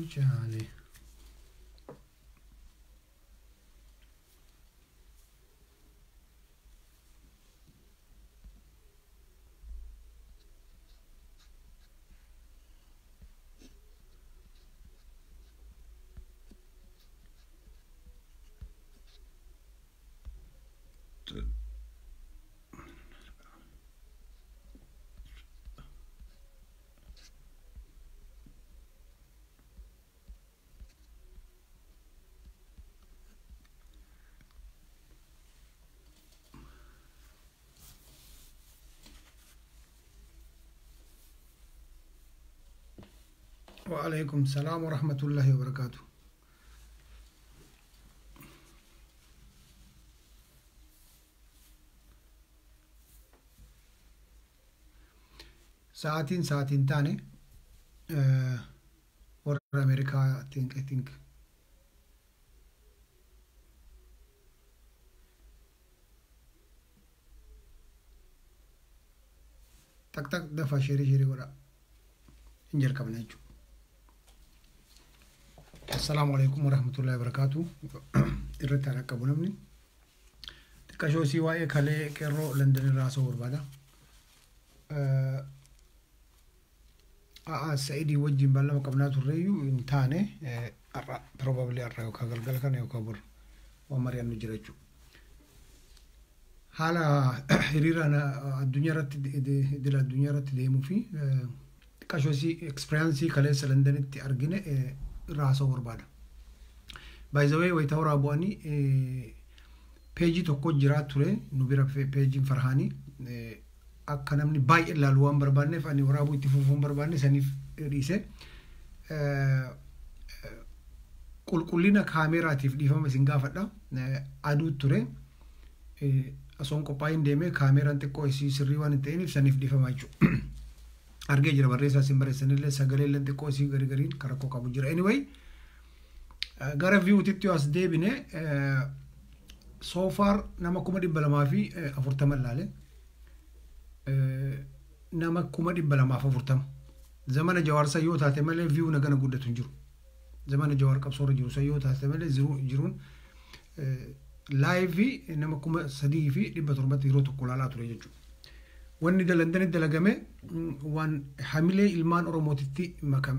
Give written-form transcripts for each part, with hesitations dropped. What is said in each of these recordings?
جالي وعليكم السلام ورحمة الله وبركاته. ساعتين تاني ورا أمريكا I think تك دفع شيري ورا إنجر كابناجو. السلام عليكم ورحمة الله وبركاته. إرتاح كابونا مني تكاشو سواء كله كرو لندن راسو وربادا سعيدي وجه بالله مكبنات الريو انتاني probably الريو كاغل كان يوكابر ومريان نجريجو حالا حريرانا الدنيا رت ديمو في تكاشو سي experience كله سلندن تي أرجينه راسو وربادا by the way ويتورا بواني page tokko jira ture nu bira page farhani akka namni baay'ee ilaalu waan barbaanneef ani waraabuu itti fufuun barbaanne saniif dhiise qulqullina kaameraatiif dhiifama isin gaafadha aduu ture asoon qophaa'in deemee kaameraan xiqqoo isii sirrii waan hin ta'iniif saniif dhiifama jechuudha argee jira barreessaa isin barreessanillee sagalee illee xiqqoo isii gariin karakkoo qabu jira anyway gara viewtitti as deebine so far nama 240 laale nama 240 zamana jawar sayyoo taate malee view na gana guddatu jiru zamana jawar qabsoora jiru sayyoo taate malee jiruun live nama 3,700 yeroo tokko laalaa ture jechuudha wanni dalandani dalagame waan hamilee ilmaan oromootitti makam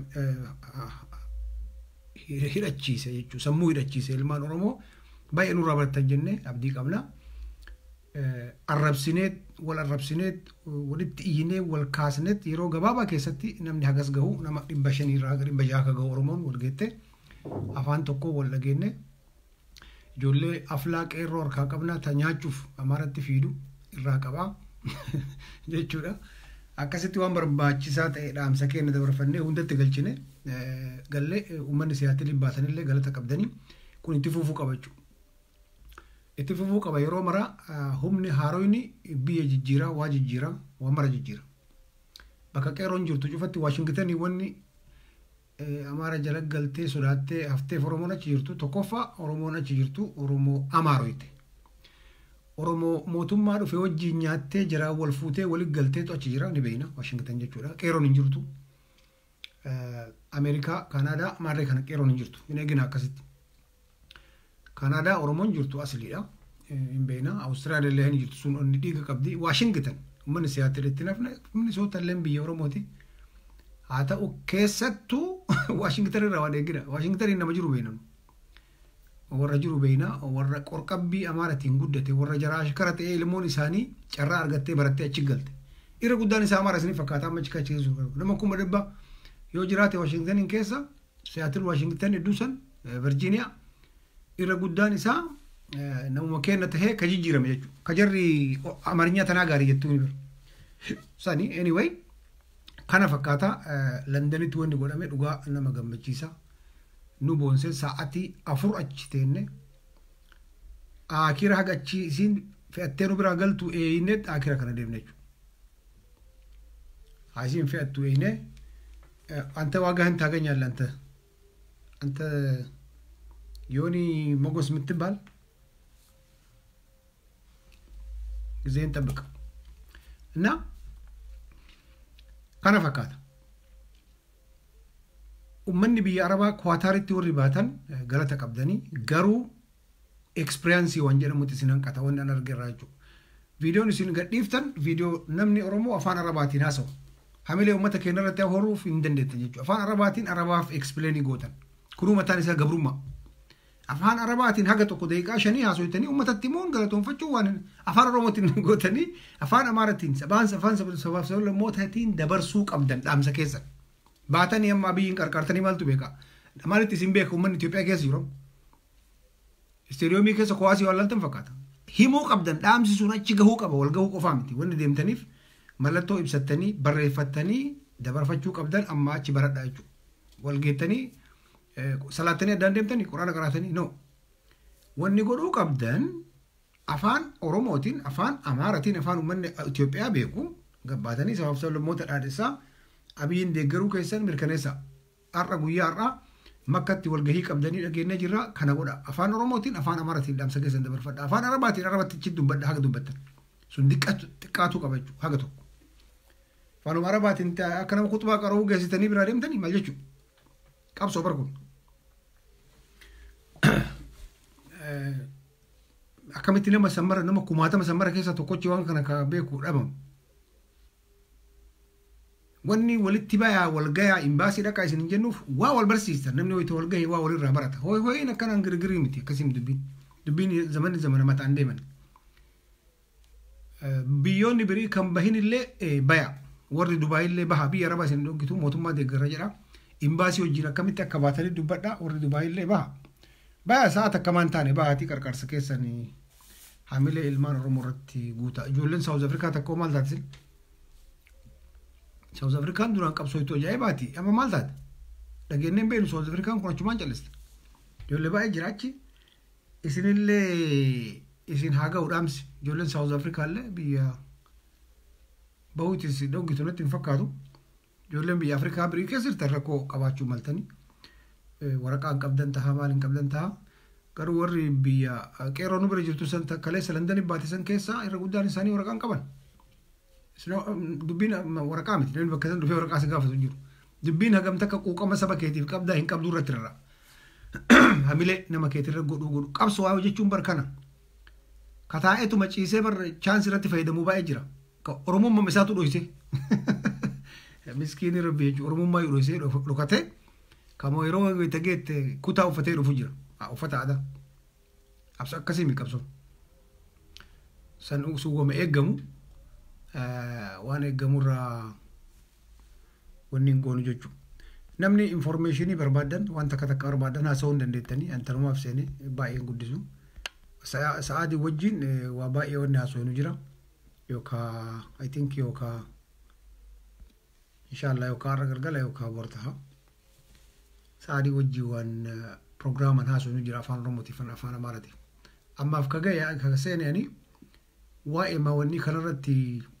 hidhachiise jechuudha sammuu hidhachiise ilmaan oromoo baay'ee nurraa baratan jenne abdii qabna arrabsineet wal arrabsineet walitti iyyinee wal kaasneet yeroo gabaabaa keessatti namni hagas gahu nama 500 irraa 600 ka gahu oromoon wal geette afaan tokko wal dhageenne ijoollee aflaa qeerroo harkaa qabna ta nyaachuuf amaaratti fiidu irraa qabaa jechuudha akkasitti waan barbaachisaa ta'e dhaamsa keenya dabarfannee hundatti galchine gallee uummanni siyaatilee baasanillee galata qabdanii kun itti fufuu qabachuu itti fufuu qaba yeroo mara humni haaroyni biyya jijjiiraa waa jijjiiraa waa mara jijjiira bakka qeerroon jirtu cufatti Washington wanni amaara jala galtee sodaattee haftee oromoon achi jirtu tokkoffaa oromoon achi jirtu oromoo amaaroyte oromoo mootummaa dhufe wajjin nyaattee jira wal fuutee walitti galteetu achi jira ni beeyna Washington jechuudha qeerroon hin jirtu Amerikaa Kanaadaa maarree kana qeerroon hin jirtu hin eegina akkasitti Kanada Oromoon jirtu asliidha in beena Australia illee hin jirtu sun onni dhiiga qabdi Washington ummanni siyaatileetti nafne Minnesota illee biyya Oromooti haa ta'u keessattuu Washington irraa waan eegina Washington nama jiru beenan warra jiru beena warra qorqabbii amaaratiin guddate warra jaraa shakara ta'ee ilmoon isaanii carraa argattee barattee achi galte irra guddaan isaa amaara isin fakkaata amma achi kacheessu nama kuma dhibba yoo jiraate Washington keessa Seattle Washington idduusan Virginia irra guddaan isaa namuma kenna tahee ka jijjiirame jechuudha ka jarri amaariyaa tanaa gaarii jettuu ni bira sani anyway kana fakkaata Londonitti wanni godhame dhugaa nama gammachiisa nu boonse sa'atii 4 achi teenne akira haga achi isin fe'attee nu bira galtu eeynet akira kana deemne jechuudha hasiin fe'attu eeyne anta waagaa hin taaganyaan anta يوني مغوس متبال زين تبقى نا كان فكاتا ummanni biyya Arabaa Kwaataaritti warri baatan galata qabdanii garuu experience waan jedhamutti isin hanqata waan an argeerraa jechuudha. Viidiyoon isin gadhiiftan viidiyoo namni Oromoo afaan Arabaatiin haasa'u. Hamilee uummata keenya irratti horuuf hin dandeettan jechuudha. Afaan Arabaatiin Arabaaf explainii gootan. Kunuu mataan isaa gabrummaa. Afaan Arabaatiin haga tokko daqiiqaa 5 haasofitanii uummatatti immoo galatoonfachuu waan afaan Oromootiin gootanii afaan Amaaratiin afaan sabaaf sablammootatiin dabarsuu qabdan dhaamsa keessa. Baatanii amma biyyiin qarqartanii maaltu beeka? Maalitti isin beeka uummanni Itoophiyaa keessa jiru? Isteediyoomii keessa kuwaasii waan laaltan fakkaata. Himuu qabdan dhaamsi sun achi gahuu qaba wal gahuu qofaa miti. Wanni deemtaniif mallattoo ibsattanii barreeffattanii dabarfachuu qabdan amma achi baradhaa jechuudha. Wal geettanii salaattanii addaan deemtanii quraana qaraatanii no. Wanni godhuu qabdan afaan Oromootiin afaan Amaaratiin afaan uummanni Itoophiyaa beeku gabbaatanii sabaaf sablammoota dhaadhisaa abiyyiin deeggaruu keessan mirkaneessa. Har'a guyyaa har'aa makkatti walgahii qabdanii dhageenya jirra kana godha. Afaan Oromootiin afaan Amaaratiin dhaamsa keessan dabarfadha. Afaan Arabaatiin Arabattichi dubbadha haga dubbattan. Sun xiqqaatu qaba jechuudha haga tokko. Afaan Arabaatiin akka nama kutubaa qara'uu geessitanii biraa deemtanii maal jechuudha. Qabsoo barkuun. Akkamitti nama sammara nama kumaatama sammara keessa tokkochi waan kana ka beeku dhabamu. Wanni walitti bayaa walgayaa imbaasii dhaqaa isin jennuuf waa wal barsiistan namni wayita walgahii waa walirraa barata. Hooyin akkanaan girgirii miti akkasiin dubbiin zamana mataan deeman. Biyyoonni birii kan bahin illee baya warri Dubaay illee baha biyya Arabaa isin dhoogitu mootummaa deeggarra jedha. Imbaasii wajjin akkamitti akka baatanii dubbadha warri Dubaay illee baha. Baya sa'aat akkamaan taane bahaatii qarqarsa keessanii hamilee ilmaan Oromoo irratti guutaa. Ijoolleen Saawuz Afrikaa takkoo maal taatisin? Saawuz Afrikaan duraan qabsooytu ajaa'ibaati. Amma maal taate? Dhageenyeen beenu Saawuz Afrikaan kun achumaan calliste. Ijoollee baay'ee jiraachi. Isinillee isin haa ga'u dhaamsi. Ijoolleen Saawuz Afrikaallee biyya bahuutis dhoogitu natti hin fakkaatu. Ijoolleen biyya Afrikaa birii keessa jirtan rakkoo qabaachuu maltanii. Waraqaan qabdan tahaa maal hin qabdan tahaa. Garuu warri biyya qeeroo nu bira jirtu san kaleessa London baatisan keessaa irra guddaan isaanii waraqaan qaban. Dubbiin waraqaa miti namni bakka san dhufee waraqaa si gaafatu jiru. Dubbiin hagam takka quuqama saba keetiif qabdaa hin qabduu irratti irra. Hamilee nama keetirra godhu qabsoo waa jechuun barkana. Kataa'eetuma ciisee barra chaansii irratti fayyadamuu baay'ee jira. Oromummaa isaatu dhoyse. Miskiinii rabbi jechuun oromummaa yoo dhoysee dhokatee kamoo yeroo itti geette kutaa uffatee dhufu jira. Uffata aadaa. Akkasii mi qabsoo. San suugome eeggamu. Waan eeggamurraa wanni hin goonu jechuudha. Namni informationii barbaadan waan takka barbaadan haasa'uu hin dandeettanii antanumaaf seenee baay'een guddisu. Sa'aadii wajjin waa baay'ee wanni haasa'u jira. Yookaan I think yookaan inshallah yookaan har'a galgala yookaan bor ta'a. Sa'aadii wajjin waan prograaman haasa'u jira afaan Oromootiif afaan Amaaraatiif. Ammaaf kaga seenanii waa'ee maawwanni kanarratti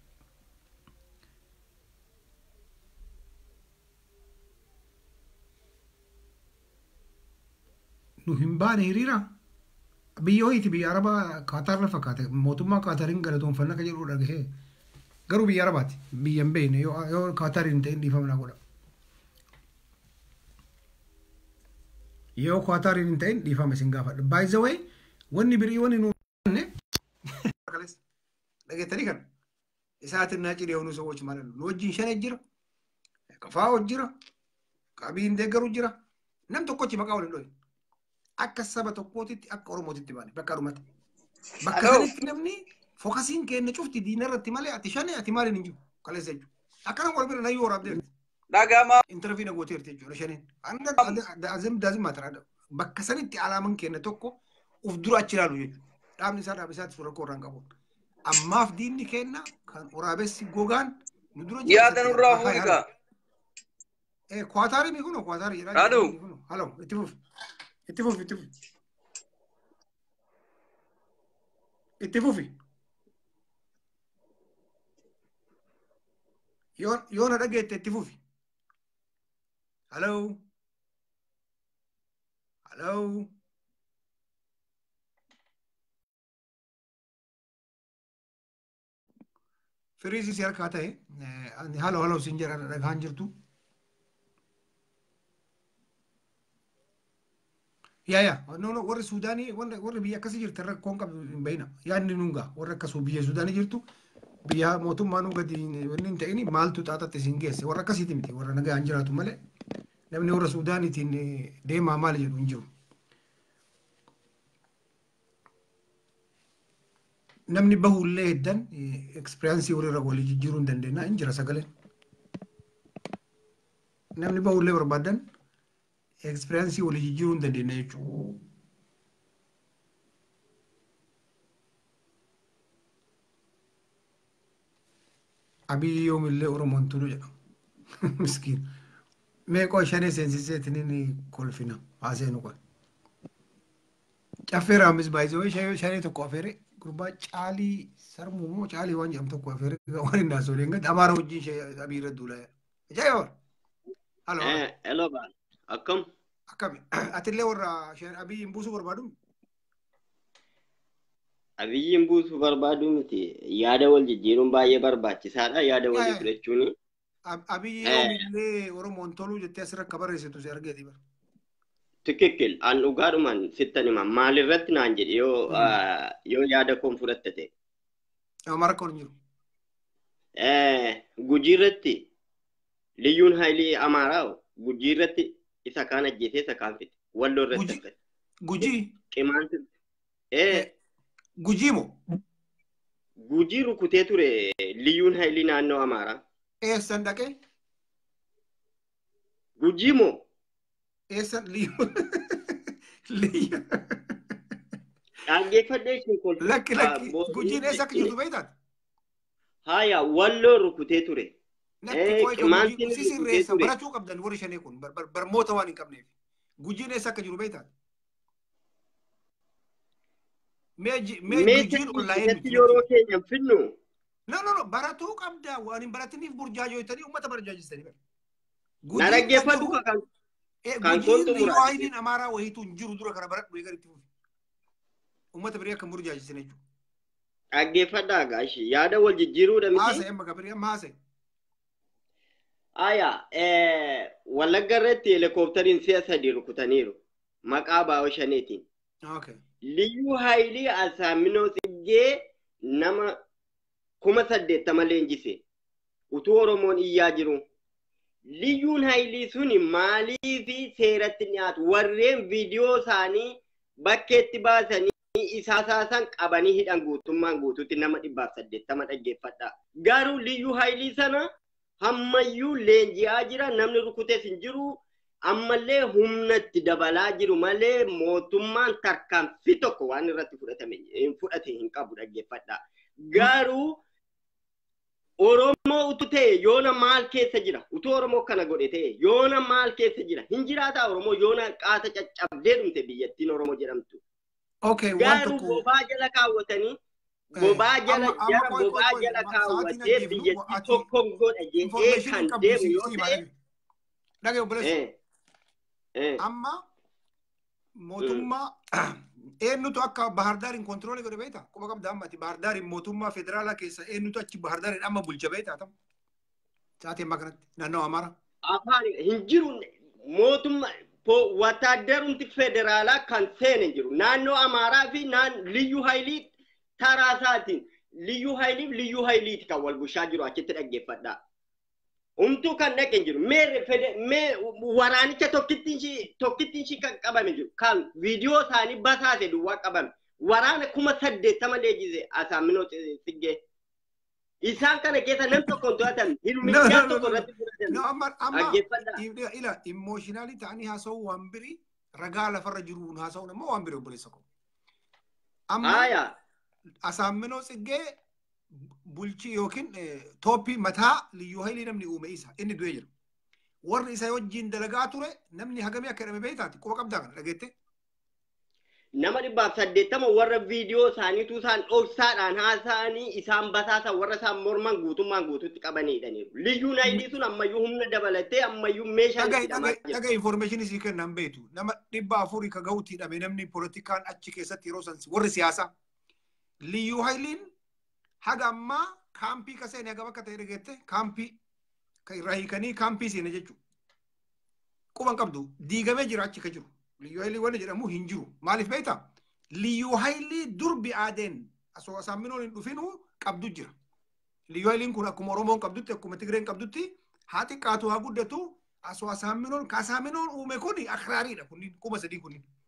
nu hin baane hiriira biyyooti biyya Arabaa Qaataar la fakkaate mootummaa Qaataariin galatoonfannaa ka jedhu dhagahee garuu biyya Arabaati biyya hin beekne yoo Qaataariin ta'in dhiifamna godha yoo Qaataariin hin ta'in dhiifama isin gaafadha by the way wanni birii wanni nu dhageettanii kan isaatiin naa cidhe hoonuu sawwachi maal nu wajjin shan jira qafaa hojjira qabiin deeggaru jira nam tokkochi maqaa waliin dhoyi akka saba tokkootitti akka Oromootitti baane bakka dhumate bakka sanatti namni fookasiin keenya cufti diina irratti malee ati shane ati maaliin hin jiru kaleessa jechuudha akkana wal bira nayyoo waraabdeerti dhagama intervii na gooteerti jechuudha shaneen anda azim daazim maatara bakka sanitti alaaman keenya tokko uf dura achi ilaalu jechuudha dhaabni isaa dhaabisaatti suura koorraan qabu ammaaf diinni keenya kan waraabessi gogaan nu dura yaada nurraa fuudhiga Qaataari mi kuno Qaataari jedhaa halo itti fufi yoo na dhageette itti fufi halo firiisi si harkaa ta'e halo sin jedha dhagaan jirtu Ya, no, warri Suudaanii warri biyya akkasii jirtu irra koon qabu hin bahina. Yaadni nungaa warra akkasuu biyya Suudaanii jirtu biyya mootummaan gadi wanni hin ta'ini maaltu xaaxatti isin geesse warra akkasiiti miti warra nagaan jiraatu malee namni warra Suudaaniitiin deemaa maali jedhu hin jiru. Namni bahullee heddan ekspiriyaansii warra walii jijjiiruu hin dandeenya hin jira sagaleen. Namni bahullee barbaadan ekspiriyaansii walii jijjiiruu hin dandeenya jechuudha. Abii yoomillee Oromoon tolu jedha. Miskiin. Meeqoo shanee seensiseetiin kolfina haaseenu qoy. Caffee raamis baay'isee shanee tokko afeere gurbaa caalii sarmuu moo caalii waan jedhamu tokko afeere waan hin daasoo deengatti amaara wajjin abii irra duulaa. Ajaa'iba! Hello baan. Akkam? Akkami? Atillee warra abii hin buusuu barbaadu? Abiyyiin buusuu barbaadu miti. Yaada wal jijjiiruun baay'ee barbaachisaadha. Yaada wal fudhachuuni. Abiyyi yoomillee Oromoon toluu jettee asirra akka barreessitu si argeeti bara. Tikikkil an dhugaadhumaan sittan hima maalirratti naan jedhe yoo yaada koon fudhatte ta'e. Mara koon jiru. Gujiirratti liyyuun haayilii amaaraa gujiirratti isa kaan ajjeesee isa kaan fite. Walloo irratti akkati. Gujii? Qimaanti. Gujii moo? Gujii rukutee ture liyyuun haayilii naannoo amaaraa. Eessan dhaqee? Gujii moo? Eessan liyyuun? Liyyuun. Dhaggeeffadhee isin kolfa. Lakki gujiin eessa akka jirtu beektaati? Haya walloo rukutee ture. Qimaantiin sisirreessa barachuu qabdan warri shanee kun barmoota waan hin qabneef. Gujiin eessa akka jiru beektaati? Gujiin ollaa'ee yeroo keenya finnu. No, baratuu qabda waan hin baratiniif burjaajoo jettanii uummata burjaajistanii. Na dhaggeeffadhu kan gujiin liyyuu haayiliin amaaraa wayiitu hin jiru dura kana baradhu eegaritti fufi. Uummata birii akka burjaajisan jechuudha. Dhaggeeffadhaa gaashi yaada wal jijjiiruudha miti. Haasa'e amma gabirii amma haasa'e. Wallagga irratti helikooftariin si'a sadii rukutaniiru maqaa baa'oo shaneetiin. Liyyuu haayilii asaaminoo xiggee nama 80,000 leenjise utuu Oromoon iyyaa jiru. Liyyuun haayilii suni maalii fi seeratti dhiyaatu warreen viidiyoo isaanii bakkeetti baasanii isaasan qabanii hidhan guutummaan guutuutti nama 180 dhaggeeffadha. Garuu liyyuu haayilii sana hammayyuu leenji'aa jira namni rukutees hin jiru. Ammallee humnatti dabalaa jiru malee mootummaan tarkaanfii tokko waan irratti fudhate hin qabu dhaggeeffadha. Garuu Oromoo utuu ta'e yoona maal keessa jira? Utuu Oromoo kana godhe ta'e yoona maal keessa jira? Hin jiraataa Oromoo yoona qaata caccabdee dhumte biyyattiin Oromoo jedhamtu. Garuu bobaa jala kaawwatanii bobaa jala kaawwatee biyyattii tokkoon godha jedhee kan deemu yoo ta'e. Dhagee obboleessa. Amma mootummaa eenyutu akka Bahardaariin kontiroolii godhe beektaa? Quba qabda ammati Bahardaariin mootummaa federaalaa keessa eenyutu achi Bahardaariin amma bulcha beektaa ta'u? Sa'aatii ammaa kanatti naannoo Amaaraa. Afaan hin jiru mootummaa wataaddarumti federaalaa kan seene hin jiru. Naannoo Amaaraa fi liyyuu haayilii taraasaatiin liyyuu haayiliiti kan wal bushaa jiru achitti dhaggeeffadhaa. Umtuu kan dhaqeen jiru. Mee waraanicha tokkittiin shi kan qabame jiru. Kan viidiyoo isaanii basaase duwwaa qabame. Waraana 80,000 leenjise asaaminoo xiggee. Isaan kana keessa nam tokkoon to'atan hirmichaa tokko irratti fudhatan. Amma ila imooshinaali ta'anii haasa'uu waan birii ragaa lafarra jiruun haasa'uun immoo waan birii obboleessa koo. Amma asaaminoo xiggee bulchi yookiin tooppii mataa liyyuu haayilii namni uume isa inni du'ee jira. Warri isa wajjin dalagaa ture namni hagamii akka jedhame beektaati quba qabdaa kana dhageette. Nama 180 warra viidiyoo isaaniitu isaan dhoksaadhaan haasa'anii isaan basaasan warra isaan morman guutummaan guututti qabaniidhaniiru. Liyyuun haayilii sun ammayyuu humna dabalatee ammayyuu meeshaa dhagaa information isii kennan beektu nama 400 ka ga'uutti hidhame namni poolitikaan achi keessatti yeroo san warri siyaasaa liyyuu haayiliin haga ammaa kaampii kaseen haga bakka ta'e dhageette kaampii kan irraa hiikanii kaampii seene jechuudha. Quban qabdu diigamee jira achi ka jiru. liyyuu haayilii wanni jedhamu hin jiru maaliif beektaa liyyuu haayilii durbi aadeen asoo asaaminoon hin dhufinuu qabdu jira liyyuu haayiliin kun akkuma oromoon qabdutti akkuma tigreen qabdutti haa xiqqaatu haa guddatu asoo asaaminoon uume kuni akraariidha kunniin kuma sadii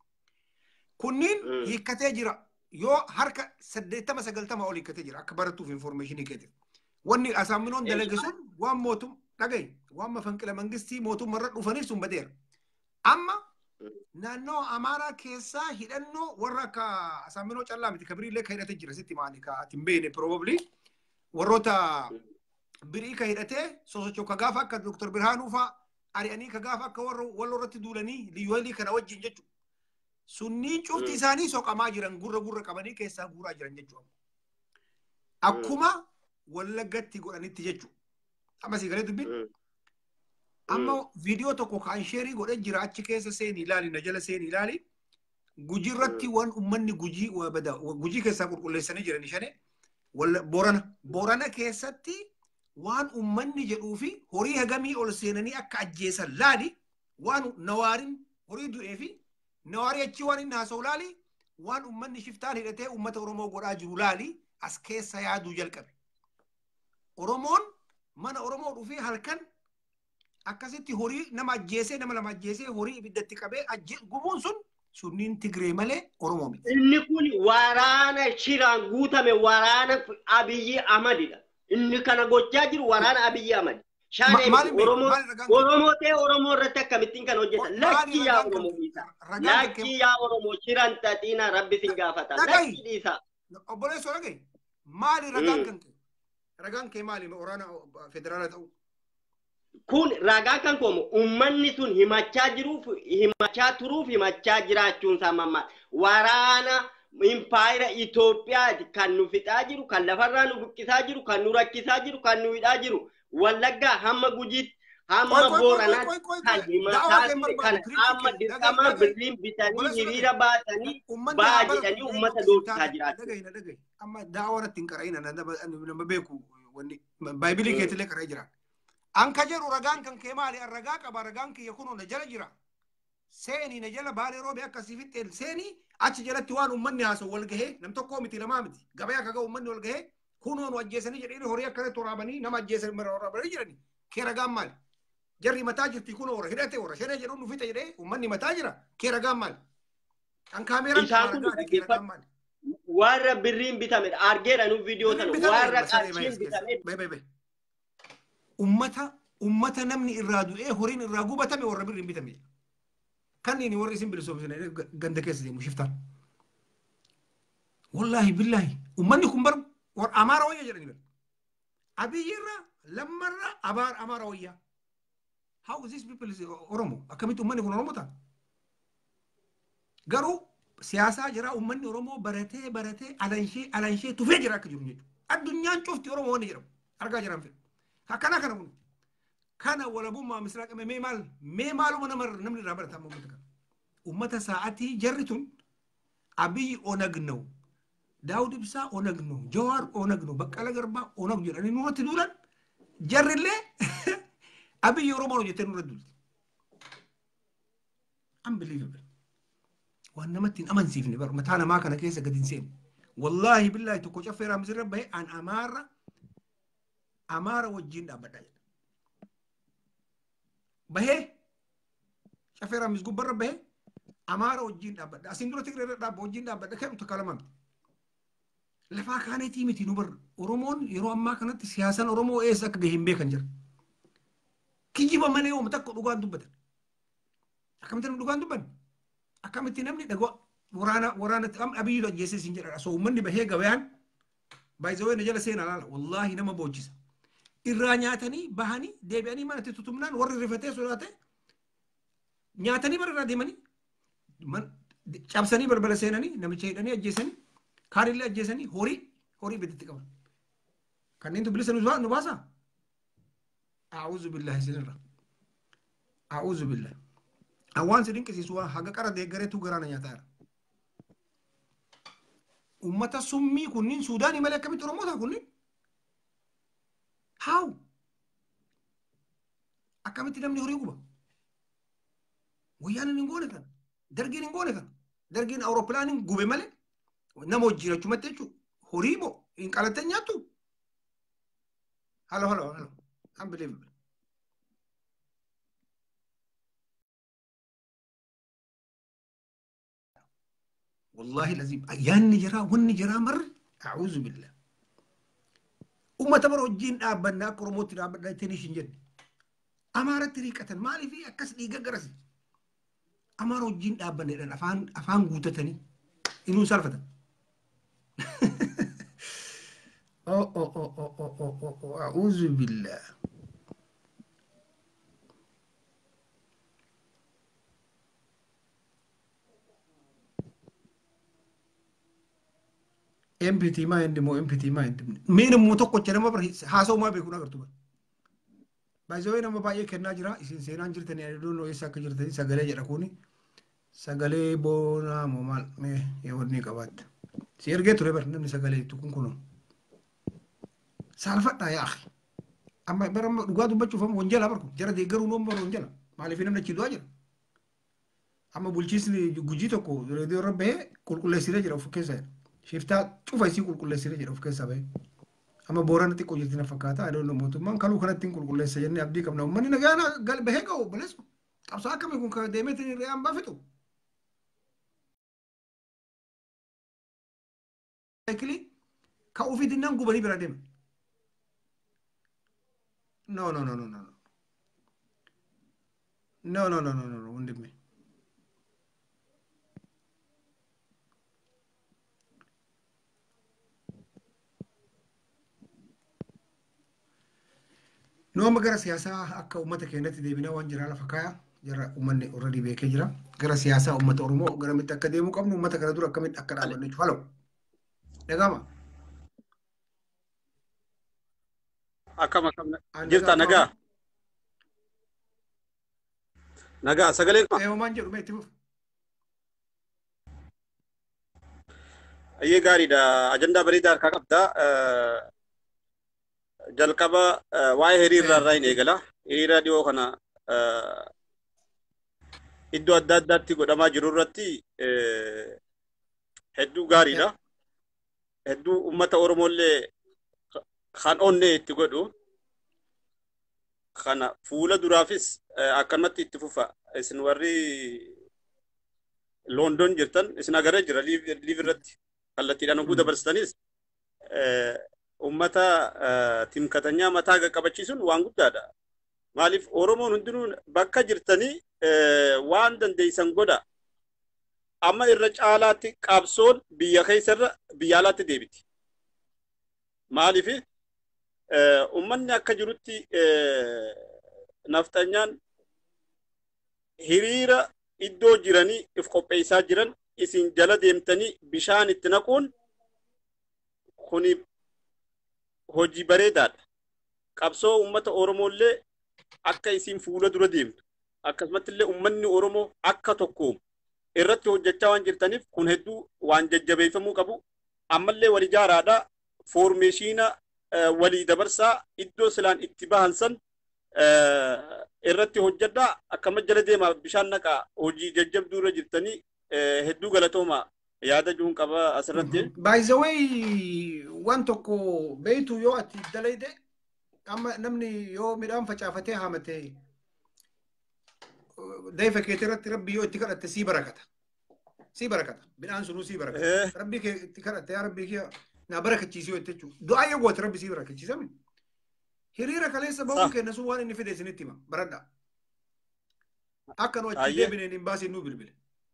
kunniin hiikkatee jira yoo harka 80-90 ol hiikkatee jira akka barattuuf informationii keetiif wanni asaaminoon dalage sun waan mootum dhagaye waan mafanqila mangistii mootummarra dhufaniif sun badeera amma naannoo amaaraa keessaa hidhannoo warra akka asaaminoo callaa miti kabiriillee ka hidhatee jira sitti maani ka atin beene probably warroota birii ka hidhatee sosochoo ka gaafa akka Dr. Birhaanuu faa ari'anii ka gaafa akka warroorratti duulanii liyyuu haayilii kana wajjin jechuudha. Sunniin cufti isaanii soqamaa jiran gurra qabanii keessaa guuraa jiran jechuudha. Akkuma Wallaggatti godhanitti jechuudha. Amma si galee dubbiin. Amma viidiyoo tokko kan sheerii godhee jira achi keessa seenii ilaali na jala seenii ilaali. Gujirratti waan uummanni gujii keessaa qulqulleessanii jiran shane Boorana keessatti waan uummanni jedhuu fi horii hagamii ol seenanii akka ajjeesan laali waan nawaariin horii du'ee fi nawaari achi waan inni haasa'u laali waan uummanni shiftaan hidhatee uummata Oromoo godhaa jiru laali as keessa yaaduu jalqabe. Oromoon mana Oromoo dhufee halkan akkasitti horii nama ajjeesee nama lama ajjeesee horii ibiddatti qabee gubuun sun sunniin Tigree malee Oromoo miti. Inni kun waraana shiraan guutame waraana Abiyyi Ahmadidha. Inni kana gochaa jiru waraana Abiyyi Ahmad. Oromoo ta'e Oromoo irratti akkamittiin kan hojjetan lakkii yaa Oromoo dhiisa. Lakkii yaa Oromoo shiran xaxiina rabbi sin gaafata. Lakkii dhiisa. Obboleessoo dhagaye maali ragaan kan kee? Ragaan kee maali waraana federaala ta'u? Kun ragaa kan koomu uummanni sun himachaa turuuf himachaa jiraachuun isaa mammaa waraana impaayira Itoophiyaati kan nu fixaa jiru kan lafarraa nu buqqisaa jiru kan nu rakkisaa jiru kan nu hidhaa jiru Wallaggaa hamma Gujiitti hamma Booranaatti kan himataa kan amma dirqamaa birriin bitanii hiriira baasanii baa jedhanii uummata doorsisaa jiraatu. Amma daawaratti hin qara'ina nama beeku baaybilii keetillee qara'ee jira. Anka jedhu ragaan kan kee maali ragaa qaba ragaan kiyya kunoo na jala jira. Seenii na jala Baalee Roobee akkasiifitti seenii achi jalatti waan uummanni haasa'u wal gahee nam tokkoo miti lamaa miti gabayaa kaga uummanni wal gahee kunoo nu ajjeesanii jedhanii horii akkanatti waraabanii nama ajjeesan mara waraabanii jiranii kee ragaan maali jarri mataa jirti kunoo warra hidhate warra shanee jedhuun nu fixe jedhee uummanni mataa jira kee ragaan maali kan kaameeraan maali. Warra birriin bitame argeera nu viidiyoo sana warra qarshiin bitame. Ummata namni irraa du'ee horiin irraa gubatame warra birriin bitame. Kanneen warri isin bilisoomsine ganda keessa deemu shiftaan. Wallaahi billaahi ummanni kun baru warra Amaara wayya jedhanii bira. Abiyyi irraa lammarra Amaara wayyaa. How is this people is Oromo? Akkamitti ummanni kun Oromo ta'a? Garuu siyaasaa jira ummanni Oromoo baratee alanshee tufee jira akka jiru jechuudha. Addunyaan cufti Oromoo wanni jedhamu argaa jiraan fedha. Akkana kana kun kana walabummaa misraaqa mee maaluma namni irraa barataa ummata sa'aatii jarri tun Abiyyi onagnu Daawud Ibsaa onagnu Jawaar onagnu Baqqala Garbaa onagnu jedhanii nurratti duulan jarrillee Abiyyi Oromoo hojjetee nurratti duulti. Unbelievable. Waan namatti hin amansiifne bar mataa namaa kana keessa gadi hin seenu. Wallaahi billaahi tokko caffeeraa misirra bahe an Amaara wajjin dhaabbadha jedha. Bahee caffeeraa misgubbarra bahee Amaara wajjin dhaabbadha. Asiin dura Tigree irra wajjin dhaabbadha kan tokko lama. Lafaa kaaneetii miti nu barra. Oromoon yeroo ammaa kanatti siyaasaan Oromoo eessa akka gahe hin beekan jira. Kijjiba malee oomata akka dhugaan dubbatan. Akkamitti namni dhugaan dubban? Akkamitti namni dhagoo waraana Abiyyi ajjeesee siin jedha. So uummanni bahee gabayaan baay'ee na jala seenaa laala. Wallaahi nama boochisa. Irraa nyaatanii bahanii deebi'anii manatti tutumnaan warri rifatee sodaate nyaatanii bara deemanii cabsanii balbala seenanii namicha hidhanii ajjeesanii kaanillee ajjeesanii horii biditti qaban. Kanneentu bilisa nu baasa. A'uuzu billahi sinirra. A'uuzu billahi. Awwaan si dinqisiisu waan haga qara deeggareetu garaana nyaataa jira. Ummata summii kunniin Suudaanii malee akkamitti Oromoo ta'a kunniin? How? Akkamitti namni horii guba? Wayyaan hin goone kana. dargiin hin goone kan dargiin awurooppilaaniin gube malee nama wajjin achumatti jechuudha horii moo hin qalattee nyaattu halo unbelievable والله لازم يعني جرا وني جرا مر أعوذ بالله أمة تمر وجين أبنا كرموت أبنا تنيشين جد أمارة طريقة مالي في أكس ديجا جرس أمارة وجين أبنا لأن أفان قوتة تاني إنه سالفة أو أعوذ بالله MPT ما عندي MPT ما عندي مين موتوكو تشرب ما بري حاسو ما بيكون أقرتوا بايزوي نما بايه كنا جرا إسين سينان جرتني أدون لو إسا كجرتني سجله جركوني سجله بونا مومال مه يودني كبات سيرجع ترى نمني سجله تكون كلهم سالفة يا أخي أما برام رجعوا بتشوفهم ونجلا بركو جرا ديجروا نوم برو ونجلا ما علي فينا نشيدوا أجر أما بولشيسني جوجيتوكو ردي ربه كل سيرة جرا فكسر شفتا شوف أيسي كل سيرة جرا فكسر به أما بوران تيكو جرتنا فكاتا I don't know موتو مان كلو خنا تين كل سيرة أبدي كم نوم مني نجانا قال بهيكو بلس أب ساكا ميكون كديمة تاني ريام بافتو أكلي كأوفي دينام قبلي برادم no وندمي نوم غير سياسة أكا أمتا كينات ديبنا وانجرا لفكايا جرا أمني already بيكي جرا غير سياسة أمتا أورمو غير متأكديمو كم أمتا كنا دورا كميت أكدا بني فالو نعم أكما جلتا نجا سجلك إيه وما نجرو ما تبوف أيه غاري دا أجندة بريدار كابدا jalqaba waa'ee hiriirraa hin eegala. Hiriira dhiyoo kana iddoo adda addaatti godhamaa jiru irratti hedduu gaariidha. Hedduu uummata Oromooillee kan onnee itti godhu. Kana fuula duraafis akkanumatti itti fufa. Isin warri London jirtan isin agarree jira liiv irratti kallattiidhaan oguu dabarsitanis ummata timkatanyaa mataa qabachiisuun waan guddaadha. Maaliif Oromoon hundinuu bakka jirtanii waan dandeeysan godha. Amma irra caalaatti qabsoon biyya keessarra biyya alaatti deebiti. Maaliif ummanni akka jirutti naftanyaan hiriira iddoo jiranii if qopheessaa jiran isin jala deemtanii bishaan itti naquun kuni hojii bareedaadha. Qabsoo uummata Oromoollee akka isin fuula dura deemtu akkasumatti illee uummanni Oromoo akka tokkoom irratti hojjechaa waan jirtaniif kun hedduu waan jajjabeeffamuu qabu. Ammallee wal ijaaraadha. Foormeeshina walii dabarsaa iddoo silaan itti bahan san irratti hojjedhaa akkama jala deemaa bishaan naqaa hojii jajjabduu irra jirtanii hedduu galatooma yaada juun qaba asirratti. By the way waan tokko beeytu yoo ati dalayde amma namni yoo midhaan facaafatee haamatee dayfa keetii irratti rabbi yoo itti kadhatte sii barakata. Sii barakata. Midhaan sunuu sii barakata. Rabbi kee itti kadhatte yaa rabbi kee na barakachiisii yoo jechuudha. Du'aa yoo goote rabbi sii barakachiisame. Hiriira kaleessa bahuun kenna sun waan inni fide isinitti hima. Baradhaa. Akka nu achi deebineen hin baasin nuu bilbile.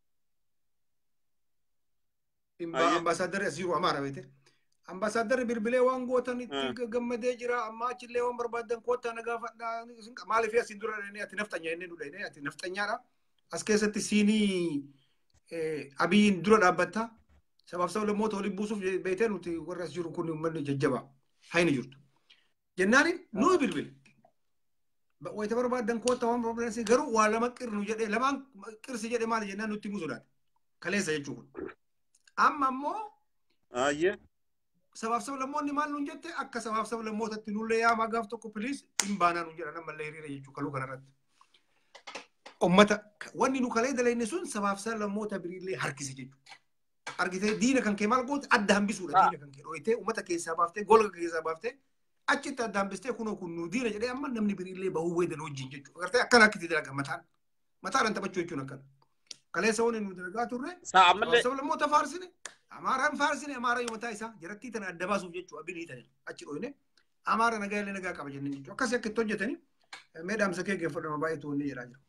Ambassador Asiru Amara beete. Ambassador bilbilee waan gootan itti gammadee jira. Amma achillee waan barbaadan koottaa nagaa fadhaa. Maaliif asin dura dhanii ati naftanyaa inni nu dhanii ati naftanyaadha. As keessatti siinii abiyyiin dura dhaabbatta. Sabaaf sablammoota waliin buusuuf beetee nuti warra as jiru kun uummanni jajjabaa. Hayni jirtu. Jennaani nuu bilbile. Wayita barbaadan koottaa waan barbaadan garuu waa lama qirnu jedhee lamaan qirsi jedhee maali jennaan nutti musuudhaan. Kaleessa jechuudha. Amma immoo sabaaf sablammoonni maal nuun jette akka sabaaf sablammootatti nullee yaamaa gaaf tokko piliis hin baanaa nuun jedhan ammallee hiriira jechuu kaluu kanarratti. ummata wanni nu kalee dalayne sun sabaaf sablammoota biriillee harkise jechuudha. Argitee diina kan kee maal goote adda hambisuudha diina kan kee dhooyitee ummata keessaa baaftee golga keessaa baaftee achitti adda hambistee kunoo kun nu diina jedhee amma namni biriillee bahuu weedan wajjin jechuudha. Agartee akkana akkitti dalaga mataan taphachuu jechuun akkana. Kaleessa wanni nu dalagaa turre sabaaf sablammoota faarsine Amaaraan faarsine Amaara yoo mataa isaa jarattii tana adda baasuuf jechuudha abilii tana achi dhooyne Amaara nagaa illee nagaa qaba jennee jechuudha. Akkasii akka itti hojjetanii meedhaamsa kee geeffadhama baay'eetu wanni jedhaa jira.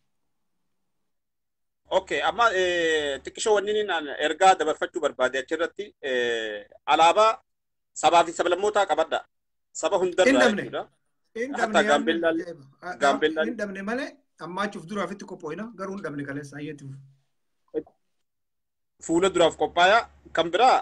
Okay, amma xiqqishoo wanni ergaa dabarfachuu barbaade achirratti alaabaa sabaa fi sablammootaa qabadha. Saba hundarraa jechuudha. Hatta Gaambeellaan. Hin dhabne malee ammaachuuf duraaf itti qophoofna garuu hin dhabne kaleessa ayyeetti. Fuula duraaf qophaa'aa kan biraa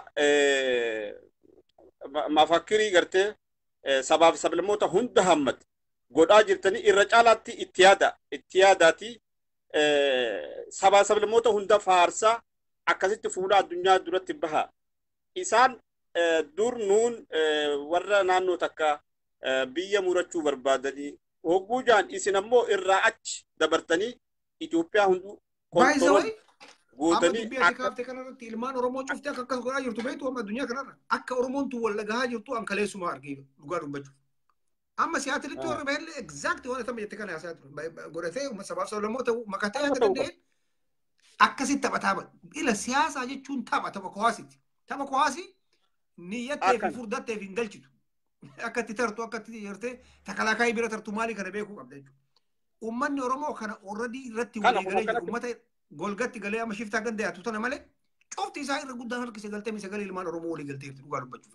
mafakkirii gartee sabaa fi sablammoota hunda hammate godhaa jirtanii irra caalaatti itti yaadaati. Sabaa sablammoota hunda faarsaa akkasitti fuula addunyaa duratti baha. Isaan dur nuun warra naannoo takka biyya murachuu barbaadanii hogguu jaan isin ammoo irraa achi dabartanii Itoophiyaa hunduu kontrol gootanii akka kanarratti ilmaan Oromoo cuftee akka akkas godhaa jirtu beektu amma addunyaa kanarra akka Oromoon tu wal gahaa jirtu an kaleessuma argee dhugaa dubbachuuf. Amma siyaatilitti warra bahee exact waan tamma jette kana haasaa ture godhatee sabaaf sablammoota makatee akka danda'e akkasitti taphataa ila siyaasaa jechuun tapha kuwaasiiti. Tapha kuwaasii niyyattee fi furdattee fi hin galchitu. Akka itti tartu akka itti jirtee takalaakaa bira tartu maalii kana beekuu qabda jechuudha. Uummanni Oromoo kana already irratti walii galee jiru uummata golgatti galee amma shiftaa ganda yaatu tana malee cufti isaa irra guddaan harkise galtee sagalee ilmaan Oromoo walii galtee jirti dhugaa dubbachuuf.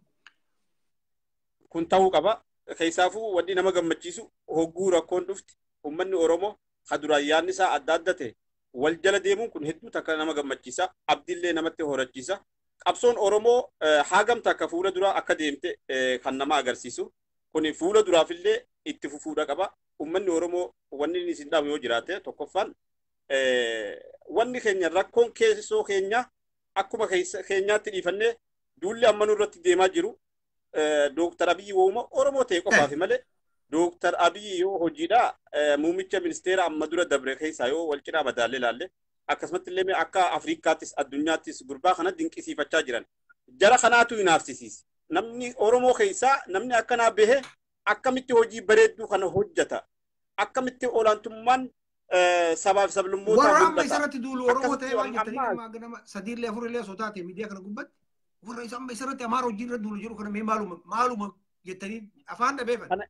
Kun ta'uu qaba. Keessaafuu wanni nama gammachiisu hogguu rakkoon dhufti uummanni Oromoo haduraan yaadni isaa adda adda ta'e wal jala deemuun kun hedduu takka nama gammachiisa abdiillee namatti horachiisa qabsoon Oromoo haagamta akka fuula duraa akka deemte kan nama agarsiisu kun fuula duraafillee itti fufuudha qaba uummanni Oromoo wanni isin dhaamu yoo jiraate tokkoffaan wanni keenya rakkoon keessoo keenya akkuma keenyaatti dhiifannee duulli amma nurratti deemaa jiru Dr. Abiy Wooma Oromoo ta'e qofaaf malee Dr. Abiy yoo hojiidha muumicha ministeera amma dura dabre keessaa yoo wal cinaa madaalee ilaalle akkasumatti illee akka Afrikaattis addunyaattis gurbaa kana dinqisiifachaa jiran jara kanaatu hinaafsisiis namni Oromoo keessaa namni akkanaa bahe akkamitti hojii bareedduu kana hojjeta akkamitti olaantummaan sabaaf sablammoota warra amma isarratti duulu Oromoo ta'e waan jettanii nama sadiillee afurillee sotaate miidiyaa kana gubbatti warra isa amma isarratti amaara hojii irra duulu jiru kana mee maaluma jettanii afaan dhabeefan.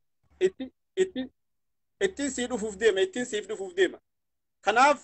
Ittiin sii dhufuuf deema ittiin siif dhufuuf deema. Kanaaf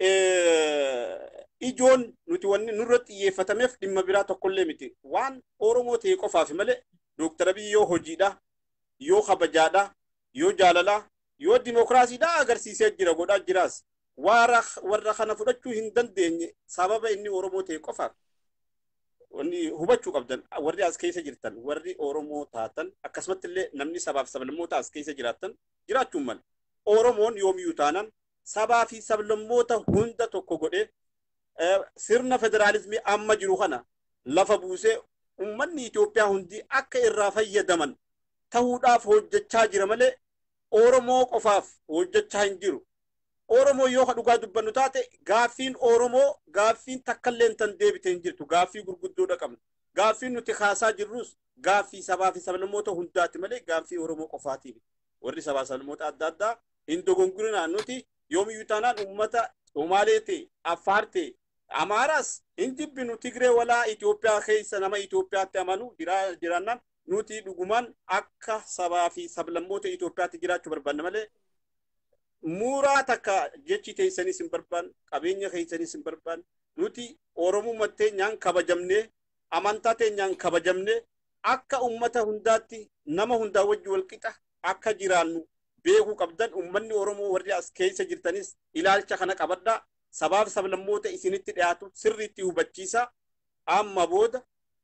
ijoon nuti wanni nurratti xiyyeeffatameef dhimma biraa tokkollee miti waan Oromoo ta'e qofaaf malee Dr. Abiy yoo hojiidha yoo kabajaadha yoo jaalalaa yoo dimokiraasiidha agarsiisee jira godhaa jiraas warra kana fudhachuu hin dandeenye sababa inni Oromoo ta'e qofaaf. Wanni hubachuu qabdan warri as keessa jirtan warri Oromoo taatan akkasumatti illee namni sabaaf sablammoota as keessa jiraatan jiraachuun mal Oromoon yoomiyyuu taanan sabaa fi sablammoota hunda tokko godhee sirna federaalizimii amma jiru kana lafa buusee uummanni Itoophiyaa hundi akka irraa fayyadaman ta'uudhaaf hojjechaa jira malee Oromoo qofaaf hojjechaa hin jiru. Oromoo yoo dhugaa dubbannu taate gaaffiin Oromoo gaaffiin takkallee tan deebite hin jirtu gaaffii gurguddoodha qabna. Gaaffiin nuti kaasaa jirrus gaaffii sabaa fi sablammoota hundaati malee gaaffii Oromoo qofaatiif. Warri sabaa sablammoota adda addaa hin dogongorinaan nuti yoomiyyuu taanaan uummata Somaalee ta'e, Affaar ta'e, Amaaraas hin jibbinu Tigree walaa Itoophiyaa keessa nama Itoophiyaatti amanu jiraannaan nuti dhugumaan akka sabaa fi sablammoota Itoophiyaatti jiraachuu barbaanna malee muuraa takka jechi teessanis hin barbaanne qabeenya keessanis hin barbaanne nuti Oromummaa teenyaan kabajamnee amantaa teenyaan kabajamnee akka uummata hundaatti nama hundaa wajji wal qixa akka jiraannu beekuu qabdan uummanni Oromoo warri as keessa jirtanis ilaalcha kana qabaddaa sabaaf sablammoota isinitti dhiyaatu sirriitti hubachiisa amma booda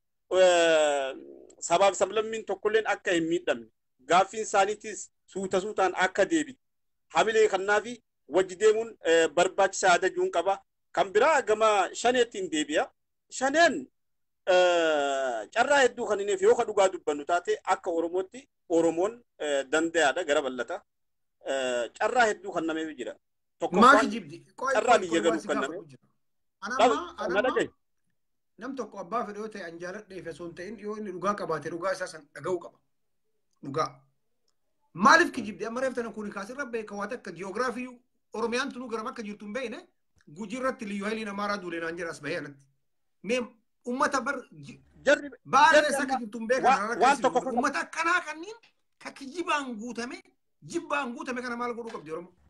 sabaaf sablammiin tokkolleen akka hin miidhamne gaaffiin isaaniitis suutaan akka deebitu hamilee kannaafi wajji deemuun barbaachisaa adajuun qaba kan biraa gama shaneettiin deebi'a shaneen carraa hedduu kan inni yoo ka dhugaa dubbannu taate akka Oromootti Oromoon dandayaadha gara bal'ata carraa hedduu kan nameef jira Maaki jibdi. carraa biyya galuu kenname. Anamma nam tokko abbaa fedhe yoo ta'e an jaaladhee fi osoo hin ta'in yoo inni dhugaa qabaate dhugaa isaa san dhaga'uu qaba. Dhugaa. Maaliif kijibdi amma reeftan kun kaasirra beeka waan akka jiyoogiraafii Oromiyaan tunuu garam akka jirtu hin beekne Gujii irratti liyyuu hailiin amaaraa duulee naan jedhas bahee alatti. Mee ummata bar baala isa akka jirtu hin beekan waan tokko ummata akkanaa kanniin ka kijibaan guutame kana maal godhuu qabdi Oromoo.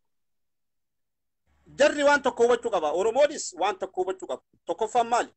Jarri waan tokko hubachuu qaba. Oromoonis waan tokko hubachuu qaba. Tokkoffaan maali?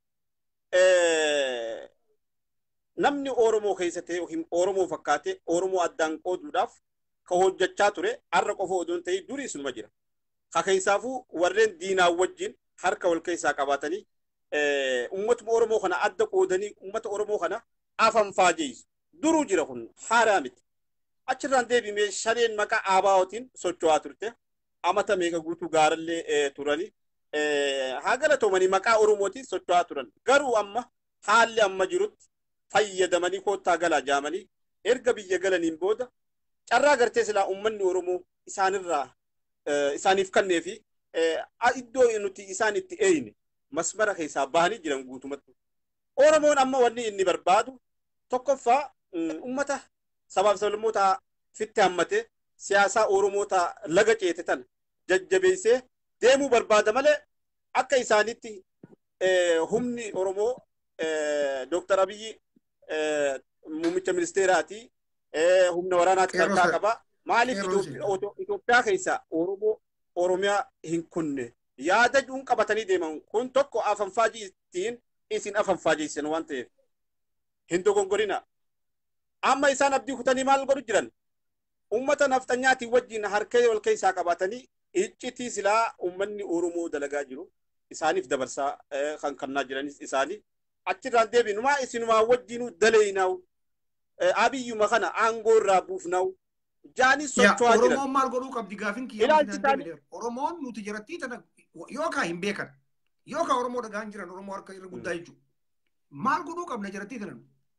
Namni Oromoo keessatti yookiin Oromoo fakkaatee Oromoo addaan qooduudhaaf ka hojjechaa ture har'a qofa odoo hin ta'in durii sunuma jira. Ka keessaafuu warreen diinaa wajjin harka wal keessaa qabaatanii ummatuma Oromoo kana adda qoodanii ummata Oromoo kana afaan faajeessu. Duruu jira kun haaraa miti. Achirraan deebimee shaneen maqaa ABO'tiin socho'aa turte. Amata meeqa guutuu gaarallee turanii haa galatoomanii maqaa Oromootiin socho'aa turan. Garuu amma haalli amma jirutti fayyadamanii koottaa galaa jaamanii erga biyya galaniin booda carraa gartee silaa ummanni Oromoo isaaniif kannee fi iddoo nuti isaan itti eeyine masmara keessaa bahanii jiran guutumatti. Oromoon amma wanni inni barbaadu tokkoffaa ummata sabaaf sablammoota fitti hammatee siyaasaa Oromoota laga ceete tan jajjabeessee deemuu barbaada malee akka isaanitti humni Oromoo Dr. Abiyyi muummicha ministeeraati humna waraanaatti harkaa qaba. Maaliif Itoophiyaa keessa Oromiyaa hin kunne yaada juun qabatanii deeman kun tokko afaan faajiitiin isin afaan faajiisan waan ta'eef hin dogongorina. Amma isaan abdii kutanii maal godhu jiran? Ummata nafxanyaatii wajjin harkee wal keessaa qabatanii iccitii silaa ummanni Oromoo dalagaa jiru isaaniif dabarsaa kan kannaa jiranis isaanii achirraan deebinumaa isinumaa wajjinuu daleeynaa'u abiyyuma kana aangoo irraa buufnaa'u jaanis socho'aa jiran. Oromoon maal godhuu qabdi gaafin kiyyaa Oromoon nuti jiratti tana yookaan hin beekan yookaan Oromoo dhagaan jiran Oromoo harka irra guddaa jechuudha. Maal godhuu qabna jiratti tana?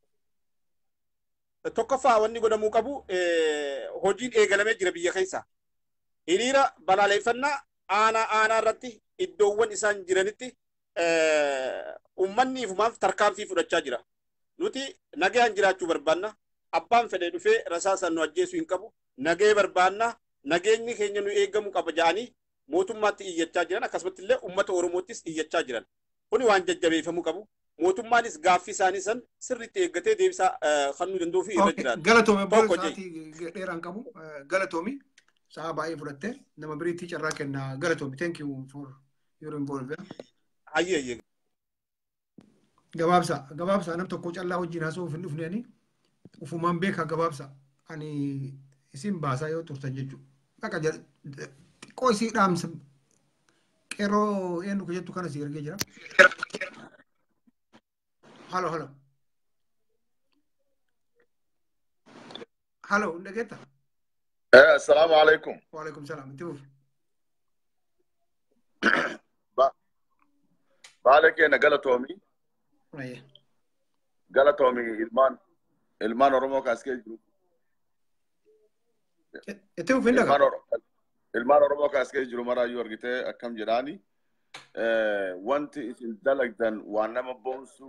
Tokkoffaa wanni godhamuu qabu hojiin eegalamee jira biyya keessa. Hiriira balaaleffannaa aanaa irratti iddoowwan isaan jiranitti ummanni ifumaaf tarkaanfii fudhachaa jira. Nuti nagaan jiraachuu barbaanna. Abbaan fedhee dhufee rasaasaan nu ajjeesuu hin qabu. Nagee barbaanna. Nageenyi keenya nu eegamuu qaba jedhanii mootummaatti iyyachaa jiran akkasumatti illee uummata Oromoottis iyyachaa jiran. Kuni waan jajjabeeffamuu qabu. Mootummaanis gaaffii isaanii san sirriitti eeggatee deebisaa kan nu danda'uu fi irra jiraata. Galatoome boora isaatii dheeraan qabu. Galatoomi sa'a baay'ee fudhattee nama biriitti carraa kenna. Galatoomi. Thank you for your involvement. Hayyee. Gabaabsaa nam tokko callaa wajjin haasa'uuf hin dhufneeni. Ufumaan beekaa gabaabsaa. Ani isin baasaa yoo turtan jechuudha. Akka xiqqoo isii dhaamsa qeerroo eenyu jettu kana si ergee jira. Halo. Halo, ndagetta. Assalamu alaikum. Wa alaikum salam. Tuf. Baale keenya galatoomii. Galatoomii ilmaan Oromoo kaaskee jiru. Tuf indaga. Ilmaan Oromoo kaaskee jiru maraayyuu argitee akkam jedhaani. Wanti isin dalagdan waan nama boonsu,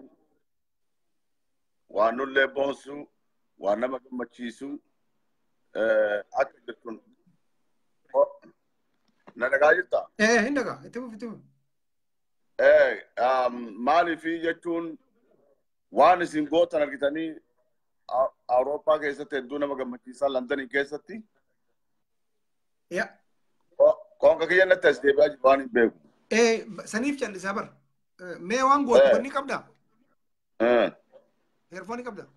waan nullee boonsu, waan nama gammachiisu akka jettuun na dhagaa jirta? Indaga. Tuf. Maaliifii jechuun waan isin gootan argitanii Awurooppaa keessatti hedduu nama gammachiisaa Londonii keessatti. Koonka kiyya natti as deebi'aa jiru waan hin beeku. Saniif callisaa bar. Mee waan gootu wanni qabdaa? Eerfoonii qabdaa?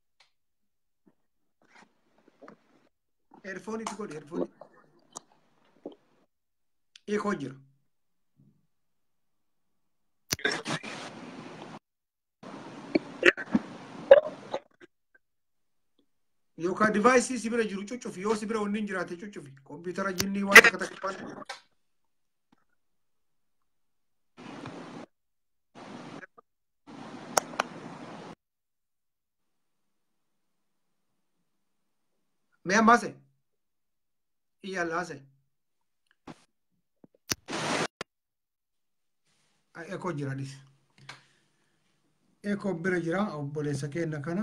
Eerfoonii fi godhi eerfoonii. Eekoo jira. Yookaan divaayisii si bira jiru cuccufi yoo si bira wanni hin jiraate cuccufi kompiitara jinnii waan takka takkifaan. Mee ammaase? Iyyallaase? Eko jira dis. Eko bira jira obboleessa keenya kana.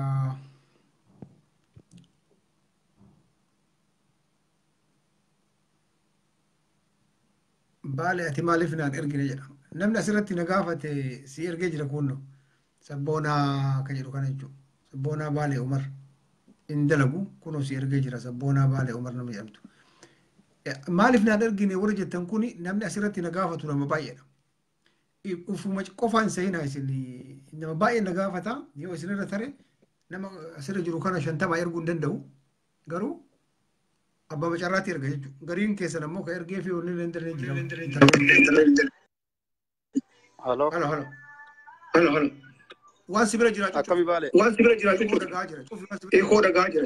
Baale ati maaliif naan ergine jedha. Namni asirratti na gaafate si ergee jira kunno. Sabboonaa kan jedhu kana jechuudha. Sabboonaa Baale Umar. In dalagu kunoo si ergee jira Sabboonaa Baale Umar nama jedhamtu. Maaliif naan ergine warra jettan kuni namni asirratti na gaafatu nama baay'eedha. Ufuma qofaan seenaa isin nama baay'ee na gaafata yoo isinirra tare nama asirra jiru kana 50 erguu hin danda'u. Garuu abbaa macarraatti erga jechuudha. Gariin keessan ammoo ka ergee fi wanni internet jira. Halo. Waan si bira jiraachuu. Akkami Baale? Waan si bira jiraachuu. Eekoo dhagaa jira.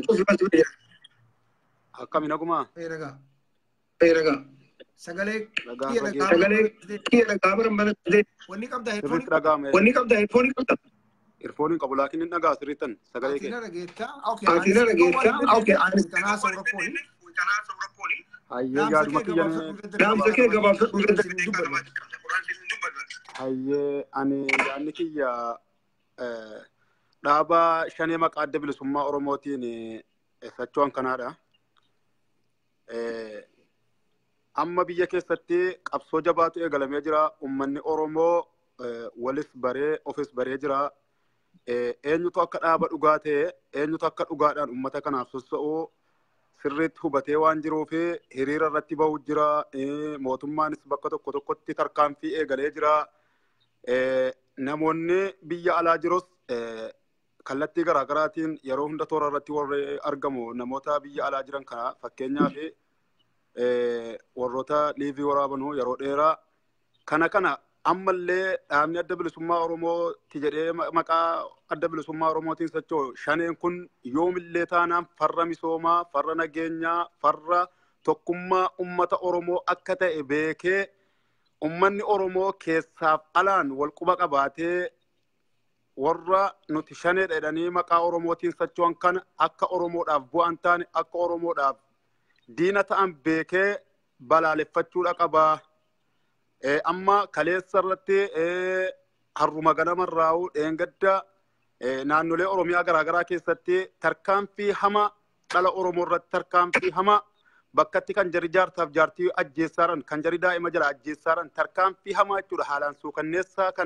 Akkami nagumaa? Nagaa. Sagalee kiyya dhagaa baran baratee. Wanni qabdaa headphone qabda. Irfooniin qabu laakiin hin dhagaa sirriittan sagalee kee. Ati na dhageettaa. Ani kanaa soora fooni. Hayyee yaaduma kiyyan. Dhaamsa kee gabaabsatu Hayyee ani yaadni kiyya dhaaba shanee maqaa adda bilisummaa Oromootiin socho'an kanaadha. Amma biyya keessatti qabsoo jabaatu eegalamee jira. Uummanni Oromoo walis baree ofis baree jira. Eenyutu akka dhaaba dhugaa ta'e eenyutu akka dhugaadhaan uummata kanaaf sossa'uu sirriitti hubatee waan jiruuf hiriira irratti ba'u jira. Mootummaanis bakka tokkotti tarkaanfii eegalee jira. Namoonni biyya alaa jirus kallattii garaagaraatiin yeroo hunda toora irratti warri argamu namoota biyya alaa jiran kana fakkeenyaaf warroota liivii waraabanuu yeroo dheeraa kana ammallee dhaabni adda bilisummaa Oromooti jedhee maqaa adda bilisummaa Oromootiin socho'u shaneen kun yoomillee taanaan farra misoomaa, farra nageenyaa, farra tokkummaa uummata Oromoo akka ta'e beekee ummanni Oromoo keessaaf alaan wal quba qabaatee warra nuti shaneedha jedhanii maqaa Oromootiin socho'an kana akka Oromoodhaaf bu'an taane akka Oromoodhaaf diina ta'an beekee balaaleffachuudha qabaa. Amma kaleessa irratti harruma ganamarraa'u dheengadda naannolee Oromiyaa garaagaraa keessatti tarkaanfii hama dhala Oromoo irratti tarkaanfii hama bakkatti kan jari jaartaaf jaartii ajjeessaaran kan jari daa'ima jala ajjeessaaran tarkaanfii hamaa jechuudha haalaan suukanneessaa kan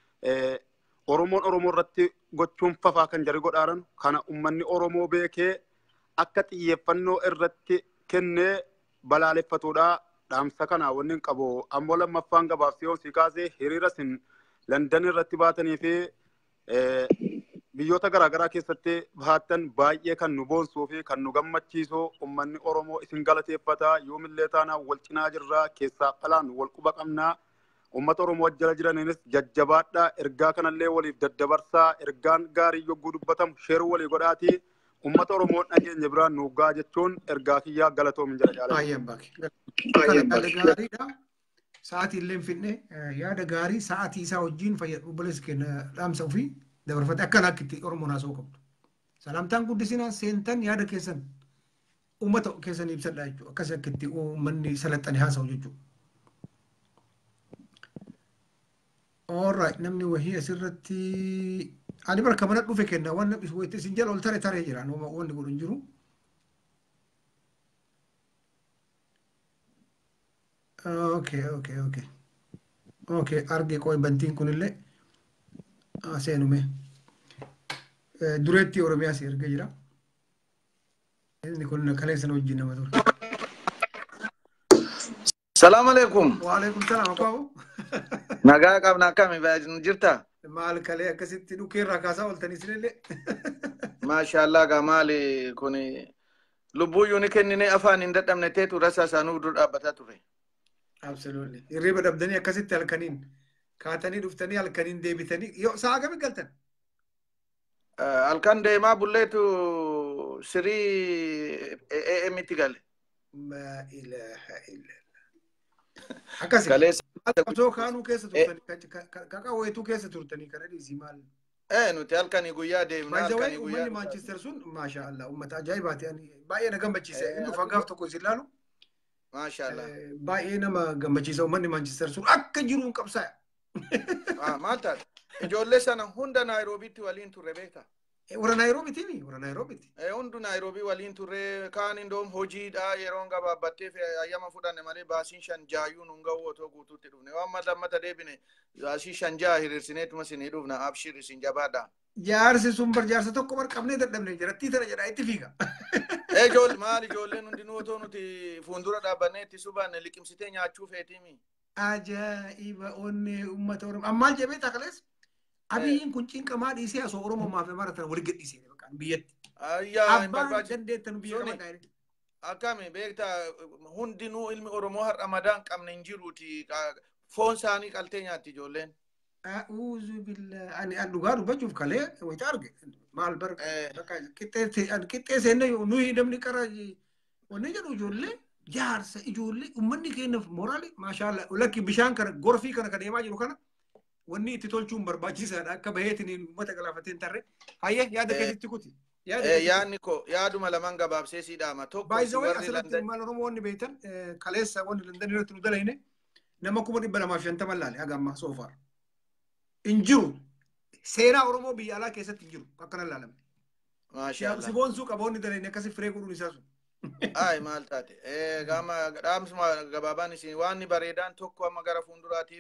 Oromoon Oromoo irratti gochuun fafaa kan jari godhaaran kana ummanni Oromoo beekee akka xiyyeeffannoo irratti kennee balaaleffatuudha. Dhaamsa kana wanni qabu ammoo lammaffaan gabaabsee si kaasee hiriira sin London irratti baatanii fi biyyoota garaagaraa keessatti baattan baay'ee kan nu boonsuu fi kan nu gammachiisu ummanni Oromoo isin galateeffata yoomillee taanaa wal cinaa jirra keessaa qalaan wal quba qabnaa ummata Oromoo jala jiraniinis jajjabaadhaa ergaa kanallee waliif daddabarsaa ergaan gaarii yogguu dubbatamu sheeruu walii godhaatii ummata Oromoo dhageenya biraan nuugaa jechuun ergaa kiyyaa galatoomin jala jaalladha. Yaada gaariidha. Sa'aatii illee finne yaada gaarii sa'aatii isaa wajjin fayyadu obboleessi keenya dhaamsa ofii dabarfate akkana akkitti Oromoon haasa'uu qabdu. Salaamtaan guddisinaa seentan yaada keessan uummata keessan ibsadha jechuudha. Akkas akkitti uummanni salaxxane haasa'u jechuudha. Alright namni wahii asirratti ani barka mana dhufe kenna waan namni wayittis hin jala ol taree jira wanni godhu hin jiru. Okay arge qoy bantiin kunillee seenume dureetti Oromiyaa si erga jira. Inni kun kaleessan wajjin nama ture. Salaam alaikum. Wa alaikum salaam akaawu. Nagaa qabna akkami baay'een jirta? Maal kalee akkasitti dhukeerraa kaasaa ooltanii sinillee. Maashaallah gaa maali kun lubbuyyuu ni kennine afaan hin dadhabne teetu rasaa isaanuu dur dhaabbataa ture. Absolutely. Hirriba dhabdanii akkasitti halkaniin kaatanii dhuftanii halkaniin deebitanii yoo sa'a gamii galtan? Halkan deemaa bulleetu sirii AM-itti gale. Ma ilaha illallah. Akkasii. Qabsoo kaanuu keessa turtanii kakawweetuu keessa turtanii kana dhiisii maal? Nuti halkanii guyyaa deemnaa halkanii guyyaa. Uummanni Manchester sun maashaallah uummata ajaa'ibaati baay'ee na gammachiise inni dhufa gaaf tokko isin laalu. Maashaallah. Baay'ee nama gammachiisa uummanni Manchester sun akka jiruun qabsaa'e. Maal taate? Ijoollee sana hunda Naayiroobiitti waliin turre beektaa? Warra Naayiroobiiti warra Naayiroobiiti. Hundu Naayiroobii waliin turre kaan indoom hojiidha yeroon gabaabbattee ayyama fudhanne malee baasiin 5 jaayuu nun ga'u otoo guutuutti dhufne waan mata deebine baasii 5 jaa hiriirsineetuma sinii dhufna abshir isin jabaadha. Jaarsi sun jaarsa tokko qabnee dadhabne jiratti tana jedhaa itti fiiga. Maal ijoolleen hundinuu otoo nuti fuuldura dhaabbannee itti subaanne liqimsitee nyaachuu feetimi. Ajaa'iba onnee uummata Oromoo. Ammaal jabee taakalees abiyyiin kun cinqamaa dhiisee asoo Oromoo maaf maratan wal gadhiisee biyyatti. Abbaan dandeettan biyya qabaadha. Akkami beektaa hundinuu ilmi Oromoo har'a madaan qabne hin jiruuti foon isaanii qaltee nyaatti ijoolleen. Uuzu billah ani dhugaa dubbachuuf kalee wayita arge maal barka qixxee seenne nuyi namni qara wanni jedhu ijoollee jaarsa ijoollee uummanni keenyaaf moraali maashaallah lakki bishaan kana gorfii kana kan deemaa jiru kana wanni itti tolchuun barbaachisaadha akka baheetiin uummata galaafateen tarree hayyee yaada keessatti kuti. Yaadni koo yaaduma lamaan gabaabsee siidhaama tokko. Baay'ee asirratti maal Oromoo wanni beektan kaleessa wanni Landan irratti nu dalayne nama 250 laale haga ammaa soofaar. Injiru seenaa Oromoo biyya alaa keessatti injiru akkana laalame. Maashaallah. Si boonsuu qaboonni dalayne akkasii firee godhuun isaa sun. Maal taate gama dhaamsuma gabaabaan isin waan bareedaan tokko amma gara fuulduraatiif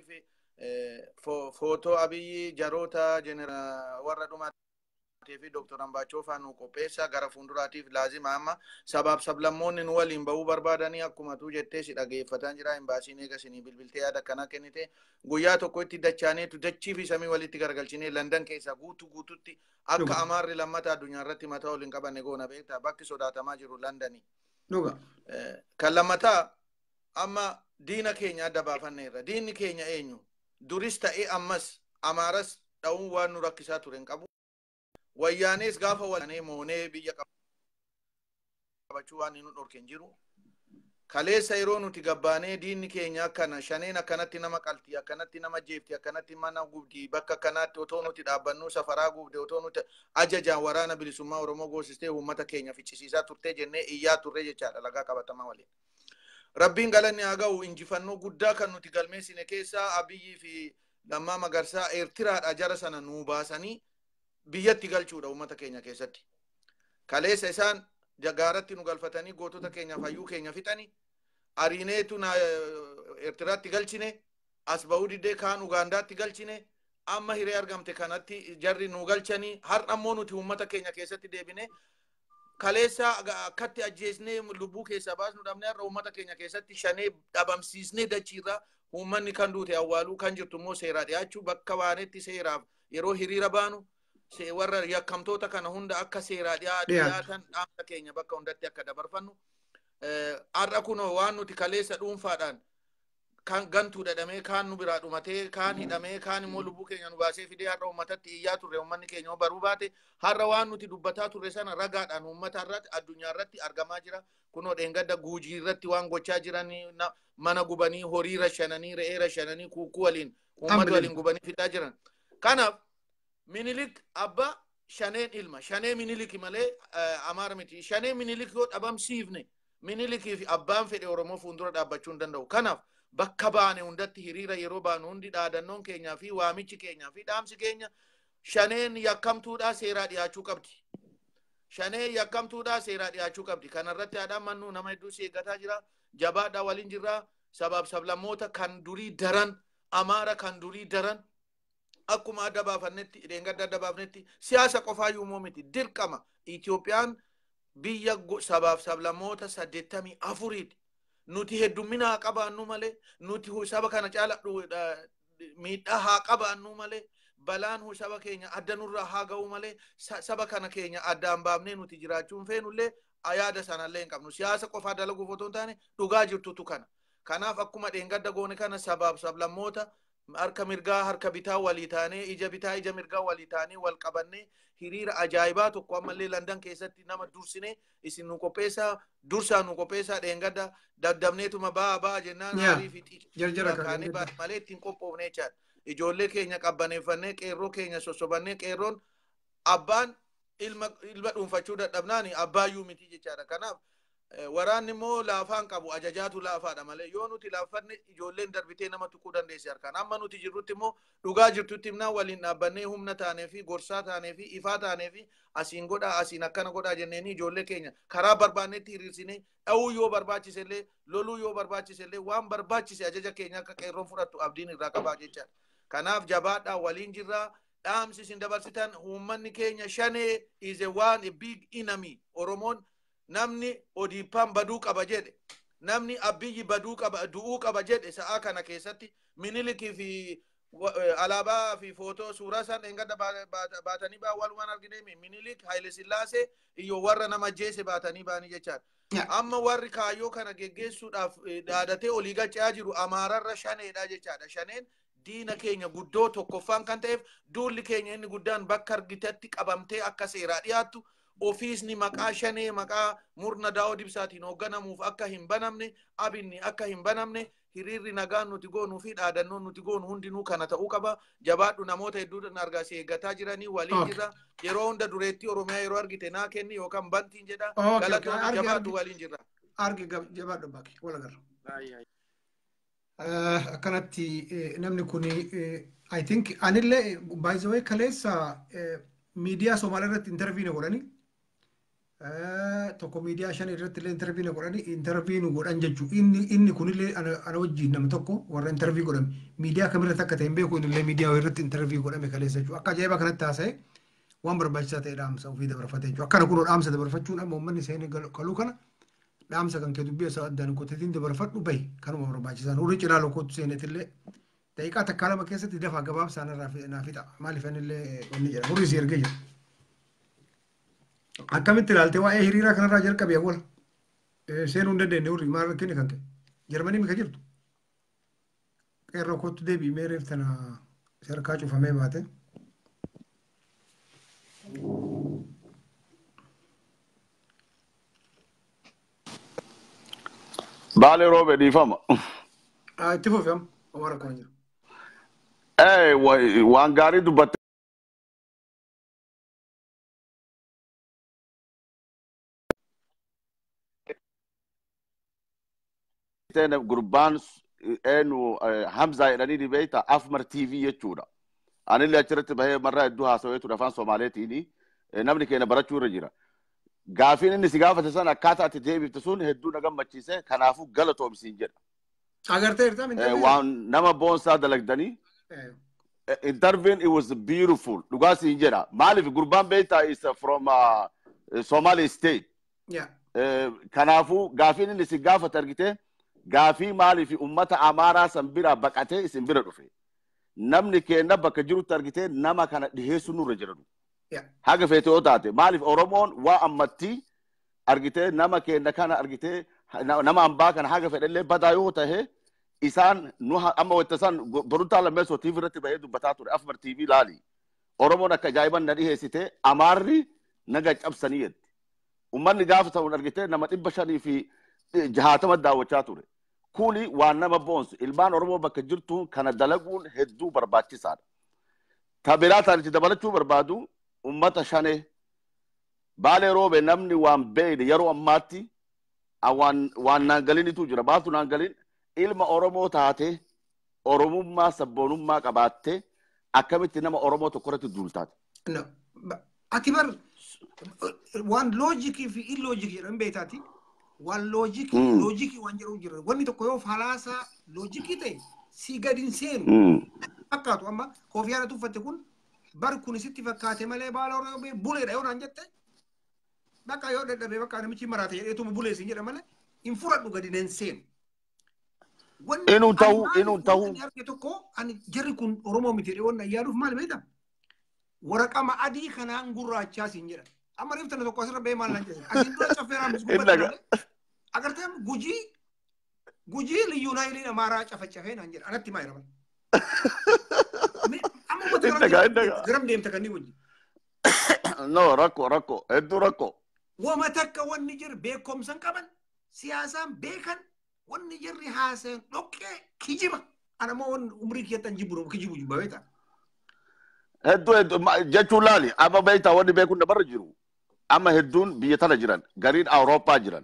footoo Abiyyi jaroota warra dhumaa fi Dr. Ambaachoo faanu qopheessa gara fuulduraatiif laazima amma sabaaf sablammoonni nu waliin bahuu barbaadanii akkuma tu jettee si dhageeffatan jira imbaasiin eega sinii bilbiltee yaada akkana kennite guyyaa tokko itti dachaaneetu dachii fi samii walitti gargalchinee Landan keessa guututti akka amaarri lammata addunyaa irratti mataa waliin qabanne goona beektaa bakki sodaatamaa jiru Landanii. Kan lammataa amma diina keenya adda baafanneerra diinni keenya eenyu duris ta'ee ammas amaaras dha'uun waan nu rakkisaa ture hin qabu. Wayyaanis gaafa walaanee moonee biyya qabachuu waan nu dhorken jiru. Kaleessa yeroo nuti gabbaanee diinni keenya akkana shaneen akkanatti nama qaltii akkanatti nama jeefti akkanatti mana gubdi bakka kanatti otoo nuti dhaabbannuu safaraa gubde otoo nuti ajajaan waraana bilisummaa Oromoo goosistee uummata keenya ficcisiisaa turtee jennee iyyaa turre jechaadha lagaa qabatamaa waliin. Rabbiin galanni haa ga'u injifannoo guddaa kan nuti galmeessine keessaa Abiyyii fi Lammaa Magarsaa Eertiraadha jara sana nuu baasanii biyyatti galchuudha uummata keenya keessatti. Kaleessa isaan jagaaratti nu galfatanii gootota keenya fayyuu keenya fixanii ariineetu Eertiraatti galchine as ba'uu diddee kaan Ugaandaatti galchine amma hiree argamte kanatti jarri nu galchanii har'a ammoo nuti uummata keenya keessatti deebine kaleessa akkatti ajjeesnee lubbuu keessaa baasnu dhabnee har'a uummata keenya keessatti shanee dhabamsiisnee dachiirraa uummanni kan duute awwaaluu kan jirtu immoo seeraa dhiyaachuu bakka baanetti seeraaf yeroo hiriira baanu warra yakkamtoota kana hunda akka seeraa dhiyaatan dhaamsa keenya bakka hundatti akka dabarfannu har'a kunoo waan nuti kaleessa dhuunfaadhaan kan gantuu dhadhamee kaan nu biraa dhumatee kaan hidhamee kaan immoo lubbuu keenya nu baasee fidee har'a uummatatti iyyaa turre uummanni keenya baruu baate har'a waan nuti dubbataa turre sana ragaadhaan uummata irratti addunyaa irratti argamaa jira kunoo dheengadda guujii irratti waan gochaa jiran mana gubanii horii rashananii re'ee rashananii kuukuu waliin uummata waliin gubanii fidaa jiran kanaaf Minilik abba shaneen ilma shanee miniliki malee amaara miti shanee minilik yoo dhabamsiifne minilikii fi abbaan fedhe Oromoo fuuldura dhaabbachuu hin danda'u kanaaf bakka baane hundatti hiriira yeroo baanu hundi dhaadannoon keenyaa fi waamichi keenyaa fi dhaamsi keenya shaneen yakkamtuudhaa seeraa dhiyaachuu qabdi. Shanee yakkamtuudhaa seeraa dhiyaachuu qabdi. Kanarratti haadhaan mannuu nama hedduu si eeggataa jira. Jabaadhaa waliin jirra. Sabaaf sablammoota kan durii daran amaara kan durii daran akkuma adda baafannetti dheengadda adda baafnetti siyaasa qofaa yuumoo miti dirqama Itoophiyaan biyya sabaaf sablammoota 84 nuti heddumminaa qabaannu malee nuti saba kana caala miidhaa haa qabaannu malee balaan saba keenya adda nurraa haa ga'u malee saba kana keenya addaan baafnee nuti jiraachuun feenullee yaada sanallee hin qabnu siyaasa qofaa dalaguuf otoo hin taane dhugaa jirtutu kana kanaaf akkuma dheengadda goone kana sabaaf sablammoota harka mirgaa harka bitaa walii taanee ija bitaa ija mirgaa walii taanee wal qabannee hiriira ajaa'ibaa tokko ammallee Landan keessatti nama dursine isin nu qopheessaa dursaa nu qopheessaa dheengadda daddabneetuma ba'aa jennaan haarii fi xixiqqaa kaanee malee ittiin qophoofnee jechaadha. Ijoollee keenya qabbaneeffannee qeerroo keenya sossobannee qeerroon abbaan ilma dhuunfachuu dadhabnaani abbaayyuu miti jechaadha. Kanaaf waraanni immoo laafaan qabu ajajaatu laafaadha malee yoo nuti laafanne ijoolleen darbitee nama tuquu dandeessi harkaan amma nuti jirrutti immoo dhugaa jirtutti himnaa waliin dhaabbannee humna taanee fi gorsaa taanee fi ifaa taanee fi asiin godhaa asiin akkana godhaa jenneeni ijoollee keenya karaa barbaannetti hiriirsinee dha'uu yoo barbaachisellee loluu yoo barbaachisellee waan barbaachise ajaja keenya akka qeerroon fudhattu abdiin irraa qabaa jechaadha. Kanaaf jabaadhaa waliin jirraa dhaamsi isin dabarsitan uummanni keenya shanee is a big enemy Oromoon namni Odiipaan baduu qaba jedhe namni Abiyyi baduu qaba du'uu qaba jedhe sa'a kana keessatti Minilikii fi alaabaa fi footoo suuraa isaan engada baatanii baa walumaan argine Minilik Haile Sillaasee iyyoo warra nama jeese baatanii baanii jechaadha. Amma warri kaayyoo kana geggeessuudhaaf dhaadatee olii gachaa jiru Amaararra shaneedha jechaadha. Shaneen diina keenya guddoo tokkoffaan kan ta'eef duulli keenya inni guddaan bakka argitetti qabamtee akka seeraa dhiyaattu ofiisni maqaa shanee maqaa murna Daawud Ibsaatiin hoogganamuuf akka hin banamne abinni akka hin banamne hiriirri nagaan nuti goonuu fi dhaadannoon nuti goonu hundinuu kana ta'uu qaba. Jabaadhu namoota hedduudhaan argaa si eeggataa jiranii waliin jirra yeroo hunda dureetti Oromiyaa yeroo argite naa kenni yookaan bantiin jedha galatoon jabaadhu waliin jirra. Argi jabaadhu bakki wala garra. Akkanatti namni kuni I think anillee by the way kaleessa miidiyaa Somaaliyaa irratti interviine godhani tokko miidiyaa shan irratti illee interviine godhani interviinu godhan jechuun inni kunillee ana wajjin nama tokko warra intervii godhame miidiyaa kamirratti akka ta'e hin beeku innillee miidiyaa irratti intervii godhame kaleessa jechuudha akka ajaa'iba kanatti haasa'e waan barbaachisaa ta'e dhaamsa ofii dabarfate jechuudha akkana kunoo dhaamsa dabarfachuun amma uummanni seenee kaluu kana dhaamsa kan kee dubbii isaa addaan qotetiin dabarfadhu bahi kanuma barbaachisan warri cilaa lokootu seenetillee daqiiqaa takkaa lama keessatti dafaa gabaabsaa naaf fixa maaliif innillee wanni jedha warri si ergee jira. Akkamitti ilaalte waa'ee hiriiraa kanarraa jalqabee awwal seenuu hin dandeenye warri maal rakkinni kan ka'e Jarmanii mika jirtu qeerroo kootu deebii meereef tana sarkaa cufamee baate. Bale Robe dhiifama. Itti fufam Omar kan jiru. Waan gaarii dubbatte. Gurbaan Hamza jedhanii dhibeeta Afmar TV jechuudha. Anillee achirratti bahee marraa hedduu haasaweetu afaan Somaaleetiin namni keenya barachuu irra jira. Gaafiin inni si gaafate san akkaataa ati deebifte sun hedduu na gammachiise kanaafuu galatoomsiin jedha. Agartee irtaa waan nama boonsaa dalagdanii. Intervene it was beautiful. Dhugaasiin jedha. Maaliif gurbaan beektaa is from Somali state. Kanaafuu gaafiin inni si gaafate argite gaafii maaliif ummata Amaaraa san bira baqatee isin bira dhufe. Namni keenya bakka jirutti argite nama kana dhiheessu nurra jiran. Haga feete yoo taate maaliif Oromoon waa ammatti argite nama keenya kana argite nama ambaa kana haga fedhallee badaa yoo tahe isaan nu amma wattasan boruntaa lammeessoo TV irratti bahee dubbataa ture Afmar TV laali. Oromoon akka ajaa'iban na dhiheessite Amaarri naga cabsanii jetti. Ummanni gaafa ta'uun argite nama 560 daawwachaa ture. Kuni waan nama boonsu ilmaan Oromoo bakka jirtu kana dalaguun hedduu barbaachisaadha. Tabiraa taanichi dabalachuu barbaadu ummata shane Bale Robe namni waan beeyne yeroo ammaatti waan naangalinitu jira maaltu naangalin ilma Oromoo taate Oromummaa sabboonummaa qabaatte akkamitti nama Oromoo tokkorratti duultaate. Ati bar waan loojikii fi illoojikii jedhan beektaati. Waan loojikii waan jedhu jira. Wanni tokko yoo falaasaa loojikii ta'e si gadin seenu. Fakkaatu amma koofiyyaana tuffatte kun bar kun sitti fakkaate malee Bale Robe buleedha yoo naan jette. Bakka yoo dadhabee bakka namichi maraate jedheetuma bulee siin jedha malee hin fudhadhu gadi neen seenu. Inuu ta'uu. Arge tokko ani jarri kun Oromoo miti jedhee waan yaaduuf maal beektaa? Waraqama adii kanaan gurraachaa siin jedha. Amma reeftana tokko asirra bee maal naan jedhe. Asiin dura caffeeraan biskubbatti agartee gujii liyyuu naayiliin Amaaraa cafacafee naan jedha. Anatti maa jedhama. Amma ummata garam deemta kan ni wajji. No rakko hedduu rakko. Wama takka wanni jiru beekumsan qaban siyaasaan beekan wanni jirri haasa'an dhoqqee kijiba. Ana moo umrii kiyyattan jibburu kijibu jibba beektaa. Hedduu jechuun laali amma beektaa wanni beekuun namarra jiru. Amma hedduun biyya tana jiran gariin Awurooppaa jiran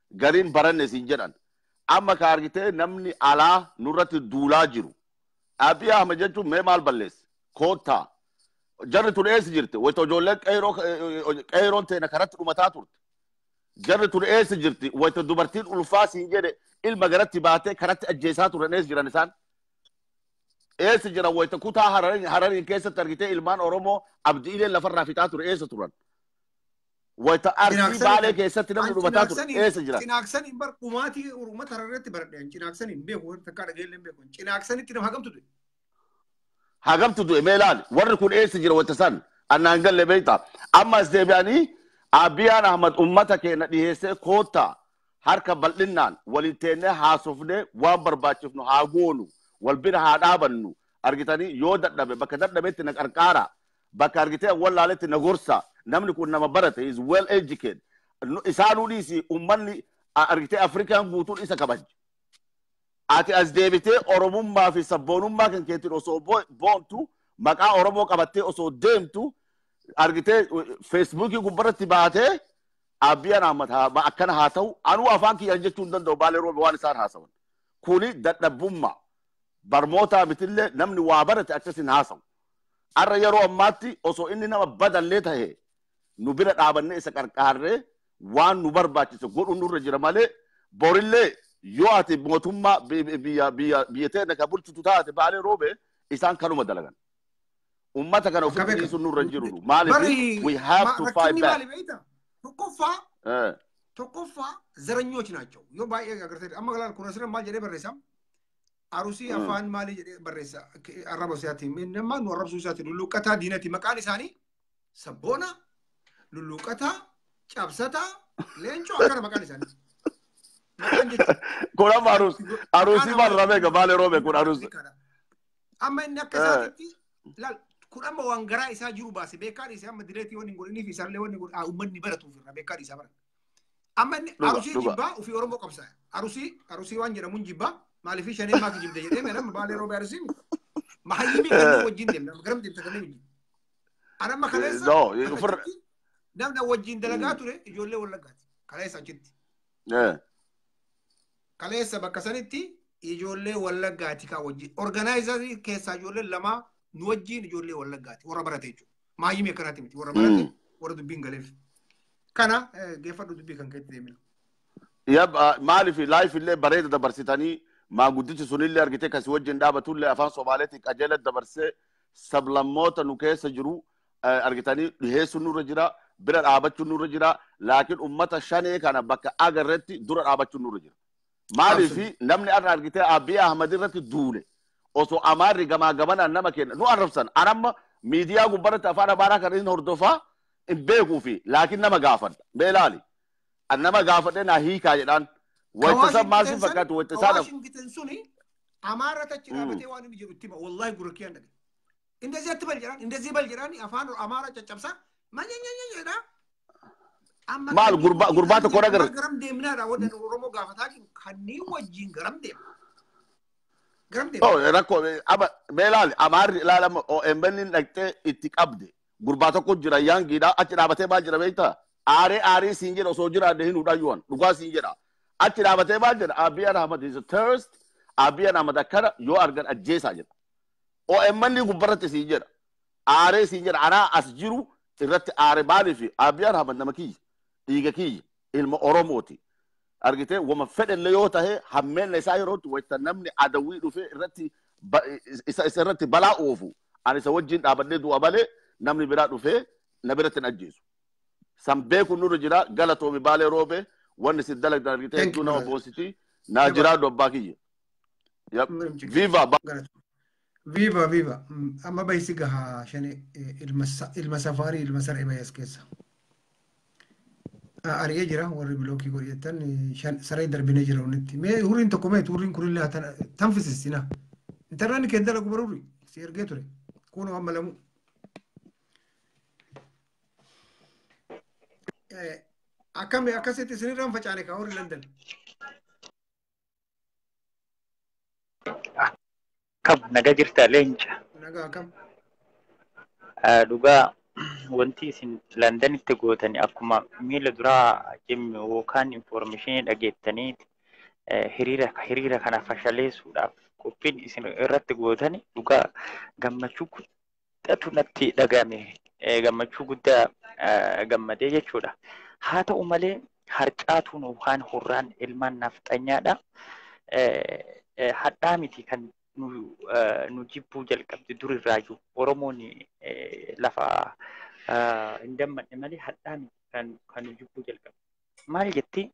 garin baranne siin jedhan amma ka argitee namni alaa nurratti duulaa jiru Abiy Ahmed jechuun mee maal balleesse koottaa jarri tun eessa jirti wayita ijoolleen qeeroon teena karatti dhumataa turte jarri tun eessa jirti wayita dubartiin ulfaa siin jedhe ilma garatti baatee karatti ajjeesaa turan eessa jiran isaan eessa jiran wayita kutaa Hararii keessatti argitee ilmaan Oromoo abdiileen lafarraa fixaa ture eessa turan wayita Arsii Baalee keessatti namni dhumataa ture eessa jiran Cinaaksanii bar dhumaatii uummata Harariitti baradheen cinaaksanii beeku takka dhageelleen beeku cinaaksanitti nama hagamtu du'e mee ilaali warri kun eessa jira wayita san annaan galle beektaa ammas deebi'anii Abiy Ahmed ummata keenya dhiyeessee koottaa harka bal'innaan waliin teennee haasofnee waan barbaachifnu haa goonu wal bira haa dhaabannu argitanii yoo dadhabe bakka dadhabetti na qarqaara bakka argitee wallaaletti na gorsa namni kun nama barate is well educated isaanuu dhiisi ummanni argitee Afrikaan guutuun isa kabaje ati as deebitee Oromummaa fi sabboonummaa kan keetiin osoo boontu maqaa Oromoo qabattee osoo deemtu argitee Facebookii gubbarratti baatee Abiy Ahmed akkana haa ta'u anuu afaan kiyyaan jechuu hin danda'u Bale Robe waan isaan haasawan kuni dadhabummaa barmootaa bitillee namni waa barate akkasin haasawu arra yeroo ammaatti osoo inni nama badallee ta'e nu bira dhaabannee isa qarqaarree waan nu barbaachise godhuun nurra jira malee borillee yoo ati mootummaa biyya teenya ka bulchitu taate Bale Robe isaan kanuma dalagan ummata kana ofitti dhiisuun nurra jiru maaliif we have to fight back tokkoffaa ዘረኞች ናቸው yoo baay'ee agartee amma galaan kun asirra maal jedhee barreessa arusii afaan maali jedhee barreessa arraba isaati namni nu arrabsuu isaati lulluqataa diinati maqaan isaanii sabboona lulluqataa cabsataa leencoo akkana maqaan isaanii kun amma arusii maal rabee ga Bale Robe kun arusii amma inni akka isaatitti laal kun amma waan garaa isaa jiru baase beekaan isaa amma direetii waan hin godhanii fi isaallee waan hin godhan uummanni baratuuf irra beekaan isaa bara amma inni arusii jibbaa ofii Oromoo qabsaa arusii waan jedhamuun jibbaa maaliif shanee maaki jibde jedhee meedhaan Bale Robe arusii mahayyimii kanneen wajjin deemna garam deemta kanneen wajjin anamma kaleessa namna wajjin dalagaa ture ijoollee wallaggaati kaleessa achitti kaleessa bakka sanitti ijoollee wallaggaati kaa wajjin organaayizarii keessaa ijoollee lamaa nu wajjin ijoollee wallaggaati warra barate jechuudha maayimee akkanaati miti warra barate warra dubbiin galeef kana geeffadhu dubbii kan keetti deemina. Maaliif laayif illee bareeda dabarsitanii maanguddichi sunillee argitee kasi wajjin dhaabatullee afaan Somaaleetiin qajeela dabarsee sablammoota nu keessa jiru argitanii dhiheessuun nurra jira bira dhaabachuun nurra jira laakiin ummata shanee kana bakka agarreetti dura dhaabachuun nurra jira. Maaliif namni arra argitee Abiy Ahmed irratti duule osoo amaarri gamaa gamanaan nama kenna nu arrabsan anamma miidiyaa gubbarratti afaan Amaaraa kan inni hordofaa hin beekuu fi laakiin nama gaafadha beelaali nama gaafadhee naa hiikaa jedhaan wayita san maal sin fakkaatu wayita isaa Washington suni Amaara tachi dhaabatee waan inni jiru itti ba wallahi gurrakkiyaan dhage እንደዚህ በል ጀራኒ afaan Amaara caccabsa manyanyanyanyadha maal gurbaa tokko dhagar garam deemnaadha wadda Oromoo gaafataa kanneen wajjin garam deema oh rakko aba beelaali Amaarri ilaalama OMN dhaqxee itti qabde gurbaa tokko jira yaangiidha achi dhaabatee maal jira beektaa aaree siin jedha osoo jiraadde hin hudhayyuwan dhugaa siin jedha achi dhaabatee maal jedha Abiy Ahmed is a terrorist Abiy Ahmed akkana yoo argan ajjeesaa jedha OMN gubbarratti siin jedha aaree siin jedha anaa as jiru irratti aaree maaliif Abiy Ahmed nama kiyya dhiiga kiyya ilma Oromooti argitee wama fedhellee yoo tahe hammeenna isaa yerootti wayta namni adawwii dhufe irratti isa irratti balaa oofu ani isa wajjin dhaabadhee du'a malee namni biraa dhufee na biratti hin ajjeesu san beeku nurra jira galatoomi Bale Robe wanni si dalagdan argitee hedduu nama boositi naa jiraa dobbaa kiyya viva amma baysi gahaa shane ilma safaarii ilma saree bayas keessa ari'ee jira warri bilookii godhetan saree darbinee jira unitti mee huriin tokko mee huriin kunillee tanfisisina intarnaanni kee dalagu baruri si ergee ture kuno amma lamu akkasitti isinirraan facaane kaa warri London kam naga jirta leenca nagaa kam dhugaa wanti isin Londanitti gootanii akkuma miila duraa jimmi yookaan information dhageettanii hiriira kana fashaleessuudhaaf qophiin isin irratti gootanii dhugaa gammachuu guddatu natti dhagame gammachuu guddaa gammadee jechuudha. Haa ta'u malee harcaatuun yookaan hurraan ilmaan nafxanyaadha. Hadhaa miti kan nu jibbuu jalqabde durirraayyuu Oromoon lafa hin dammadhe malee hadhaa miti kan nu jibbuu jalqabde. Maal jetti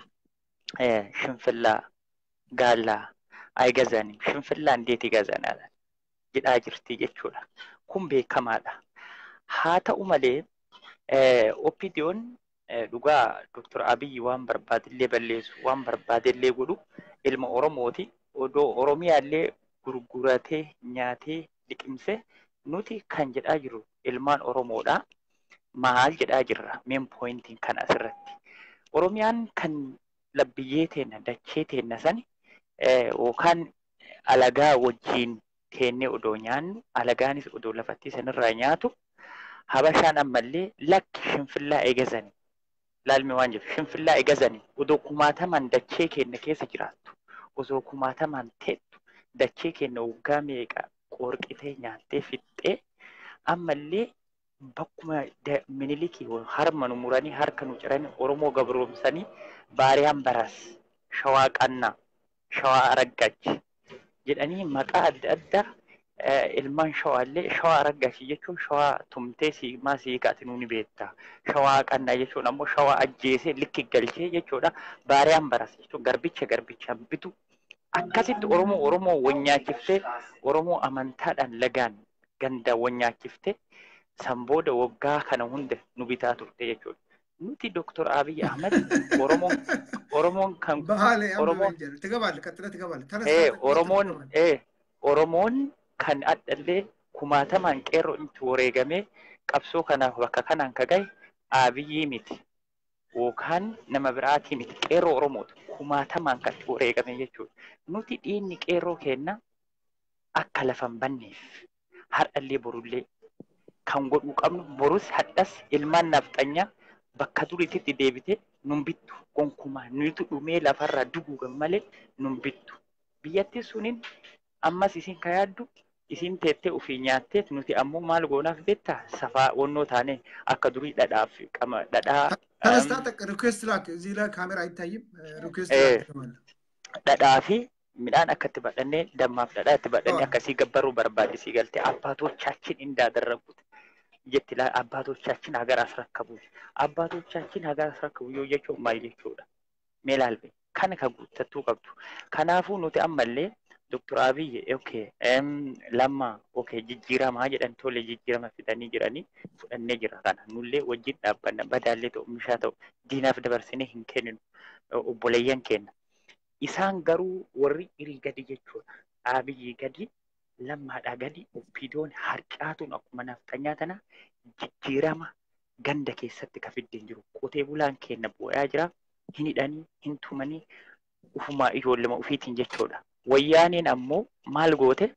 ሽንፍላ ጋላ አይገዛንም ሽንፍላ እንዴት ይገዛናል jedhaa jirti jechuudha. Kun beekamaadha. Haa ta'u malee OPDO'n dhugaa Dr. Abiy waan barbaadillee balleessu waan barbaadillee godhu ilma Oromooti. Odoo Oromiyaallee gurguratee nyaatee liqimse nuti kan jedhaa jiru ilmaan Oromoodha. Maal jedhaa jirra main pointiin kan asirratti. Oromiyaan kan labbiyyee teenna dachee teenna sani yookaan alagaa wajjiin teennee odoo nyaannu alagaanis odoo lafatti sanirraa nyaatu habashaan ammallee lakki shinfillaa eegazanii laalmi waan jedhu shinfillaa eegazanii odoo kumaatamaan dachee keenya keessa jiraattu osoo kumaatamaan teettu dachee keenya waggaa meeqa qorqitee nyaattee fixxee ammallee bakkuma minilikii harma nu muranii harka nu ciranii Oromoo gabroomsanii baariyaan baras shawaa qannaa shawaa araggachi jedhanii maqaa adda addaa ilmaan shawaallee shawaa araggachi jechuun shawaa tumtee siimaa siikaati nuuni beektaa shawaa qannaa jechuun ammoo shawaa ajjeesee likki galchee jechuudha baariyaan baras jechuun garbichaan bitu akkasitti Oromoo wanyaachiftee Oromoo amantaadhaan lagaan ganda wanyaachiftee Sambooda waggaa kana hunda nu bitaa turte jechuudha. Nuti Dr. Abiy Ahmed Oromoon kan Oromoon kan addallee kumaatamaan qeerroo itti wareegamee qabsoo kanaaf bakka kanaan kagaye Abiyyii miti yookaan nama biraatii miti qeerroo Oromooti kumaatamaan kan itti wareegame jechuudha. Nuti dhiinni qeerroo kenna akka lafa hin banneef har'allee borullee kan godhuu qabnu borus hadhas ilmaan nafxanyaa bakka duriitti deebite nun bittu gonkumaa nuti dhumee lafarraa duguugan malee nun bittu biyyatti suniin ammas isin ka yaaddu isin teettee ofii nyaattee nuti ammoo maal goonaaf beektaa safaa wonnoo taane akka durii dhadhaaf qama dhadhaa request laak zila kaamera ittaayim request laak dhadhaa fi midhaan akkatti badhannee dammaaf dhadhaa itti badhannee akkasii gabbaruu barbaadisii galtee abbaatochaachin indaadaraguut jetti la abbaatochaachin hagar asrakkabu abbaatochaachin hagar asrakkabu yoo jechuun maal jechuudha meelaalbe kana ka guuttattuu qabdu kanaafuu nuti ammallee Dr. Abiy lamma jijjiiramaa jedhan tole jijjiirama fidanii jiranii fudhannee jira kana nullee wajjin dhaabbanna badaallee ta'u mishaa ta'u diinaaf dabarsinee hin kenninu obboleeyyan kenna isaan garuu warri irii gadi jechuudha Abiy gadi lammaadhaa gadi OPDO'n harcaatuun akkuma nafxanyaa tana jijjiirama ganda keessatti ka fiddeen jiru qotee bulaan kenna bu'aa jira hin hidhanii hin tumanii ufumaa ijoollema ufiitiin jechuudha. Wayyaaniin ammoo maal goote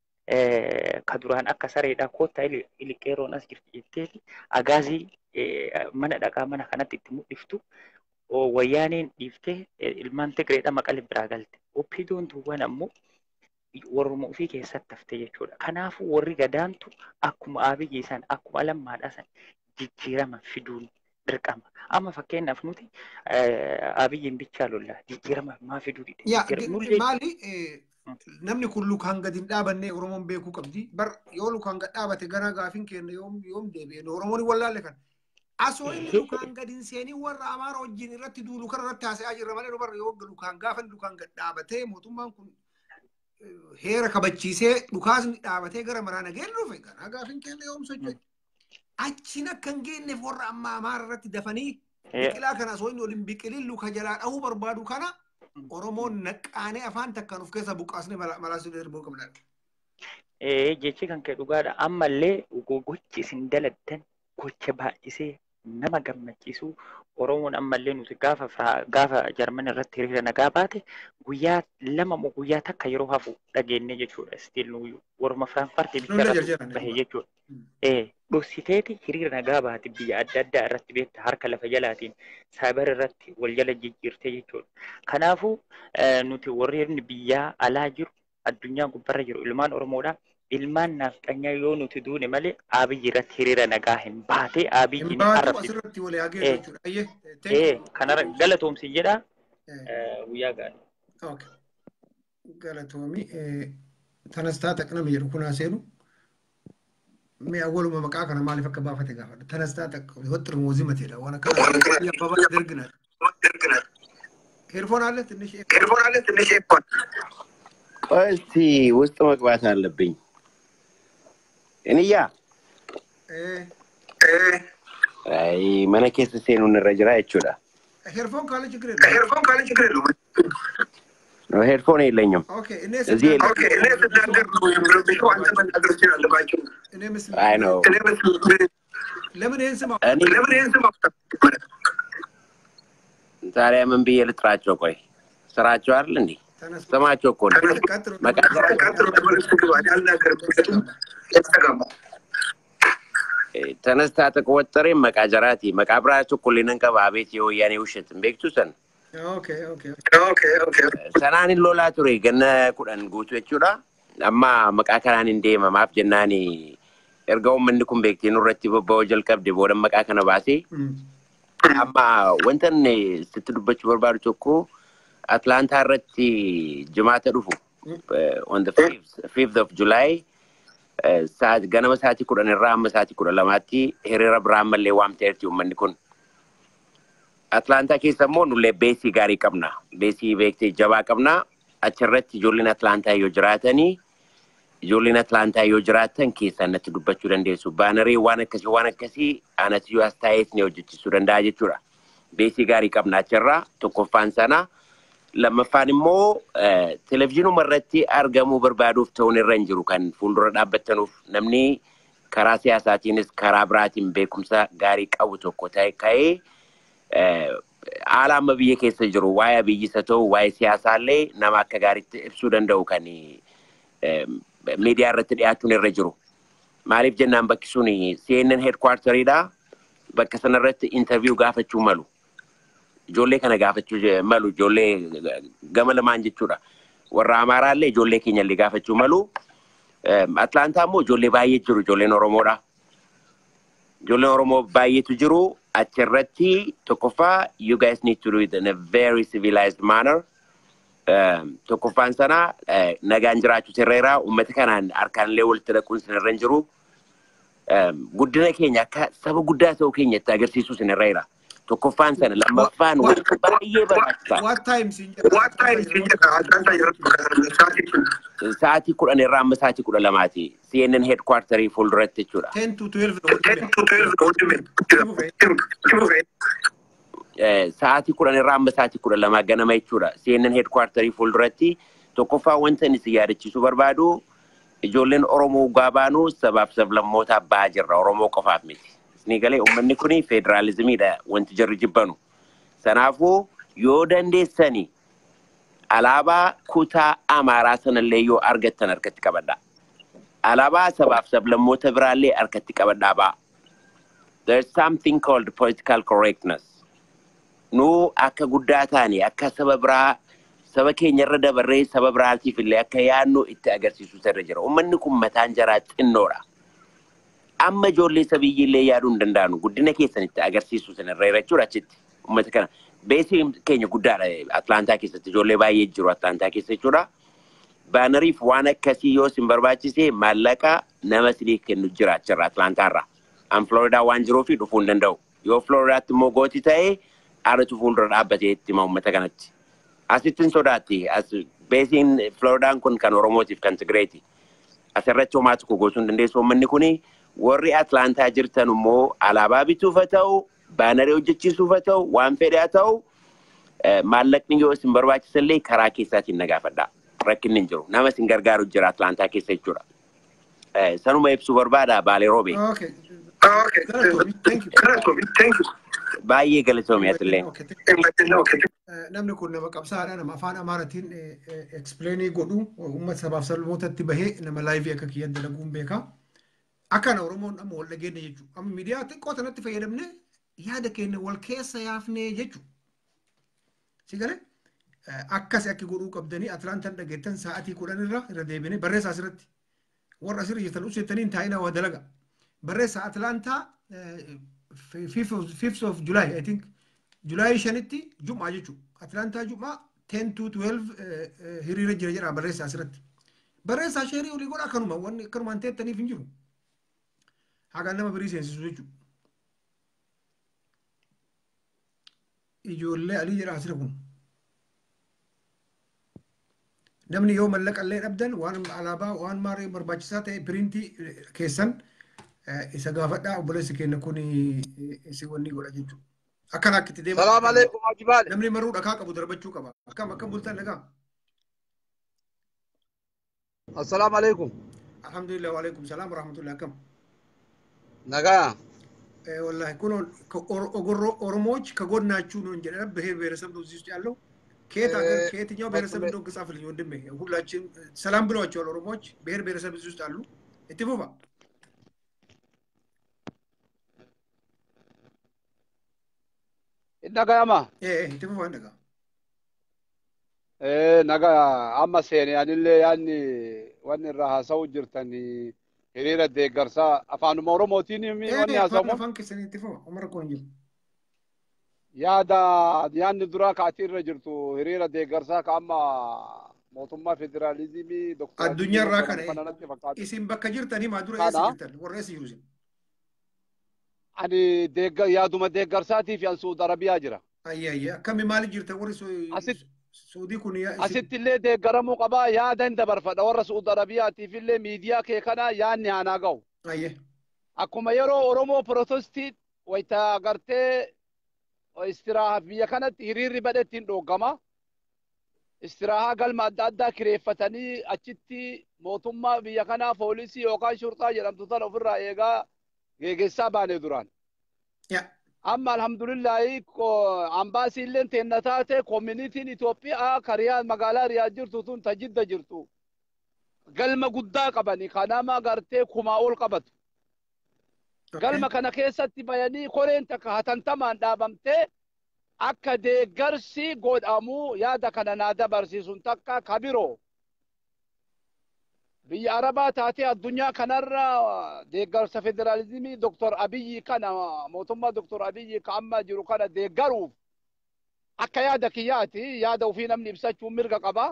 ka duraan akka sareedhaa koottaa iliqeeroon as jirti jetteeti agaazii mana dhaqaa mana kanatti itti mul'iftu wayyaaniin dhiiftee ilmaan Tigreedha maqale biraa galte. OPDO'n duwwan ammoo warruma ofii keessatti haftee jechuudha. Kanaafuu warri gadaantu akkuma Abiyyi san akkuma lammaadhaa san jijjiirama fiduun dirqama. Amma fakkeenyaaf nuti Abiyyiin bichaa lollaa jijjiirama maa fiduu dide. Maali namni kun lukaan gadi hin dhaabannee Oromoon beekuu qabdi. Bar yoo lukaan gad dhaabate gara gaafin kenna yoom deebi'e Oromoon wallaalle kan. Asoo inni lukaan gadi hin seenii warra Amaara wajjin irratti duulu kan irratti haasa'aa jirra malee bar yoo lukaan gaafan lukaan gad dhaabatee mootummaan kun heera kabachiisee dhukaasni dhaabatee gara maraana geellu dhufe gara gaafin kenna yoom socho'e. Achiin akka hin geenyeef warra amma Amaara irratti dafanii biqilaa kana asoo inni waliin biqiliin luka jalaa dhahuu barbaadu kana Oromoon naqqaanee afaan takkaan of keessa buqqaasnee malaasuu darbuu qabna. Jechi kan kee dhugaadha. Ammallee gochi isin daladdan gocha baay'isee nama gammachiisu Oromoon ammallee nuti gaafa Jarman irratti hiriira nagaa baate guyyaa lama moo guyyaa takka yeroo hafu dhageenye jechuudha. Stiil warma Firaanfartii bicha bahee jechuudha. dhoksiteeti hiriira nagaa baati biyya adda addaa irratti beekta harka lafa jalaatiin saayibar irratti wal jala jijjiirtee jechuudha. Kanaafuu nuti warreen biyyaa alaa jiru addunyaa gubbarra jiru ilmaan Oromoodhaa ilmaan naafxanyaa yoo nuti duune malee Abiyyi irratti hiriira nagaa hin baate Abiyyi ni arrabsiisa. Kana galatoomsi jedha guyyaa gaarii. Galatoomi tanas taata kana jedhu kun haaseenu. مي أول ما مقعك أنا مالي فك بافة تجاه ترى استاتك يوتر موزمتي له وأنا كذا يا بابا درجنا هيرفون على تنشي فون قلتي وسط مقبات على اللبين يعني يا أي ما أنا كيس سينون الرجال يشولا هيرفون كله شكرا no headphone illenyo okay I know لمن ينسمع ዛሬ ምን ብዬ ልጥራቸው ቆይ ስራቸው አይደል እንዴ ሰማቸው እኮ ተነስታ ተቆጠረ መቃጀራቲ መቃብራቸው ኩሊነን ከባቤት የወያኔ ውሸት ቤክቱሰን Okay. Sanaan lola ture ganna kudhan guutu jechuudha. Amma maqaa kanaan hin deemamaaf jennaani erga uummanni kun beektee nurratti bobba'oo jalqabde booda maqaa kana baasee. Amma wanta inni sitti dubbachuu barbaadu tokko Atlaantaa irratti jimaata dhufu on the 5th of July ganama sa'aatii 10 irraa amma sa'aatii 12tti hiriira biraan mallee waamteerti uummanni kun. Atlaantaa keessa immoo nullee beesii gaarii qabna. Beesii beektee jabaa qabna. Achirratti ijoolleen Atlaantaa yoo jiraatanii ijoolleen Atlaantaa yoo jiraatan keessaa natti dubbachuu dandeessu. Baanarii waan akkasii anatti yoo as taa'ees ni hojjechiisuu danda'a jechuudha. Beesii gaarii qabna achirraa tokkoffaan sana. Lammaffaan immoo televezyiinuma irratti argamuu barbaaduuf ta'uun irra hin jiru kan fuuldura dhaabbattanuuf namni karaa siyaasaatiinis karaa biraatiin beekumsa gaarii qabu tokko ta'e ka'ee haala amma biyya keessa jiru waa'ee biyyisa ta'u waa'ee siyaasallee nama akka gaariitti ibsuu danda'u kan miidiyaa irratti dhiyaachuun irra jiru. Maaliif jennaan bakki sun CNN headquarteriidha. Bakka sanarratti interview gaafachuu malu. Ijoollee kana gaafachuu malu ijoollee gama lamaan jechuudha. Warra Amaaraallee ijoollee keenyallee gaafachuu malu. Atlaantaa immoo ijoollee baay'ee jiru ijoolleen Oromoodha. Ijoolleen Oromoo baay'eetu jiru. Achirratti tokkoffaa you guys need to do it in a very civilized manner. Tokkoffaan sana nagaan jiraachuu sirreera uummata kanaan harkaanlee walitti dhaquun sinirra hin jiru. Guddina keenya akka saba guddaa ta'uu keenyatti agarsiisuu sinirreera. Tokkoffaan sana lammaffaan baay'ee barbaachisaa. What time sa'aatii 10 irraa amma sa'aatii 12 CNN headquarterii fuulduratti jechuudha. 10 to 12 sa'aatii 10 irraa amma sa'aatii 12 ganama jechuudha. CNN headquarterii fuulduratti tokkoffaa wanta inni si yaadachiisuu barbaadu ijoolleen Oromoo gaabaanu sabaaf sablammoota abbaa jirra Oromoo qofaaf miti. Isni galee uummanni kuni federaalizimiidha wanti jarri jibbanu. Sanaafuu yoo dandeessani alaabaa kutaa Amaaraa sanallee yoo argattan harkatti qabadhaa. Alaabaa sabaaf sablammoota biraallee harkatti qabadhaa ba'a. There's something called political correctness. Nu akka guddaa taane akka saba biraa saba keenyarra dabarree saba biraatiif illee akka yaadnu itti agarsiisuu irra jira. Uummanni kun mataan jaraa xinnoodha. Amma ijoollee sabiyyillee yaaduu hin danda'anu guddina keessan itti agarsiisuu irra jechuudha achitti uummata kana. Beesiin keenya guddaadha Atlaantaa keessatti ijoollee baay'ee jiru Atlaantaa keessa jechuudha. Baanariif waan akkasii yoo sin barbaachise maallaqa nama sidii kennu jira achirra Atlaantaarra. An Floridaa waan jiruufi dhufuu hin danda'u. Yoo Floridaatti immoo gooti ta'e aaratu fuuldura dhaabbatee itti hima uummata kanatti. Asitti hin sodaatti. Beesiin Floridaan kun kan Oromootiif kan Tigireeti. Asirratti homaa tokko goosuu hin dandeessu uummanni kuni warri Atlaantaa jirtan immoo alaabaa bituuf haa ta'u baanarii hojjechiisuuf haa ta'u waan fedhe haa ta'u maallaqni yoo isin barbaachisallee karaa keessaatiin nagaafadhaa. Rakkinni hin jiru. Nama isin gargaaru jira Atlaantaa keessa jechuudha. Sanuma ibsuu barbaada Bale Robe. Okay. Thank you. Baay'ee galatoomii atillee. Namni kun nama qabsaadha nama afaan Amaaraatiin explainii godhu uummata sabaaf sablammootatti bahee nama laayivii akka kiyya dalaguun beeka. Akkana Oromoon amma wal dhageenya jechuudha. Amma miidiyaa xiqqoo sanatti fayyadamnee yaada keenya wal keessa yaafnee jechuudha. Si galee akkas akka godhuu qabdanii Atlaantaan dhageettan sa'aatii 10 irra deebinee barreessaa asirratti. Warra asirra jirtan ushettanii taa'ina waa dalaga. Barreessa Atlaantaa 5th of July, I think. July 5tti Jumaa jechuudha. Atlaantaa Jumaa 10 to 12 hiriira jira jedha barreessaa asirratti. Barreessaa sheerii olii godha akkanuma wanni akkanumaan teettaniif hin jiru. Hagaan nama birii seensisu jechuudha. Ijoollee alii jedha asirra kun. Namni yoo mallaqa illee dhabdan waan alaabaa waan maarii barbaachisaa ta'e piriintii keessan isa gaafadhaa obboleessi keenya kun si wanni godha jechuudha. Akkana akkitti deema. Salaam alaikum Hajibaale. Namni maruu dhakaa qabu darbachuu qaba. Akkam bultan dhagaa. Assalamu alaikum. Alhamdulillah wa alaikum salam wa rahmatullah akkam. Nagaa. Wallahi kun Oromoች ከጎናችሁ ነው እንጂ ብሔር ብሔረሰብ ነው እዚህ ውስጥ ያለው ከየትኛው ብሔረሰብ እንደው ግጻፍልኝ ወንድሜ ሁላችን ሰላም ብለዋቸዋል ኦሮሞዎች ብሔር ብሔረሰብ እዚህ ውስጥ አሉ እትፉባ ነጋማ እትፉባ ነጋ ነጋ አማሴን ያንለ ያን ወንራ ሀሳው ጅርተኒ ሄሬረ ደገርሳ አፋኑ ኦሮሞቲን ሚ ወን ያሰሙ ፈንክስን እትፉባ ዑመር ቆንጆ yaada yaanni duraa kaatiirra jirtu hiriira deeggarsaa ka amma mootummaa federaalizimii doktor addunyaa irraa kana isin bakka jirtanii maa dura eessa jirtan warra eessa jiru isin ani yaaduma deeggarsaatiif yan Suud Arabiyaa jira ayya akkami maali jirtan warri Suudii kun asitti illee deeggaramuu qabaa yaada hin dabarfadha warra Suud Arabiyaatiif illee miidiyaa kee kana yaanni haanaa ga'u ayya akkuma yeroo Oromoo Protestii wayita agartee istiraha biyya kanatti hiriirri badhettiin dhoggama istiraha galma adda addaa kireeffatanii achitti mootummaa biyya kanaa poolisii yookaan shurxaa jedhamtu tan ofirraa eegaa geeggessaa baane duraan amma alhamdulillahi ambaasiilleen teenna taate koominitiin Itoophiyaa kariyaa magaalaa Riyaad jirtu tun tajidda jirtu galma guddaa qabani kanama gartee kumaa ol qabatu galma kana keessatti bayanii koreen takka hatantamaan dhaabamtee akka deeggarsi godhamu yaada kana naa dabarsiisun takka kabiroo biyya arabaa taatee addunyaa kanarra deeggarsa federaalizimii Dr. Abiyyi kana mootummaa Dr. Abiyyi ka amma jiru kana deeggaruuf akka yaada kiyyaati yaada ofii namni ibsachuun mirga qaba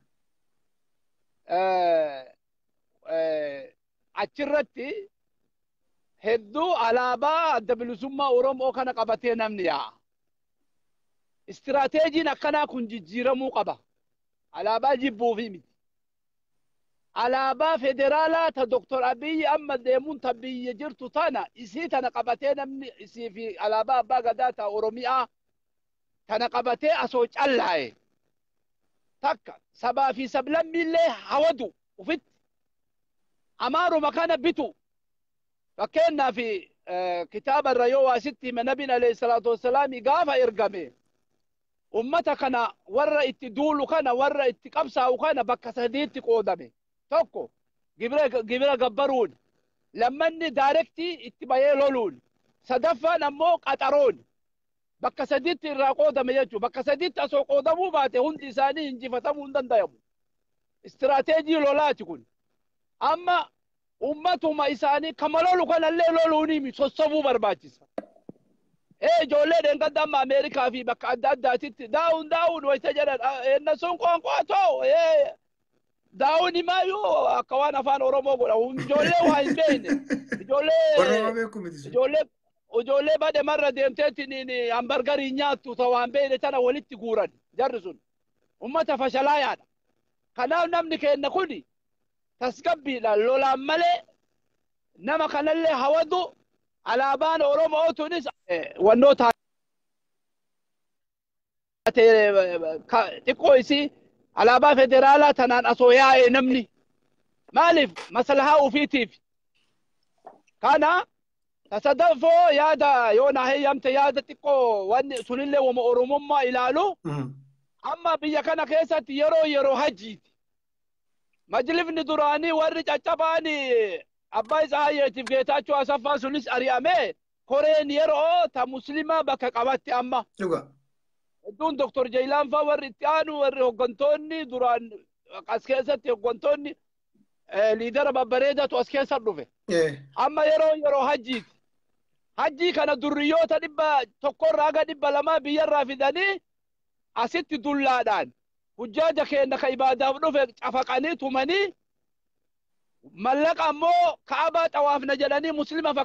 achirratti hedduu alaabaa adda bilisummaa Oromoo kana qabatee namni yaa'a. Istiraateejiin akkanaa kun jijjiiramuu qaba. Alaabaa jibbuufi miti. Alaabaa federaalaa ta Dr. Abiyyi amma deemuun ta biyya jirtu tana isii tana qabatee namni isii fi alaabaa abbaa gadaa ta Oromiyaa tana qabatee asoo callaa'e. Takka sabaa fi sablammiillee hawadu ufitti. Amaaruma kana bitu. فكنا في كتاب الريوة ستي من نبينا عليه الصلاة والسلام قافة إرقامي أمتكنا ورا اتدولو كان ورا اتقبسا وكان بكا سهديتك قودامي توكو قبرا قبرون لما اني دايركتي اتبايا لولون صدفا نمو قطرون بكا سهديتي الراقودامي يجو بكا سهديتي أسو قودامو باتي هندي ساني انجي فتامو هندن دايمو استراتيجي لولاتكون أما ummatuma isaanii kamalolu kanallee loluuni mi sossobuu barbaachisa. Ijoolleen kan damma Ameerikaa fi bakka adda addaatitti daawun wayita jedhan enna sun qoonqoo ta'u daawun himaayyuu akka waan afaan Oromoo godha ijoollee waa hin beekne ijoollee bade marra deemteetiin hambargarii nyaattu ta waan beekne tana walitti guuran jarri sun ummata fashalaayaadha. Kanaaf namni keenna kuni tasgabbiidhaan lolaan malee nama kanallee hawadu alaabaan Oromoo tunis wannoo xiqqoo isii alaabaa federaalaa tanaan asoo yaa'e namni maaliif maslahaa ufiitiif kana tasadafoo yaada yoo na heeyyamte yaada xiqqoo wanni sunillee wama Oromummaa ilaalu amma biyya kana keessatti yeroo hajjiiti. Majlifni duraanii warri caccabaani abbaa isaa hayyeetiif geetaachuu asaffaa sunis ari'amee koreen yeroo ta muslimaa bakka qabatti amma. Hedduun Dr. Jaylaan fa'aa warri itti aanu warri hooggantoonni duraan as keessatti hooggantoonni liidara babbareedatu as keessa dhufe. Amma yeroo hajjiiti. Hajjii kana durriyoota 100 haga 200 biyyarraa fidanii asitti dullaadhaan hujjaaja keenya ka ibaadaaf dhufe cafaqanii tumanii mallaqa ammoo Kaabaa xawaafna jedhanii muslima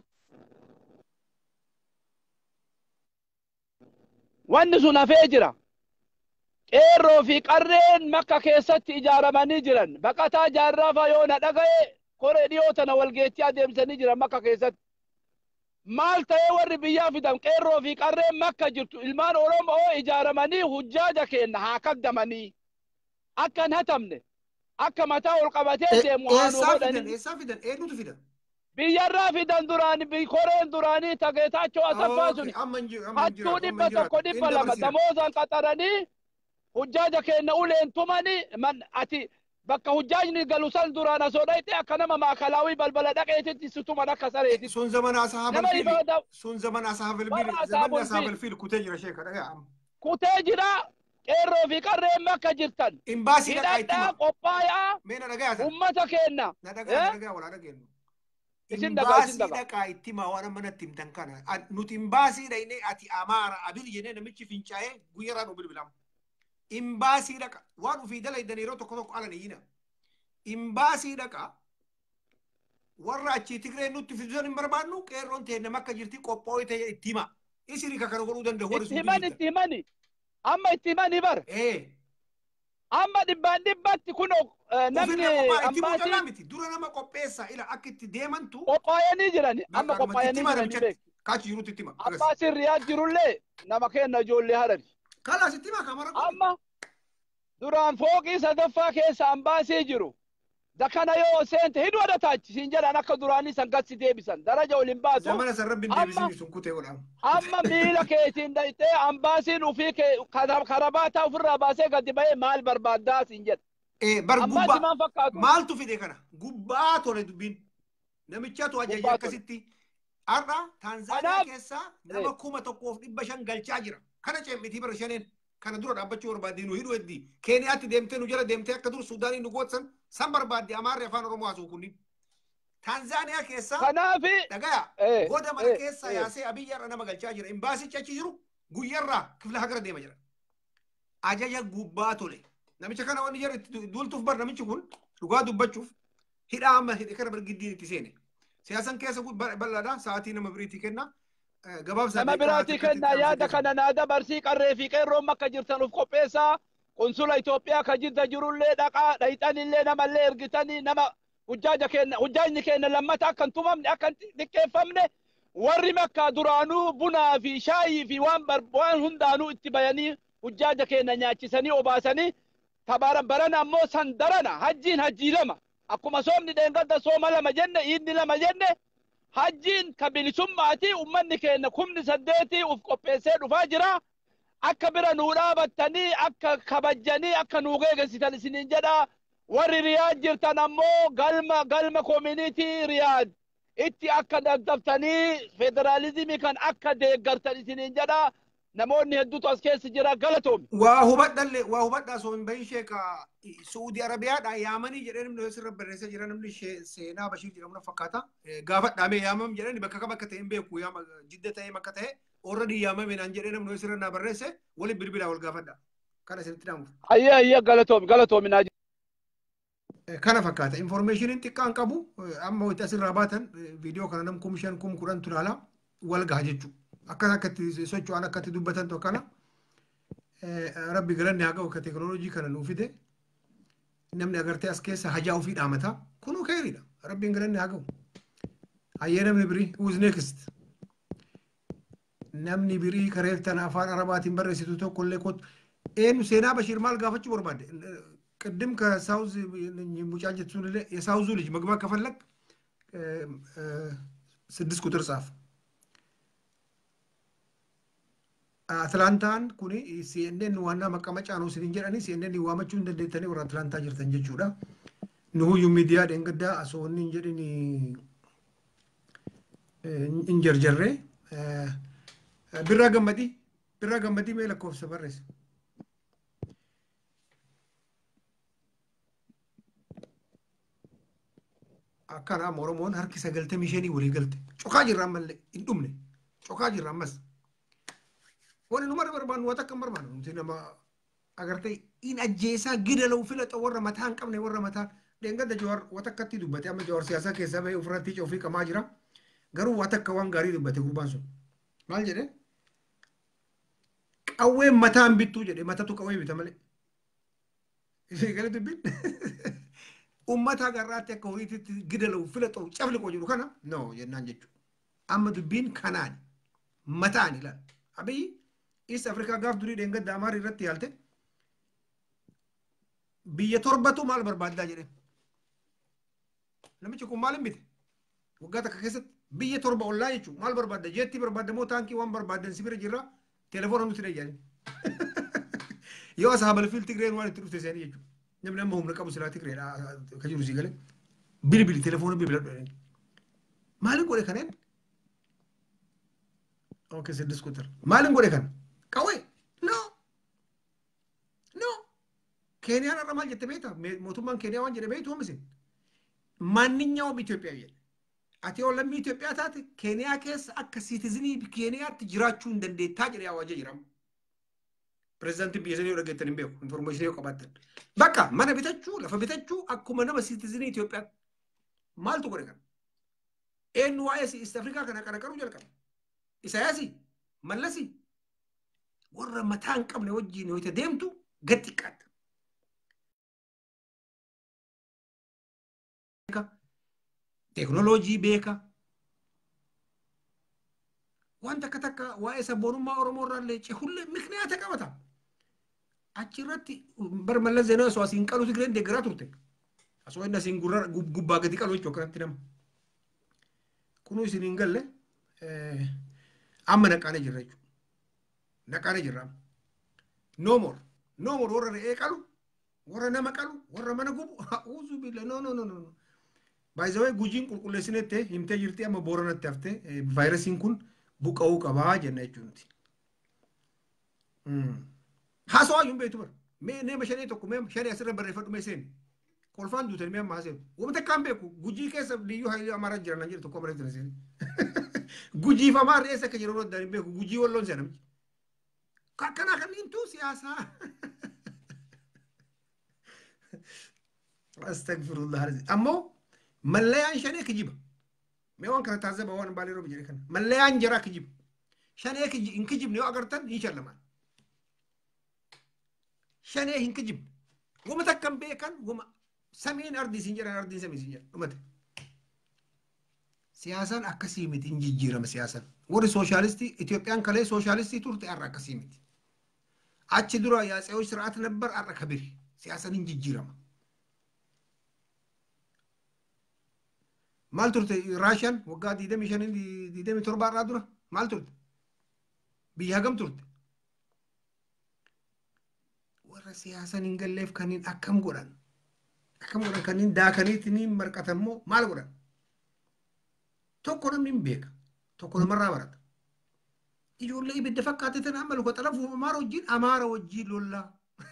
wanni sun hafee jira. Qeerroo fi qarreen Makka keessatti ijaaramanii jiran baqataa jaarraa fa'aa yoo na dhagaye koree dhiyoota na walgeettii adeemsanii jiran Makka keessatti. Maal ta'ee warri biyyaa fidan qeerroo fi qarreen Makka jirtu ilmaan Oromoo ijaaramanii hujjaaja keenya haa kabdamanii akka hin hatamne akka mataa ol qabatee deemu haa nu godhanii. Eessaa fidan? Eenyutu fidan? Biyyarraa fidan duraanii koreen duraanii tageetaachoo asaffaa suni hattuu 100 damoozaan qaxaranii hujjaaja keenya uleen tumanii ati bakka hujjaajni galu san duraan asoo dhayte akka nama maakalaawii balbala dhaqeetitti situman akka sareeti. Sun zaman ashaabal fiil. Sun zaman ashaabal fiil kutee jira sheeka dhagaa. Kutee jira qeerroo fi qarreen Makka jirtan. Imbaasii dhaqaa itti hidhadhaa qophaayaa meena dhagaa ummata keenya. Na dhagaa walaa dhageenyu. Imbaasii dhaqaa itti himaa waan amma natti himtan kana. Nuti imbaasii dhaqnee ati amaara abil jennee namichi fincaa'ee guyyarraa nu bilbilama. Imbaasii dhaqa waan ofii dalaydan yeroo tokko alani yina. Imbaasii dhaqa warra achii Tigree nutti fidusan hin barbaannu qeerroon ta'e nama akka jirti qopho'ee ta'e itti hima. Isirii ka kana godhuu danda'u warri sun. Itti himani. Amma itti himani bar. Amma dhibbatti kun namni ambaasii dura nama qopheessa ila akka itti deemantu. Qophaa'anii jirani. Amma qophaa'anii jirani. Kaachi jirutti itti hima. Ambaasiin Riyaad jirullee nama kenna ijoollee Harari. Kalas itti hima kamara. Amma duraan fooqii sadaffaa keessa ambaasii jiru. Dakana yoo seente hiduu addataachi siin jedhan akka duraanii san gassi deebisan daraja olin baatu. Zamana san rabbiin deebisanii sun kutee godhamu. Amma miila keetiin dhayxee ambaasiin ufii karabaataa ofirraa baasee gadi ba'ee maal barbaaddaa siin jedha. Bar gubbaa maaltu fide kana gubbaa tole dubbiin namichatu ajaja akkasitti har'a Taanzaaniyaa keessaa nama 1,500 galchaa jira. Kana ceemmitii bara shaneen kana dura dhaabbachuu barbaadde nu hidhuu heddi Keeniyaatti deemtee nu jala deemtee akka dur Suudaanii nu gootsan san barbaadde Amaarri afaan Oromoo haasa'u kunniin. Taanzaaniyaa keessaa kanaafi dhagaya goda mana keessaa yaasee Abiyyarra nama galchaa jira. Imbaasichi achi jiru guyyarraa kifla hagara deema jira. Ajaja gubbaa tole. Namicha kana wanni jira duultuuf bar namichi kun dhugaa dubbachuuf hidhaa amma hidhe kana bargiddiin itti seene. Siyaasan keessa bal'aadha sa'aatii nama biriitti kenna. Nama biraati kennaa yaada kana naa dabarsii qarree fi qeerroon Makka jirtan uf qopheessaa qonsula Itoophiyaa ka jidda jirullee dhaqaa dhayxanillee namallee ergitanii nama hujjaajni keenya lammata akka hin tumamne akka hin xiqqeeffamne warri Makkaa duraanuu bunaa fi shaayii fi waan hundaanuu itti bayanii hujjaaja keenya nyaachisanii obaasanii barana ammoo san darana hajjiin hajjii lama akkuma soomni dheengadda sooma lama jenne iidni lama jenne hajjiin ka bilisummaati ummanni keenya 8,000 uf qopheessee dhufaa jira akka bira nuu dhaabattanii akka kabajjanii akka nuu geegessitan isiniin jedha warri Riyaad jirtan ammoo galma community Riyaad itti akka dabdaftanii federaalizimii kan akka deeggartan isiniin jedha namoonni hedduutu as keessa jira galatoomi. Waa hubadhaa soo hin bahin sheeka Suudi Arabiyaadhaa yaamanii jedhee namni sirra barreessaa jira namni seenaa Bashiir jedhamu fakkaata. Gaafadhaamee yaamam jedhanii bakka kam akka ta'e hin beeku jidda ta'e akka ta'e already yaamame naan jedhee namni sirra naa barreesse waliin bilbilaa wal gaafadhaa. Kana isinitti dhaamuuf. Ayyaa galatoomi naa kana fakkaata informationiin xiqqaan qabu amma wanti asirraa baatan viidiyoo kana nam 5,000 10,000 tulaala wal gaha jechuudha. Akkatti socho'an akkatti dubbatan tokkana rabbi galanni haa ga'u akka teekinooloojii kana nuu fide namni agartee as keessa hajaa ofii dhaamata kunuu keeriidha rabbiin galanni haa ga'u hayyee namni birii who's next namni birii kareeftan afaan arabaatiin barreessitu tokkollee kootu eenyu seenaa Bashiir maal gaafachuu barbaadde qiddim ka saawuz mucaa jettuun illee የሳውዙ ልጅ መግባት ከፈለግ 6 ቁጥር ጻፍ Atlantaan kuni CNN waanna maqamacaa nu isin jedhani CNN waamachuu hin dandeettanii warra Atlantaa jirtan jechuudha. Nuhuyyuu miidiyaa dheengaddaa asoo inni jedhini injer jarre birra gammadi mee lakkoofsa barreessa. Akkana Oromoon harki 95 walii galte. Cokaa jirra ammallee hin dhumne. Cokaa jirra ammas. Wani numar barbaannu wata kan barbaannu nuti nama agartee in ajjeesaa gidalau filata warra mataan qabne warra mataan deengadda Jawaar wata akkatti dubbate amma Jawaar siyaasaa keessaa bahee ofirratti ofii qamaa jira. Garuu wata akka waan gaarii dubbate gurbaan sun. Maal jedhee? Qawwee mataan bittuu jedhe matatu qawwee bita malee. Ishee galee dubbin. Ummata garraatti akka horiitti gidalau filata cafli qoo jiru kana no jennaan jechuudha. Amma dubbiin kanaan mataan ilaala. Abiyyi East Africa gaaf durii deengadda Amaar irratti yaalte biyya torbatu maal barbaaddaa jedhee. Namichi kun maal hin bite? Waggaa takka keessatti biyya torba ollaa jechuun maal barbaadda? Jeetti barbaadda moo taankii waan barbaaddan sibira jirra telefoona nuti dhayyaan. Yoo asaabal fiil Tigreen waan itti dhufte seenii jechuudha. Namni amma humna qabu silaa Tigreedha ka jiru si galee. Bilbili telefoona bilbila dhufanii. Maalin godhe kaneen? Okay, c'est discuter. Maalin godhe kan? Qawwee? No. No. Keeniyaan irra maal jette beektaa? Mootummaan Keeniyaa waan jedhe beektu hoomisen. Maanninyaawum Itoophiyaa jedhe. Ati yoo lammii Itoophiyaa taate Keeniyaa keessa akka siitizinii Keeniyaatti jiraachuu hin dandeettaa jedhee awwaajee jiramu. Pireezidaantii biyya sanii yoo dhaggeettan hin beeku. Infoormeeshinii yoo qabaattan. Bakka mana bitachuu lafa bitachuu akkuma nama siitizinii Itoophiyaatti. Maaltu godhe kan? Eenyu waa'ee East Afrikaa kana qaruu jalqabe. Isaayyaasi mallasi warra mataa hin qabne wajjin yoo itti deemtu gad xiqqaata. Teekinooloojii beeka. Waan takka takka waa'ee sabboonummaa Oromoo irraa illee cehullee mikniyaata qabata. Achirratti bar Mallas Zeenaawii osoo asiin qalu Tigreen deeggaraa turte. Osoo inni asiin gubbaa gadi qalu jechuudha akkanatti nama. Kunuu isin hin galle amma naqaanee jirra jechuudha. Naqaanee jirra. No more. No more warra re'ee qalu, warra nama qalu, warra mana gubu. Uzu billa no. By the way, gujiin qulqulleessinettee himtee jirti amma booranatti haftee vaayirasiin kun buqqa'uu qabaa jenna jechuuti. Haasawaa yuun beektu bara. Mee neema shanee tokko mee shanee asirra barreeffadhu mee seeni. Kolfaan duutanii mee amma haaseeru. Wanta akkaan beeku gujii keessa liyyuu hayyuu amaaraa jiran nan jedhu tokko barreeffatan seeni. Gujiif amaarri eessa akka jiru waddaan hin beeku gujii walloon seena miti. Akkanaa kanniintuu siyaasaa. Astagfirullah. Ammoo mallayaan shanee kijiba. Mee waan kana taasisa waan Bale Robe jedhe kana. Mallayaan jaraa kijiba. Shanee hin kijibne yoo agartan hin shallamaan. Shanee hin kijibne. Wama takkan beekan wama samiin ardii siin jedhan ardiin samii siin jedhan dhumate. Siyaasaan akkasii miti hin jijjiirama siyaasaan. Warri sooshaalistii Itoophiyaan kalee sooshaalistii turte har'a akkasii miti. Achi dura yaasa'oo sir'aat nabbar har'a kabiri. Siyaasaan hin jijjiirama. Maal turte Raashiyaan waggaa 25-27 irraa dura maal turte? Biyya hagam turte? Warra siyaasaan hin galleef kanneen akkam godhan? Akkam godhan kanneen daakaniitiin marqatan moo maal godhan? Tokko namni hin beeka. Tokko namarraa barata. Ijoollee ibidda fakkaate tan amma luka xalafu amaara wajjin lollaa.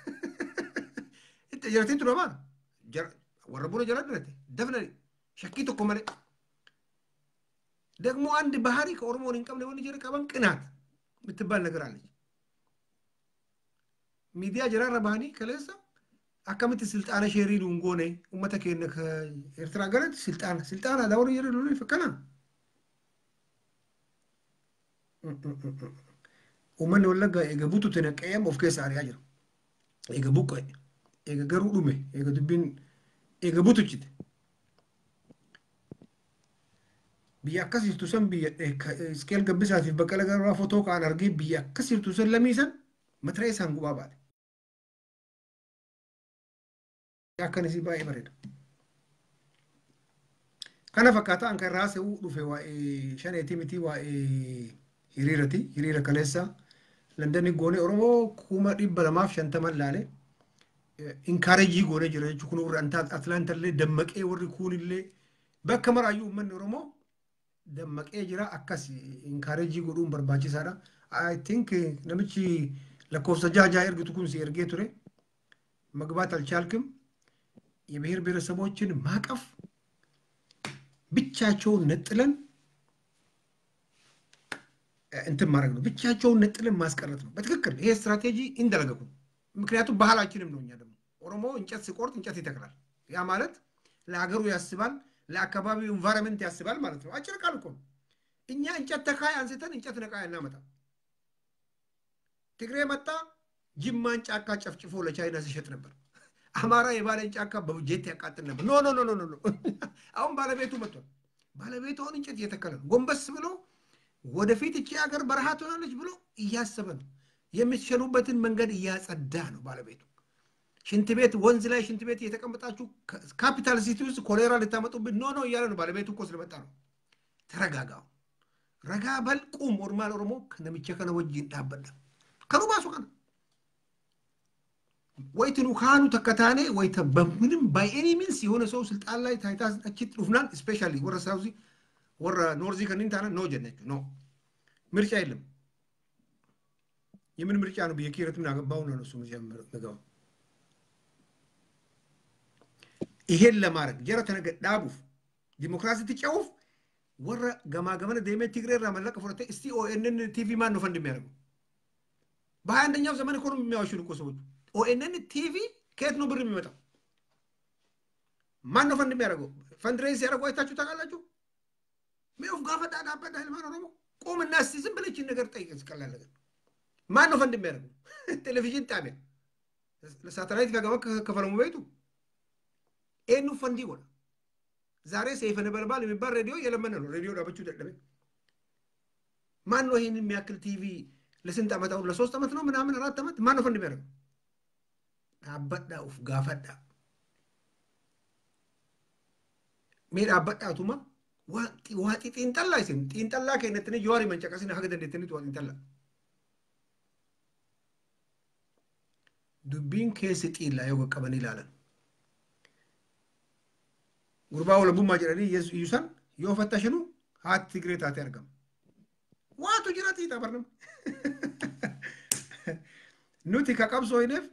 Itti jirtiin ture amaara. Warra buna jala dirate. Definitely. Shakkii tokko malee. ደግሞ አንድ ባህሪ ከኦሮሞን እንቀምነ ወን ጀረ ቀበን ቅናት ምትባል ነገር አለች። ሚዲያ ጀራራ ባህኒ ከለሳ አከምት ስልጣነ ሸሪሉ እንጎኔ ኡመተ ከነ ከኤርትራ ገረት ስልጣን አዳወሩ ይረሉ ይፈከና ኡመን ወለጋ የገቡቱ ተነቀየም ኦፍ ኬስ አሪያ ጀሩ የገቡቆ የገገሩ ዱሜ የገዱብን የገቡቱ ጭት biyya akkas jirtu san biyya iskeel gabbisaatiif bakka lagarraa footoo kaan argee biyya akkas jirtu san lamiisan mataree isaan gubaa baate. Akkanisii baay'ee bareeda. Kana fakkaataa an kan raasee dhufe waa'ee shaneetii miti waa'ee hiriirati. Hiriira kaleessa Londanii goone Oromoo 250 laale. Inkaarejii goone jira jechuun kun warri Atlaantallee dammaqee warri kuunillee bakka maraayyuu uummanni Oromoo dammaqee jira akkas encourage godhuun barbaachisaadha. I think namichi lakkoofsa jaha ergitu kun si ergee ture መግባት አልቻልክም የብሔር ብሔረሰቦችን ማቀፍ ብቻቸውን ነጥለን እንትን ማድረግ ነው ብቻቸውን ነጥለን ማስቀረት ነው በትክክል ይሄ ስትራቴጂ እንደለገኩ ምክንያቱም ባህላችንም ነው እኛ ደግሞ ኦሮሞ እንጨት ሲቆርጥ እንጨት ይተክላል ያ ማለት ለሀገሩ ያስባል ለአካባቢው ኢንቫይሮንመንት ያስባል ማለት ነው አጭር ቃል እኮ እኛ እንጨት ተካይ አንስተን እንጨት ነቃይ እናመጣ ትግሬ መጣ ጅማን ጫካ ጨፍጭፎ ለቻይና ሲሸጥ ነበር አማራ የባለን ጫካ በጀት ያቃጥል ነበር ኖ ኖ ኖ ኖ አሁን ባለቤቱ መጥቷል ባለቤቱ አሁን እንጨት እየተከለ ነው ጎንበስ ብሎ ወደፊት እቺ ሀገር በረሃ ትሆናለች ብሎ እያሰበ ነው የሚሸኑበትን መንገድ እያጸዳ ነው ባለቤቱ ሽንት ቤት ወንዝ ላይ ሽንት ቤት እየተቀመጣችሁ ካፒታል ሲቲ ውስጥ ኮሌራ ልታመጡብን ኖ ኖ እያለ ነው ባለቤቱ እኮ ስለመጣ ነው ተረጋጋው ረጋ በል ቁም ኦሮማል ኦሮሞ ከነምቸከነ ወጅ እንዳበዳ ከሩባሱ ካነ ወይትኑ ካኑ ተከታኔ ወይተ በምንም ባይ ኤኒ ሚንስ የሆነ ሰው ስልጣን ላይ ታይታስ አችት ሩፍናል ስፔሻሊ ወረ ሳውዚ ወረ ኖርዚ ከኒንታና ኖ ጀነቹ ኖ ምርጫ የለም የምን ምርጫ ነው በየኪረቱን ያገባው ነው እሱ ምጀምር ይሄን ለማድረግ ጀራ ተነገ ዳቡፍ ዲሞክራሲ ትጫውፍ ወረ ገማገመነ ደሜ ትግሬራ መለቀ ፍረተ እስቲ ኦኤንን ቲቪ ማን ነው ፈንድ የሚያደርገው በአንደኛው ዘመን እኮ ነው የሚያዋሹ እኮ ሰዎች ኦኤንን ቲቪ ከየት ነው ብር የሚመጣው ማን ነው ፈንድ የሚያደርገው ፈንድሬዝ ያደርገው አይታችሁ ታውቃላችሁ ሜፍ ጋፈዳ ዳበዳ ህልማን ነው ቆምና እስቲ ዝም ብለችን ነገር ጠይቅ እስከላለ ማን ነው ፈንድ የሚያደርገው ቴሌቪዥን ጣቢያ ለሳተላይት ጋር ከፈለሙ ቤቱ ኤኑ ፈንድ ይወጣ ዛሬ ሰይፈ ነበልባል የሚባል ሬዲዮ የለመነ ነው ሬዲዮ ዳበቹ ደደበ ማን ነው ይሄን የሚያክል ቲቪ ለስንት አመት አሁን ለ3 አመት ነው ምናምን 4 አመት ማን ነው ፈንድ የሚያደርገው አበዳ ኡፍ ጋፈዳ ሜዳ አበዳቱማ ዋጢ ጢንጠላ ይስም ጢንጠላ ከነተነ ጆሪ መንጨቀስና ሀገደ እንደተነ ጢንጠላ ዱቢን ኬስ ጢላ የወቀበን ይላል ጉርባው ለቡማ ጀረዲ ይዩሳን ይወፈተሽኑ ሃት ትግሬታ ታርገም ዋቱ ጅራቲ ታበርንም ኑቲ ከቀብሶ ይነፍ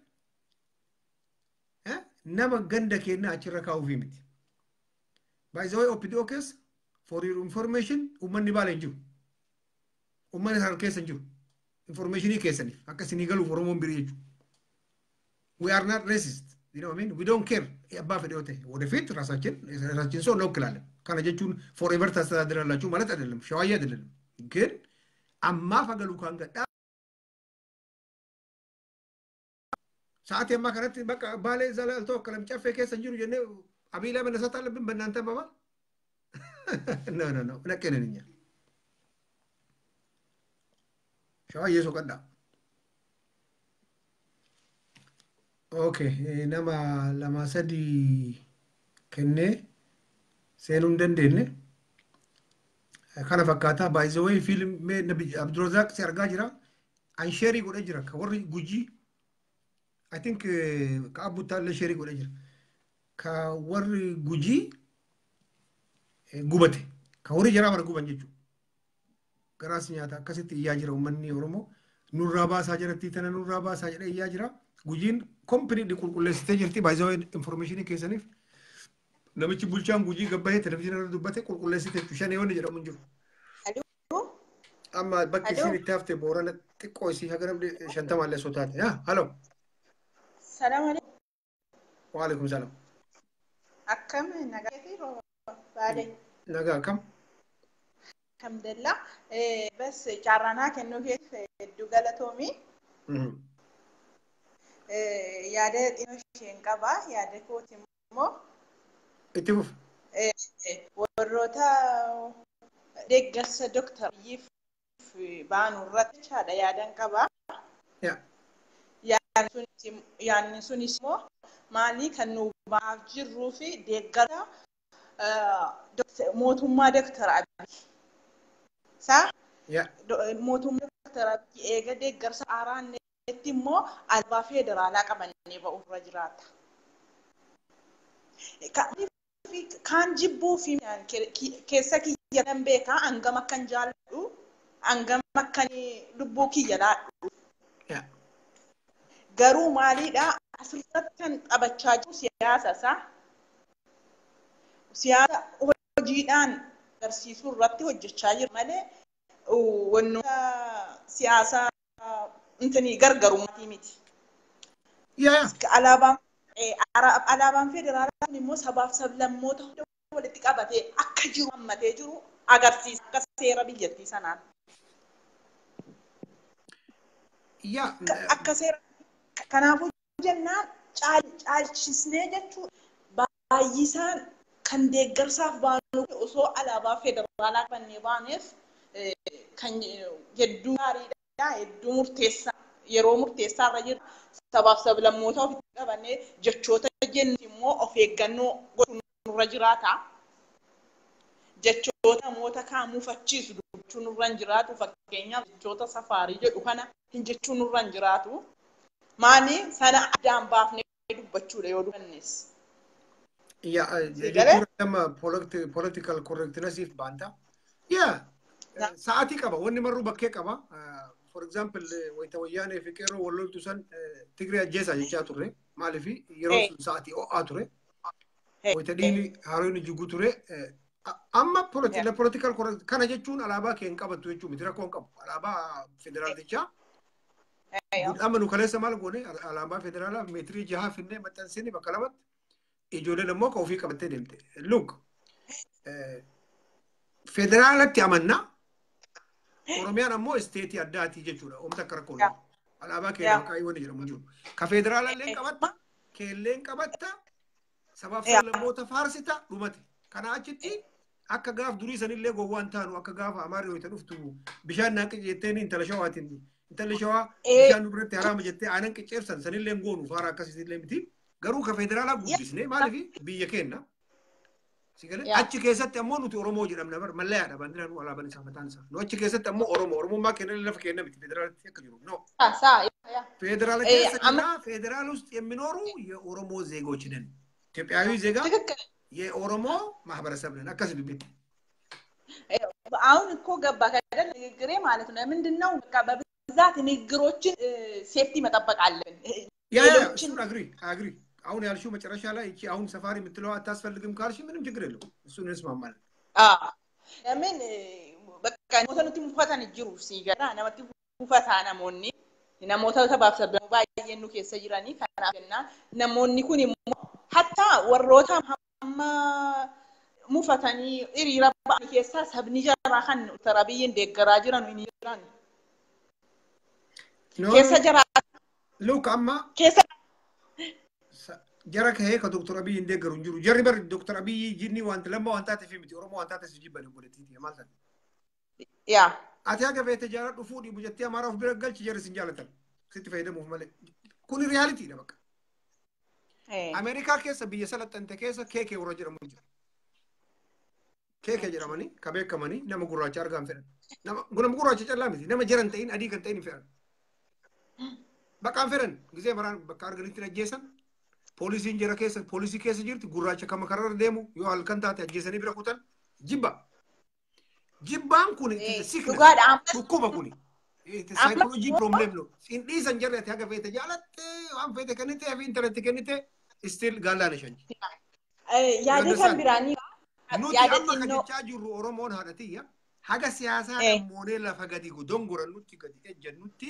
ነመ ገንደ ከና አጭረካው ቪምት by the way opidokes for your information umani bale nju umani har kesen nju information kesen akasini galu foromon biriju we are not racist you know what I mean we don't care abba fedote ወደ ፊት ራሳችን ሰው ነው ክላለ ካነ ጀቹን forever ታስተዳድራላችሁ ማለት አይደለም ሸዋያ አይደለም ግን አማ ፈገሉ ካንገዳ ሰዓት የማከረት በቃ ባለ ዘላል ተወከለም ጨፌ ከሰንጅሩ የነ አቢላ መነሳት አለብን በእናንተ ባባ ኖ ለከነኛ ሸዋዬ ሰው ቀዳ ኦኬ ነማ ለማሰዲ ከነ ሰኑን ደንደነ ካነ ፈካታ ባይ ዘ ዌይ ፊልም ነብይ አብዱረዛቅ ሲያርጋ ጅራ አንሸሪ ጎደ ጅራ ከወር ጉጂ I think ከአቡታ ለሸሪ ጎደ ጅራ ከወር ጉጂ ጉበቴ ከወር ጅራ በር ጉበን ጀቹ ገራስኛታ ከሰት ያጅራው ማን ኦሮሞ ኑራባ ሳጀረቲ ተነ ኑራባ ሳጀረ ያጅራ ጉጂን ኮምፕሊት ቁልቁለስተ ጅርቲ ባይዛው ኢንፎርሜሽን ከሰነፍ ነምቺ ቡልቻን ጉጂ ገባሄ ቴሌቪዥን ረዱበቴ ቁልቁለስተ ሸኔ ወን ጀራ ምንጁ አማ በክሲን ታፍቴ ቦረነ ጥቆሲ ሀገረም ሸንተማ ለሶታት ያ ሃሎ ሰላም አለይኩም ወአለይኩም ሰላም አከም ነጋቲ ባለ ነጋ ከም alhamdulillah bas charana kenno ke dugalatomi yaade dinoshen qaba yaade kotimo ituf warrota deggarsa doctor yif baanu ratchada yaadan qaba ya yaani sunismo mali kanu baaf jirru fi deggara mootumma doctor abi sa ya mootumma doctor abi eega deggarsa araannetti immoo albaa federaalaa qabannee ba'uurra jiraata kan jibbuu fi keessa kiyya beeka hangama kan jaalladhu hangama kan lubbuu kiyya laadhu. Garuu maaliidha asirratti kan qabachaa jiru siyaasa isaa siyaasa hojiidhaan agarsiisuu irratti hojjechaa jiru malee wannoota siyaasa intini gargarummaatii miti. Alaabaan federaalaa kun immoo sabaaf sablammoota walitti qabatee akka jiru hammatee jiru agarsiisa akka seera biyyattii sanaan. Akka seera kanaafuu jennaan caalchisnee jechuudha baay'isaan kan deeggarsaaf baanu osoo alaabaa federaalaa qabannee baaneef kan hedduu gaariidha hedduu murteessaa yeroo murteessaa irra jiru sabaaf sablammoota ofitti qabannee jechoota jennu immoo of eeggannoo gochuun nurra jiraata. Jechoota namoota kaan muufachiisu dubbachuu nurra hin jiraatu fakkeenyaaf jechoota safaarii jedhu kana hin jechuu nurra hin jiraatu. Maani sana addaan baafnee dubbachuudha yoo dubbannes. Political correctness if banta. Saati qaba wanni marru bakkee qaba. For example, wayita wayyaanee fi qeerroo walloltu san Tigray ajjeesaa jechaa turre. Maaliif yeroo sun sa'aatii ho'aa ture. Wayita dhiini haroonni jiguu ture. Amma political correct kana jechuun alaabaa kee hin qabattu jechuun miti rakkoo hin qabu. Alaabaa federaaltichaa. Amma nu kaleessa maal goone alaabaa federaalaa meetirii jaha finnee maxxansine bakka lamatti ijoolleen immoo ka ofii qabattee deemte. Look, federaalatti amannaa Oromiyaan ammoo isteetii addaatii jechuudha. Oomta akka rakkoo alaabaa kee maqaa wanni jedhamu jiru. Ka federaalallee qabatta, keelleen qabatta, sabaaf sablammoota faarsita dhumate. Kana achitti akka gaaf durii sanillee gowwaan taanu akka gaafa amaarii ho'itan dhuftu bishaan naaqi jetteen intala shawaatiin intalli shawaa bishaan duratti haraama jettee aanan qicceebsan sanillee goonu faara akkasiisillee miti. Garuu ka federaalaa guddisnee maaliif biyya kenna. Achi keessatti ammoo nuti Oromoo jedhamna bar mallayaadha bandiraan alaabaan isaa mataan isaa. Nu achi keessatti ammoo Oromummaa kenna lafa kenna miti federaalatti akka jiru. No. Federaala keessa jira federaal ውስጥ የሚኖሩ የኦሮሞ ዜጎች ነን። ኢትዮጵያዊ ዜጋ የኦሮሞ ማህበረሰብ ነን። አካስ ቢቢት አሁን እኮ ገባ ከደል ንግግሬ ማለት ነው። ምንድነው በቃ በብዛት ንግግሮችን ሴፍቲ መጠበቅ አለብን። አግሪ አሁን ያልሽው መጨረሻ ላይ እቺ አሁን ሰፋሪ የምትለው አታስፈልግም ካልሽ ምንም ችግር የለውም። እሱን እንስማማለን። ለምን በቃ ሞተኑት ሙፋታን ጅሩ ሲገራ ነመት ሙፋታ ነሞኒ ነሞታ ተባብሰብ ባየኑ ከሰ ጅራኒ ካናገና ነሞኒ ኩኒ hatta warroota amma mufatanii hiriira ba'an keessaa sabni jaraa kan tarabiyyin deeggaraa jiran ni jiran. Keessa jaraa. Look amma keessa jara kahee ka Dr. Abiyyin deeggaru hin jiru. Jarri bar Dr. Abiyyi jinni wanta lamma wanta ta'eef miti Oromoo wanta ta'eef jibban godhatiiti maal ta'e. Ati haga feete jara dhufuu dhibu jettee Amaaraaf bira galchi jarri sin jaalatan. Sitti fayyadamuuf malee. Kun realityidha bakka. Amerikaa keessa biyya salaxxante keessa keekee warra jedhamu jira. Keekee jedhamanii ka beekamanii nama gurraacha argaan fedhan. Nama gurraacha callaa miti nama jiran ta'in adii kan ta'in fedhan. Bakkaan fedhan gisee maraan bakka arganitti ajjeesan poolisiin jira keessa poolisii keessa jirti gurraacha kama karaa deemu yoo halkan taate ajjeesanii bira kutan jibba. Jibbaan kun dhukkuba kuni. Psychology problem no. Indhiisan jarri ati haga feete jaalatte waan feete kennite fi intarnetti kennite still gaallaan shanji. Yaadni kan biraanii nuti amma kajechaa jirru Oromoon haadhatiyya haga siyaasaa namoonni lafa gadi dongoran nutti gadi ejjan nutti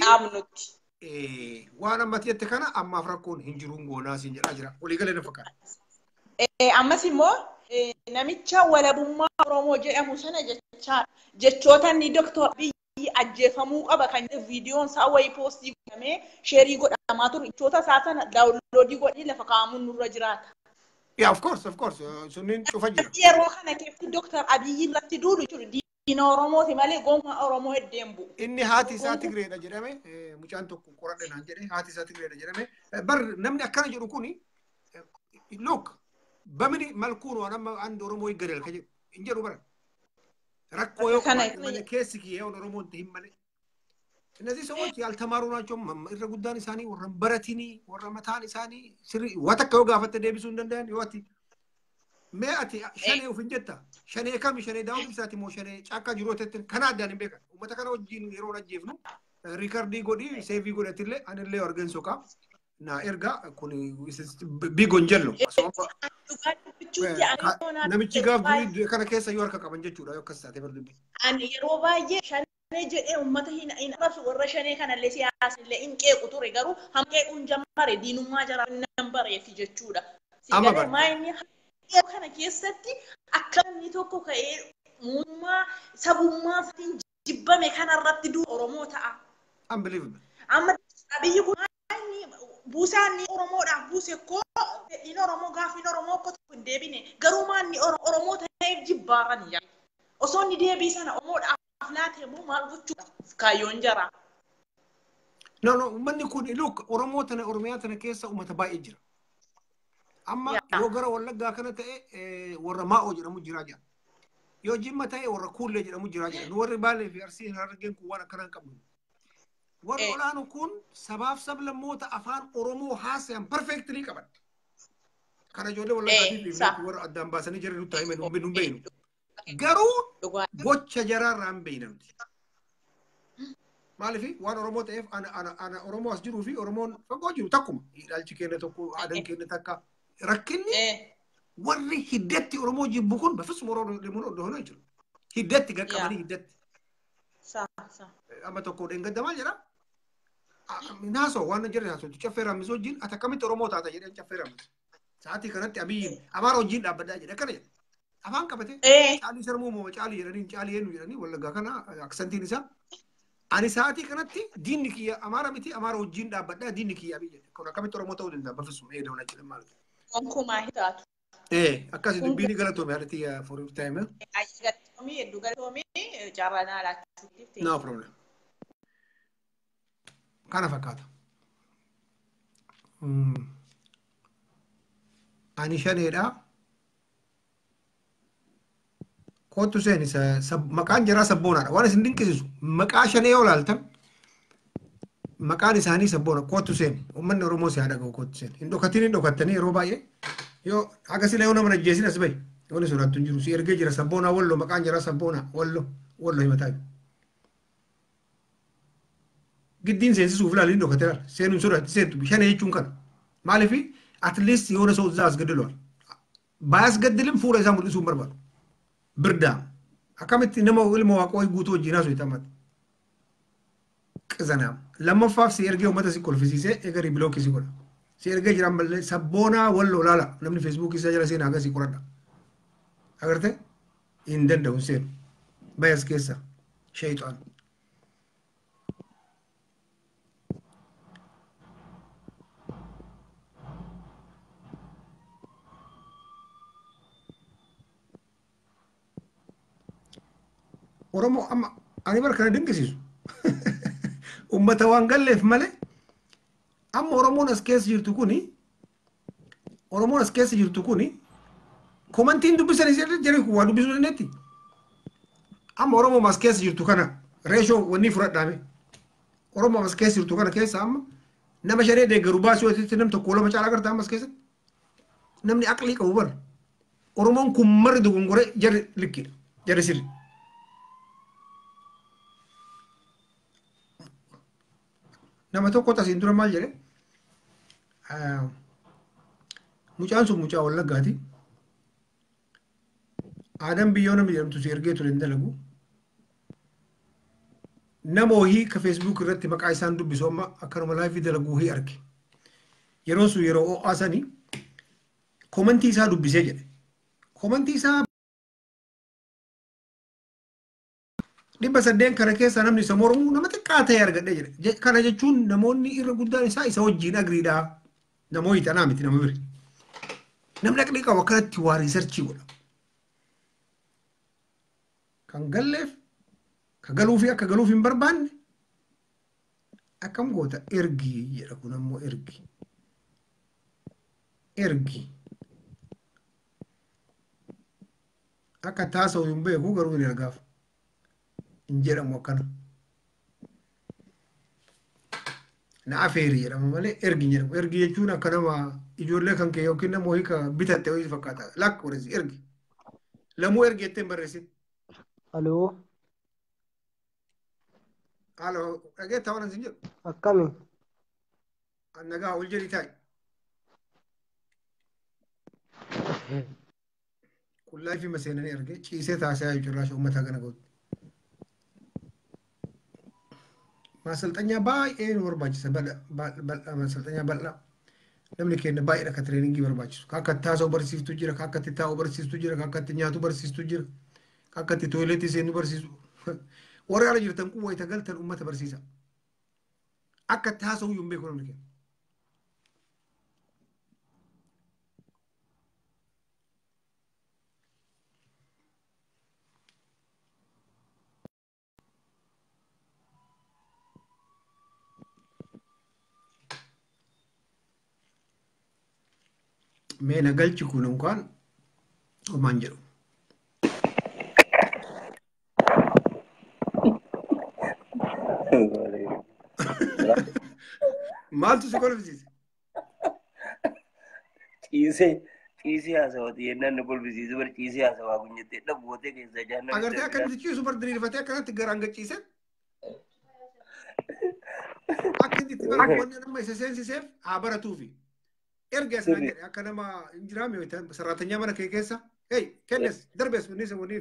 waan ammatti jette kana ammaaf rakkoon hin jiruun goonaa siin jedhaa jira walii galee na fakkaata. Ammas immoo namicha walabummaa Oromoo jedhamu sana jechoota ni Dr. ajjeefamuu qaba kan viidiyoon isaa wayii poostii godhamee sheerii godhamaa ture jechoota isaa sana daawunloodii godhii lafa kaa'amuun nurra jiraata. Of course. Sunniin cufa jira. Yeroo kana keessatti Dr. Abiyyi irratti duulu jiru diina Oromooti malee gonfaa Oromoo heddeen bu'u. Inni haati isaa Tigreedha jedhame mucaan tokko qoradhe naan jedhe haati isaa Tigreedha jedhame bar namni akkana jedhu kuni look bamini malkuun waan amma andi Oromoo iggadal ka jedhu hin jedhu bara. Rakko yoo malee keessi kiyee Oromoon ta'in malee. እነዚህ ሰዎች ያልተማሩ ናቸው መምር ጉዳን ኢሳኒ ወረን በረቲኒ ወረን መታን ኢሳኒ ስሪ ወተከው ጋፈተ ደቢሱ እንደንደን ይወቲ مئة شنة وفي جدة شنة كم شنة داود بساتي مو شنة شاكا جروتة كندا نبيك ومتى كانوا جين يرون الجيفنو ريكاردي غودي سيفي غودي تلي أنا اللي أورجن سوكا نا إرجع كوني بيجونجلو نمشي قاف دري كنا كيسا يوركا كمان جتورا يو كسا تبردو أنا يروباي شنة جد أمته هنا إن رأس ورشنة كان اللي سياسي اللي إن كي قطوري قارو هم كي أنجمر دينو ما جرى نمبر يفي جتورا سيجاره ما إني كان كيستي أكلم نيتوكو كأي مما سبوما سين جبا مكان الرتدو أرموتا unbelievable أما أبي يكون إني بوساني أرمودا بوسكو إنه أرمو غافي أرمو كتب دبينه قروما إني أرموتا جبارني يعني أصلا دبي سنة أرمود أفلاته مو مالبوتشو كايون جرا no من يكون لوك أرموتنا أرمياتنا كيسا ومتباي إجرا أما يوغرا ولا كانت ورا ما أجرا مجراجا يو جيما تاي ورا كل أجرا مجراجا نور بالي في أرسين هرجين كوانا كران كمل ورا ولا نكون سبب موت أفان أرمو حاسم perfectly كمان كان جولي ولا قادي في ورا قدام باسني جري نتاي من بينو قرو بوتش جرا رام بينهم ما في وانا أرمو تايف أنا أرمو أسجرو في أرمون فقوجي تكم الشكينة تكو عدن كينة تكا ركني وري هدتي أرمو جيبوكون بفس مرور لمن أدهنا يجرو هدتي قا كمان هدتي صح أما تكو دينغ دمال جرا ناسو وانا جري ناسو تشفيرا مزوجين أتكمل أرمو تاتا جري تشفيرا ساعتي كانت أبين أمارو جين أبدا جري كني أفان كبتي علي سرمو مو علي يرني علي ينو يرني ولا كنا أكسنتي نسا أنا ساعتي كانت دينك يا أمارا متي أمارو جين أبدا دينك يا أبي كنا كم ترى متى ودنا بفسهم إيه دونا كده مالك أنكم ما هتات أكاسي دبيني قالتوا مهرتي يا for your time أيش قالتومي دوغالتومي جارنا لا no problem كان فكاتا أنا شاني دا كوتو سيني مكان جرا سبونا وانا سندين كيسو مكان شاني يولالتم مكان ساني سبونا كوتو سين ومن رومو سي هذا كوتو سين إندو كتني روباي يو أكاسي ليونا من الجيسين أسبي وانا سورة تنجرو سي إرجع جرا سبونا ولو مكان جرا سبونا ولو يمتاج قدين سين سوف لا ليندو كتير سين سورة سين بيشان يجون كان مالي في at least يونا صوت زاز قدلوا باس قدلهم فورا زامل اسم بربر بردا أكملت نمو المواقع يقطوا جناس ويتامات كذا لما فاف سيرجع ومتى سيكول في سيسة إيجاري بلوك سيكول سيرجع جرام بل سبونا ولا لا نمني فيسبوك يسجل سين هذا سيكولنا أقرته إندن ده وسير باس كيسا شيطان ورمو أما أنا بركنا دينكسيسو أمة وانقل في ملء أما ورمون أسكيس يرتكوني ورمون أسكيس يرتكوني كومنتين دو بسنة زيادة جري هو دو بسنة نتي أما ورمو مسكيس يرتكنا ريشو وني فرد دامي ورمو مسكيس يرتكنا كيس أما نما شري ده جروباس وتتنم تقوله ما شاء الله مسكيس نمني أكلي كوبر ورمون كمر دو غنغوري جري لكير جري سير nama tokko tasiin dura maal jedhe mucaan sun mucaa wallaggaati aadaan biyyoo nama jedhamtu si ergee ture hin dalagu nama wahii ka feesbuuk irratti maqaa isaan dubbisu amma akkanuma laayifii dalaguu wahii arge yeroo sun yeroo o'aa sanii komantii isaa dubbisee jedhe komantii isaa 800 kana keessa namni isa mormu nama xiqqaa ta'e argadhe jedhe kana jechuun namoonni irra guddaan isaa isa wajjin agriidha namoonni tanaa miti nama biri namni aqlii qabu akkanatti waa riisarchii godha kan galleef ka galuu fi akka galuuf hin barbaanne akkam goota ergi jedha kun ammoo ergi akka taasa'u hin beeku garuu hin ergaaf injera mo kana na afeeri jedhama malee ergi jedhamu. Ergi jechuun akka nama ijoollee kan kee yookiin nama wayii ka bitatte wayii fakkaata. Lakk warresi ergi. Lamuu ergi jetteen barreessin. Aloo. Haaloo dhageettaa waan isin jedhu. Akkami? Nagaa ol jedhi taa'i. Qullaa fi maseenanii argee ciisee taasisaa jechuudha uummata kana gootu. Masalxanyaa baay'ee nu barbaachisa bal'aa masalxanyaa bal'aa. Namni keenya baay'eedha akka tireeningii barbaachisu. Akka itti taasoo barsiiftu jira, akka itti taa'uu barsiiftu jira, akka itti nyaatu barsiiftu jira, akka itti tooyileetii seenuu barsiisu. Warri ala jirtan kun wayita galtan uummata barsiisa. Akka itti haasa'uu hin beeku namni keenya. Meena galchi kun unkaan homaan jedhu. Maaltu si kolfisiise? Ciisee haasawati yennaan nu kolfisiise bar ciisee haasawaa kun jettee dhabbootee keessa jaannan. Agartee akkamitti ciisu bar diriirfatee akkanatti garaan gachiise? Akka inni itti bara wanni nama isa seensiseef haa baratuufi. Erga asnaan jedhe akka nama injiraame saraatanyaa mana kee keessa. Hey, kennes darbees wanni isa wanni.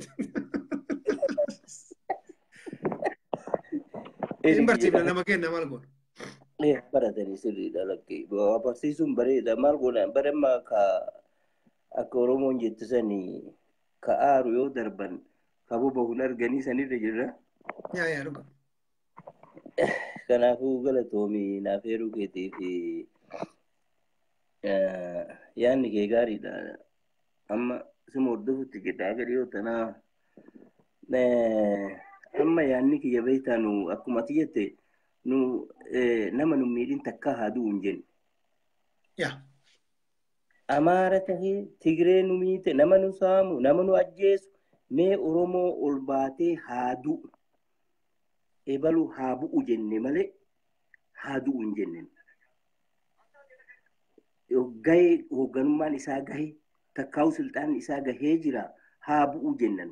Hin barsiifne nama kenna maal goona? Baratanii sirriidha lakkee. Barsiisuun bareeda maal goona? Baramma akka Oromoon jettisanii ka aaru yoo darban ka boba'uun arganii sanirra jirra. Yaa dhuga. Kanaafuu galatoomii naaf heeruu keetii fi yaanni kee gaariidha. Amma sima hordofutti jedhaa gadi yoo tanaa amma yaanni kiyya beektaanu akkuma ati jette nu nama nu miidhin takka haa du'u hin jenne. Amaara tahee Tigree nu miite nama nu saamu nama nu ajjeesu mee Oromoo ol baatee haa du'u. Ebalu haa bu'u jenne malee haa du'u hin jenne. Gahee hoogganummaan isaa gahee takkaa'u silxaan isaa gahee jira haa bu'u jennan.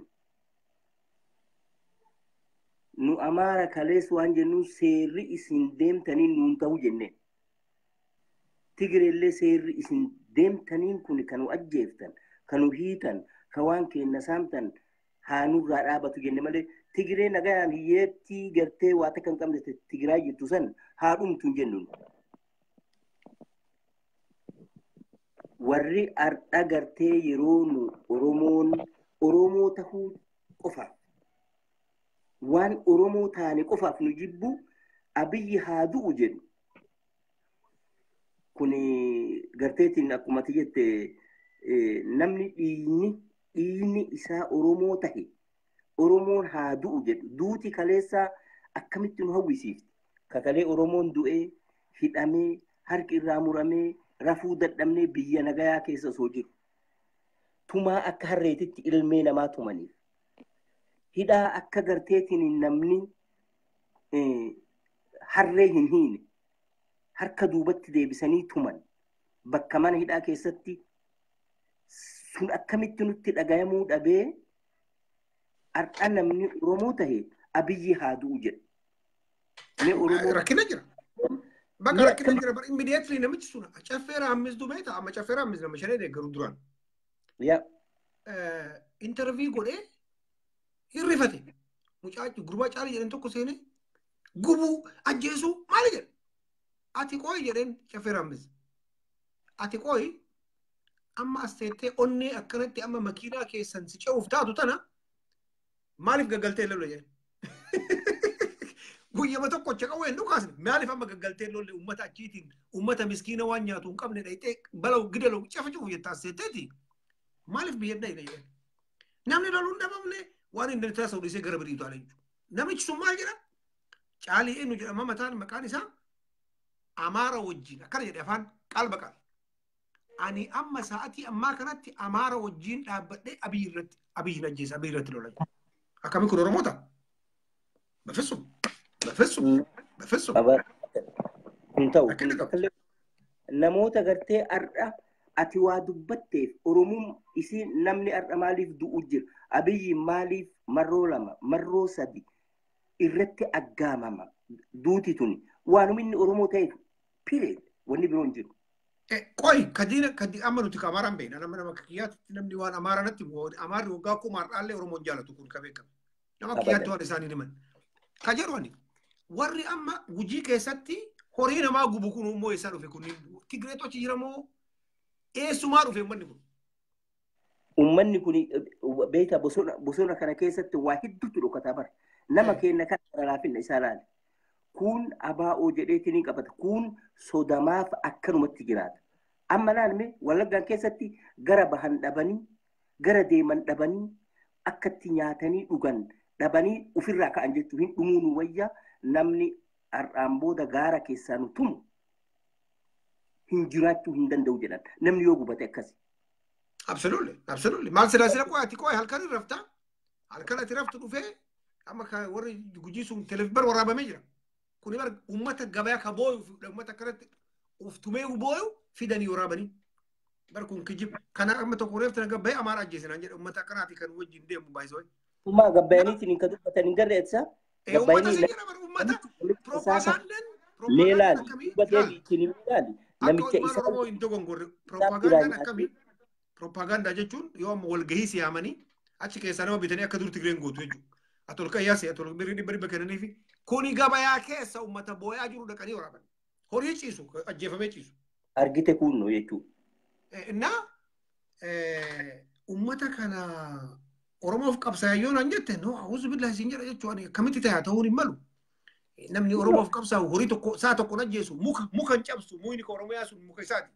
Nu Amaara kalees waan jennu seerri isin deemtanii nuun ta'u jenne. Tigreellee seerri isin deemtaniin kun kan nu ajjeeftan, kan nu hiitan, kan waan keenya saamtan haa nurraa dhaabatu jenne malee Tigree nagayaan hiyyeetti gartee waa takka hin qabne Tigraay jirtu san haa dhumtu hin jennu. Warri ardha gartee yeroo nu Oromoo tahuu qofaaf waan Oromoo taane qofaaf nu jibbu Abiyyi haa du'u jedhu. Kuni garteetiin akkuma ati jette namni dhiigni isaa Oromoo tahe Oromoon haa du'u jedhu. Duuti kaleessaa akkamitti nu hawwisiifti. Kakalee Oromoon du'ee hidhamee harki irraa muramee rafuu dadhabnee biyya nagayaa keessa osoo jiru. Tumaa akka harreetitti ilmee namaa tumaniif. Hidhaa akka garteetiin namni harree hin hiine harka duubatti deebisanii tuman bakka mana hidhaa keessatti sun akkamitti nutti dhagayamuu dhabee ardha namni Oromoo tahe Abiyyi haa du'u jedha. Rakkina jira. Bakka rakkina jira bar immediately namichi sun caffeera hammisdu beekta amma caffeera hammis nama shanee deeggaru duraan. Intervii godhee hirrifate mucaachi gurbaa caalii jedhan tokko seenee gubuu ajjeesuu maali jedhe. Ati qooyi jedheen caffeera hammis. Ati qooyi amma as teettee onnee akkanatti amma makiinaa keessan si ce'uuf taatu tana maaliif gaggaltee lolle jedhe. Guyyama tokko qawwee hin dhukaasne maaliif amma gaggaltee lolle uummata achiitiin uummata miskiina waan nyaatu hin qabne dhayxee balau gidaloo cafa cufu jettaa seetteeti maaliif biyyadda hin jedhe. Namni loluu hin dhabamne waan hin danda'e taasisuu dhiisee gara biriitu ala jechuudha. Namichi sun maal jedha? Caalii eenyu jedhama mataan maqaan isaa Amaara wajjin akkana jedhe afaan qalba qaal. Ani amma sa'atii ammaa kanatti Amaara wajjin dhaabbadhee Abiyyi hin ajjeesa Abiyyi irratti lola. Akkamiin kun Oromoo ta'a? Bafessum. Kun ta'u namoota gartee har'a ati waa dubbatteef Oromoon isii namni har'a maaliif du'u jira Abiyyi maaliif marroo 2 marroo 3 irratti aggaamama duuti tuni waanuma inni Oromoo ta'eef piree wanni biroon jiru. Qoy kadi amma nuti Amaaraan beekna nama kiyyaatti namni waan Amaaraatti Amaarri waggaa kumaan dhaallee Oromoon jaalatu kun beekama. Nama kiyyaatti waan isaanii himan. Ka jedhuani warri amma Gujii keessatti horii namaa gubu kun immoo eessaa dhufe kun Tigreetochi jiramoo eessumaa dhufe uummanni kun? Uummanni kun beektaa bosona kana keessatti waa hedduutu dhokataa bara. Nama keenya kan laafinna isaa laale. Kun abaa'oo jedheetiin qabata. Kun sodamaaf akkanumatti jiraata. Amma laalme Wallaggaan keessatti gara bahan dhabanii, gara deeman dhabanii, akkatti nyaatanii dhugan dhabanii ofirraa ka'an jechuun hin dhumuun wayyaa namni har'aan booda gaara keessaa nu tumu hin jiraachuu hin danda'u jedhan. Namni yoo gubate akkasi. Absolutely. Maal sila qo'aati qo'e halkan rafta. Halkan ati raftu dhufee amma warri Gujii sun televiizyinii waraabamee jira. Kuni bar ummata gabaa ka booyu ummata kanatti uftumee booyu fidanii waraabanii. Bar kun kijib kana amma tokko reefta na gabaa Amaaraa ajjeesinaan jedhe ummata kanaati kan wajjin deemu baay'isoo. Umma gabbaaniitiin kan dubbatan hin garreetsa. Ummata seera bar ummata propagandaan leelaan dubbatan ittiin ilaali. Namicha isa Oromoo hin dogongorre propagandaan akkamii? Propaganda jechuun yoo amma walgahii siyaamanii achi keessaa nama bitanii akka dur Tigreen gootu jechuudha. Atol qayyaase atol birrii dhibba kennanii fi kuni gabayaa keessa uummata booyaa jiru dhaqanii waraaban. Horii ciisu ajjeefamee ciisu. Argite kunno jechuudha. Uummata kana Oromoof qabsaa'e yoo naan jette no awuzu billahi isin jedha jechuudha akkamitti ta'a ta'uun hin malu. Namni Oromoof qabsaa'u horii tokko saa tokko ajjeesu muka cabsu muyni ka Oromiyaa sun muka isaati.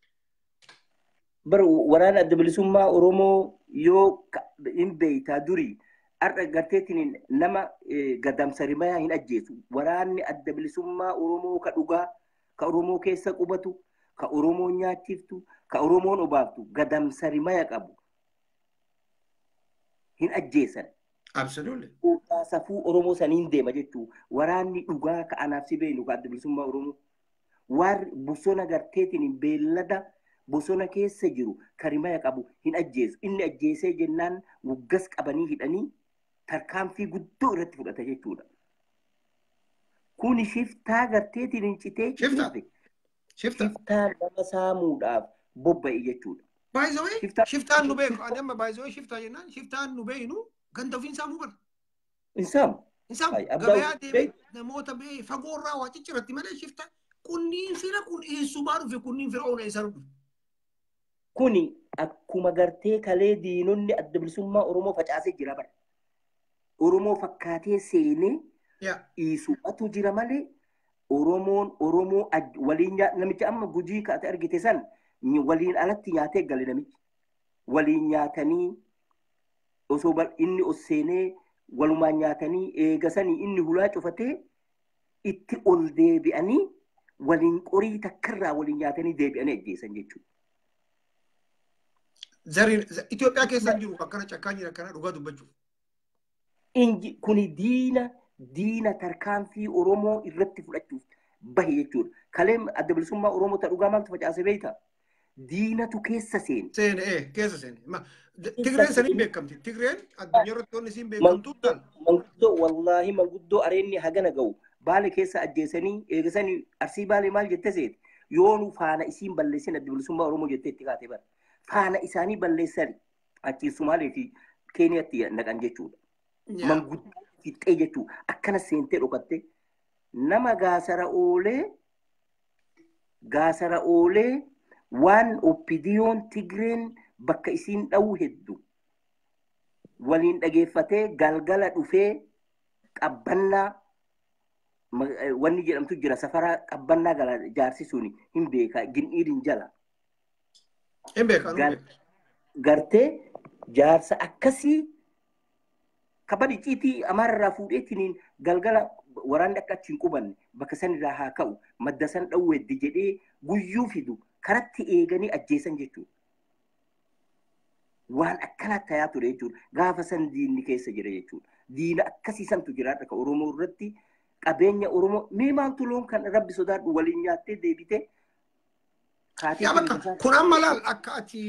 Bar waraana adda bilisummaa Oromoo yoo hin beeytaa durii har'a garteetiin nama gadamsa rimayaa hin ajjeesu. Waraanni adda bilisummaa Oromoo ka dhugaa, ka Oromoo keessa qubatu, ka Oromoo nyaachiftu, ka Oromoon obaaftu gadamsa rimaya qabu. Hin ajjeesan. Absolutely. Safuu Oromoo saniin deema jechuudha. Waraanni dhugaa ka anaaf si beeynu ka adda bilisummaa Oromoo. Warri bosona garteetiin beellada bosona keessa jiru karimaya qabu hin ajjeesu. Inni ajjeesee jennaan waggas qabanii hidhanii tarkaanfii guddoo irratti fudhata jechuudha. Kuni shiftaa garteetiin hin citee shiftaa nama saamuudhaaf bobba'e jechuudha. Shiftaan nu beeku. Adamma baay'isoo shiftaa jennaan shiftaan nu beeknu ganda ofiin saamuu bara. Hin saamu. Gabayaa deemee namoota fagoorraa waa cicciratti malee shiftaa kunniin fira kun eessumaa dhufe kunniin fira oona eessaa dhufe. Kuni akkuma gartee kalee diinonni adda bilisummaa Oromoo facaasee jira bara. Oromoo fakkaatee seenee dhiisuudhatu jira malee Oromoo waliin namicha amma Gujii kaate argite san waliin alatti nyaatee gale namichi. Waliin nyaatanii osoo inni seenee walumaan nyaatanii eegasanii inni hulaa cufatee itti ol deebi'anii waliin qorii takkarraa waliin nyaatanii deebi'anii ajjeesan jechuudha. Itoophiyaa keessa jiru akkana cakkaanii akkana dhugaa dubbachuuf. Kuni diina tarkaanfii Oromoo irratti fudhachuuf bahe jechuudha. Kaleem adda bilisummaa Oromoo ta dhugaa maaltu facaase beektaa? Diinatu keessa seene. Keessa seene. Tigreen saniin beekamti. Tigreen addunyaa irratti wanni isiin beekamtu taal. Manguddoo wallaahi manguddoo areenni hagana ga'u baale keessa ajjeesanii eegasanii arsii baale maal jette seeti yoonu faana isiin balleessin adda bilisummaa Oromoo jettee itti kaatee bara. Faana isaanii balleessani achi Sumaalee fi Keeniyaatti naqan jechuudha. Manguddoo fixee jechuudha. Akkana seentee dhokatte nama gaasara oolee waan oppidiyoon Tigreen bakka isiin dha'u heddu waliin dhageeffatee galgala dhufee qabbannaa wanni jedhamtu jira safaraa qabbannaa gala jaarsisuun hin beekaa gin'iidin jala. Gartee jaarsa akkasii kabadi iciitii Amaararraa fuudheetiin galgala waraanni akka achi hin qubanne bakka sanirraa haa ka'u madda san dhawweeddi jedhee guyyuu fidu karatti eeganii ajjeesan jechuudha. Waan akkanaa ta'aa ture jechuudha. Gaafa san diinni keessa jira jechuudha. Diina akkasii santu jiraadha ka Oromoo irratti qabeenya Oromoo mee maaltu loon kan rabbi sodaadhu waliin nyaattee deebitee yaa bakka kun amma laal akka ati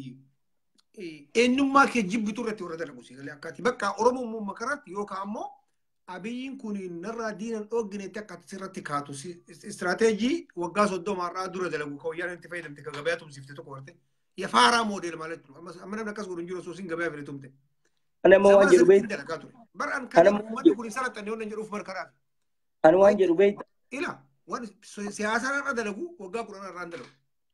eenyummaa kee jibbitu irratti warra dalagu si galee akka ati bakka Oromoo makaratti yookaan ammoo abiyyiin kun narraa diinan dhooginetti akka sirratti kaatu istirateejii waggaa 30 irraa dura dalagu ka wayyaan itti fayyadamte ka gabayaa tumsifte tokko warte ya faaraa moodel ማለት ነው amma namni akkas godhu jiru soosiin gabayaa fide tumte ana ma waan jedhu beeyta dalagaa ture baran kan uummanni kun salaxxanne wannan jedhuuf barkaraa ana waan jedhu beeyta ila waan siyaasa irra dalagu waggaa 10 irraa dalagu